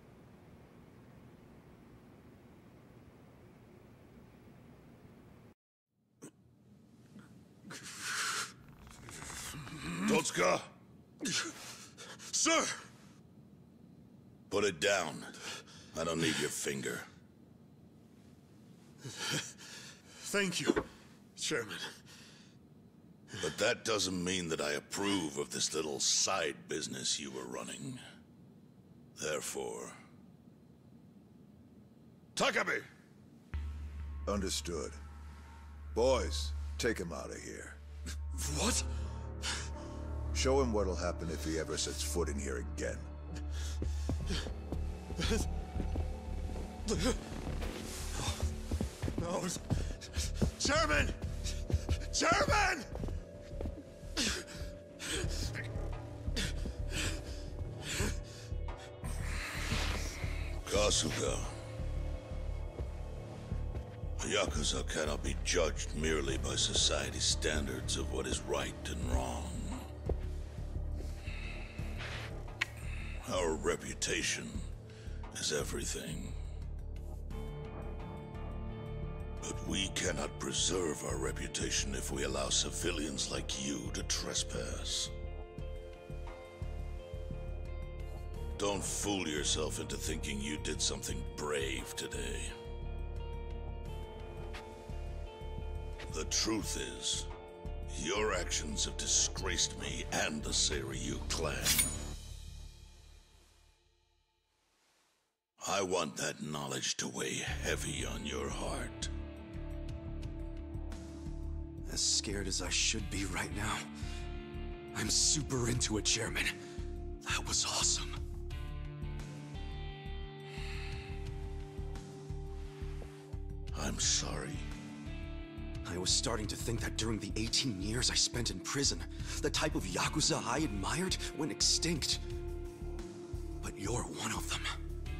Totsuka! Sir! Put it down. I don't need your finger. Thank you, Chairman. But that doesn't mean that I approve of this little side business you were running. Therefore... Takabe! Understood. Boys, take him out of here. What? Show him what'll happen if he ever sets foot in here again. No. Chairman! Chairman! Kasuga. A Yakuza cannot be judged merely by society's standards of what is right and wrong. Our reputation is everything. But we cannot preserve our reputation if we allow civilians like you to trespass. Don't fool yourself into thinking you did something brave today. The truth is, your actions have disgraced me and the Seiryu clan. I want that knowledge to weigh heavy on your heart. As scared as I should be right now, I'm super into it, Chairman. That was awesome. I'm sorry. I was starting to think that during the 18 years I spent in prison, the type of Yakuza I admired went extinct. But you're one of them.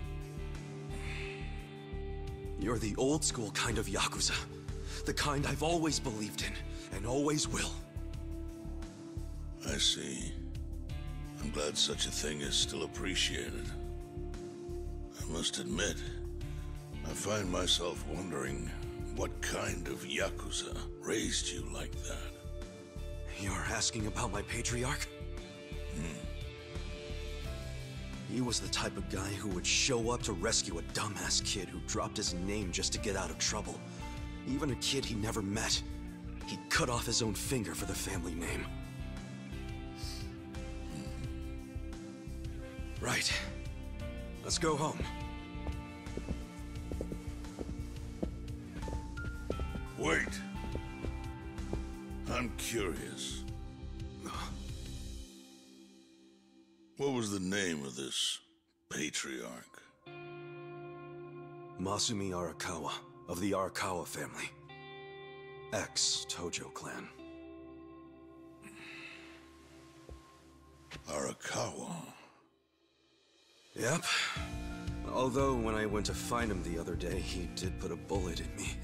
You're the old school kind of Yakuza. The kind I've always believed in, and always will. I see. I'm glad such a thing is still appreciated. I must admit, I find myself wondering what kind of Yakuza raised you like that. You're asking about my patriarch? He was the type of guy who would show up to rescue a dumbass kid who dropped his name just to get out of trouble. Even a kid he never met. He'd cut off his own finger for the family name. Right. Let's go home. Wait. I'm curious. What was the name of this patriarch? Masumi Arakawa, of the Arakawa family. Ex-Tojo clan. Arakawa? Yep. Although, when I went to find him the other day, he did put a bullet in me.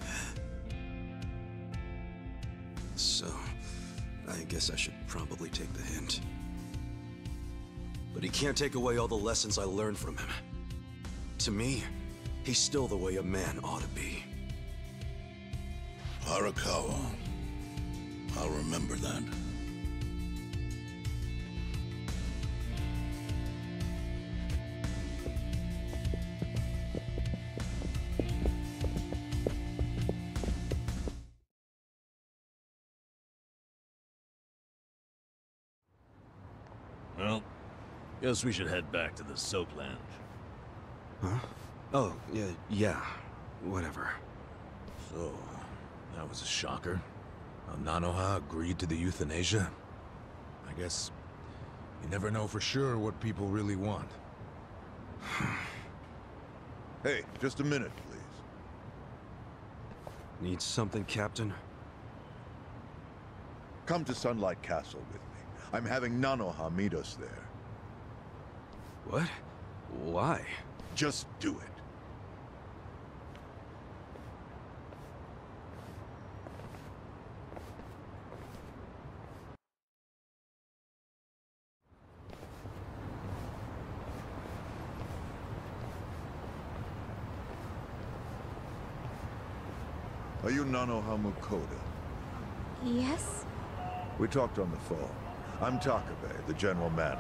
So, I guess I should probably take the hint. But he can't take away all the lessons I learned from him. To me, he's still the way a man ought to be. Arakawa. I'll remember that. Well, guess we should head back to the soap lounge. Huh? Oh, yeah. Whatever. So, that was a shocker. Nanoha agreed to the euthanasia. I guess you never know for sure what people really want. Hey, just a minute, please. Need something, Captain? Come to Sunlight Castle with me. I'm having Nanoha meet us there. What? Why? Just do it. Are you Nanoha Mukoda? Yes? We talked on the phone. I'm Takabe, the general manager.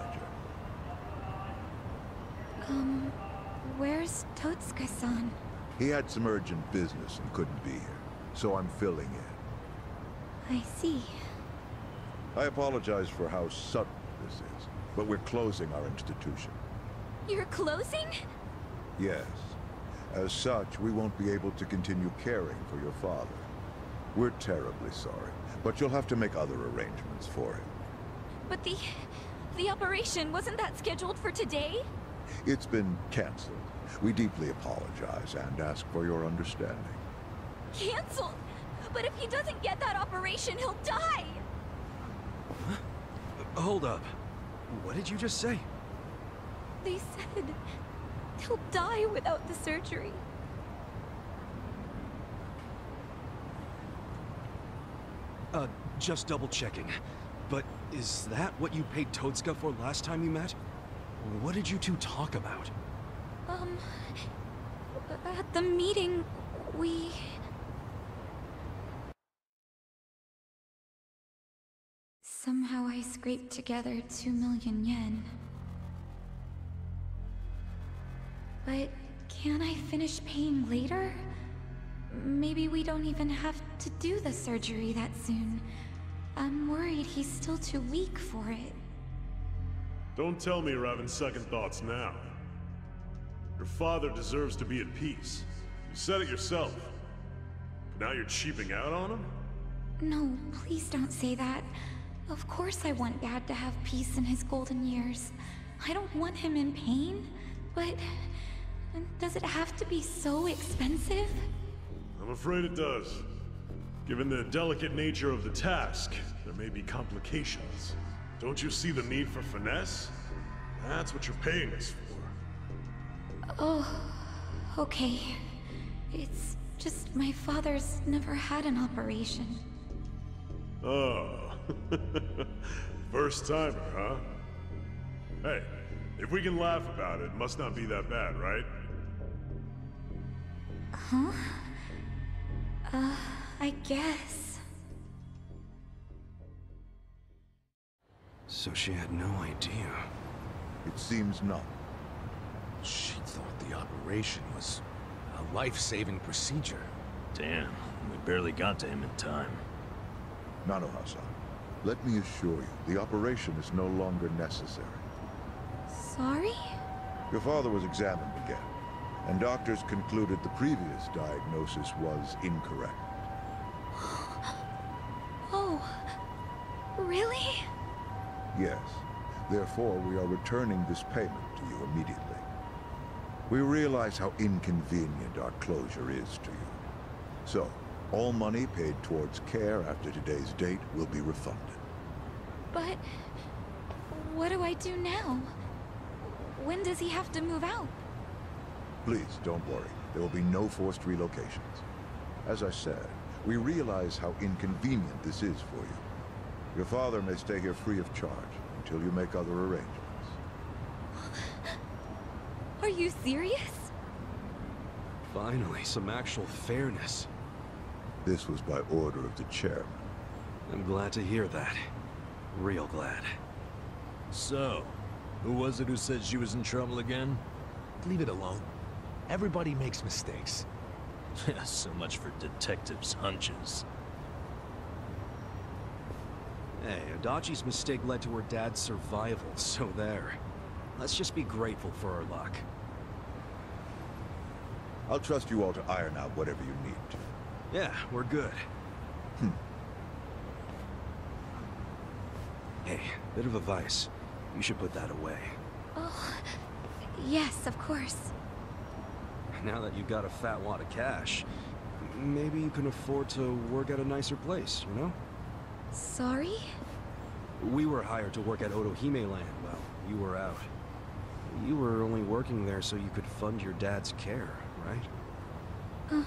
Where's Totsuka-san? He had some urgent business and couldn't be here, so I'm filling in. I see. I apologize for how sudden this is, but we're closing our institution. You're closing? Yes. As such, we won't be able to continue caring for your father. We're terribly sorry, but you'll have to make other arrangements for him. But the operation, wasn't that scheduled for today? It's been canceled. We deeply apologize and ask for your understanding. Canceled? But if he doesn't get that operation, he'll die! Huh? Hold up. What did you just say? They said he'll die without the surgery. Just double checking. But is that what you paid Totsuka for last time you met? What did you two talk about? At the meeting, we... Somehow I scraped together 2 million yen. But can't I finish paying later? Maybe we don't even have to do the surgery that soon. I'm worried he's still too weak for it. Don't tell me you're having second thoughts now. Your father deserves to be at peace. You said it yourself. But now you're cheaping out on him? No, please don't say that. Of course I want Dad to have peace in his golden years. I don't want him in pain, but... does it have to be so expensive? I'm afraid it does. Given the delicate nature of the task, there may be complications. Don't you see the need for finesse? That's what you're paying us for. Oh, okay. It's just my father's never had an operation. Oh. First timer, huh? Hey, if we can laugh about it, it must not be that bad, right? Huh? I guess. So she had no idea. It seems not. She thought the operation was a life-saving procedure. Damn, we barely got to him in time. Nanoha-san, let me assure you, the operation is no longer necessary. Sorry? Your father was examined again, and doctors concluded the previous diagnosis was incorrect. Oh, really? Yes. Therefore, we are returning this payment to you immediately. We realize how inconvenient our closure is to you. So, all money paid towards care after today's date will be refunded. But... what do I do now? When does he have to move out? Please, don't worry. There will be no forced relocations. As I said, we realize how inconvenient this is for you. Your father may stay here free of charge until you make other arrangements. Are you serious? Finally, some actual fairness. This was by order of the chairman. I'm glad to hear that. Real glad. So, who was it who said she was in trouble again? Leave it alone. Everybody makes mistakes. So much for detectives' hunches. Hey, Adachi's mistake led to her dad's survival, so there. Let's just be grateful for our luck. I'll trust you all to iron out whatever you need to. Yeah, we're good. Hey, bit of advice. You should put that away. Oh, yes, of course. Now that you've got a fat wad of cash, maybe you can afford to work at a nicer place, you know? Sorry? We were hired to work at Otohime Land while you were out. You were only working there so you could fund your dad's care, right?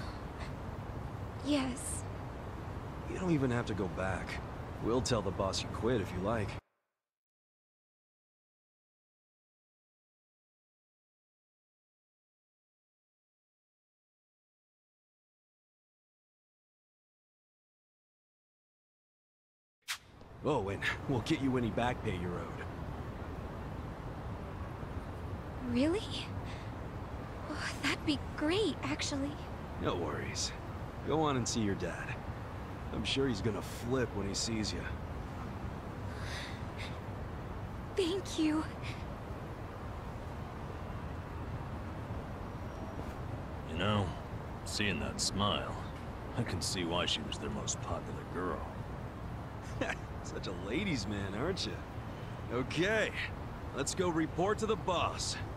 Yes. You don't even have to go back. We'll tell the boss you quit if you like. Oh, and we'll get you any back pay you're owed. Really? Oh, that'd be great, actually. No worries. Go on and see your dad. I'm sure he's gonna flip when he sees you. Thank you. You know, seeing that smile, I can see why she was their most popular girl. Such a ladies' man, aren't you? Okay, let's go report to the boss.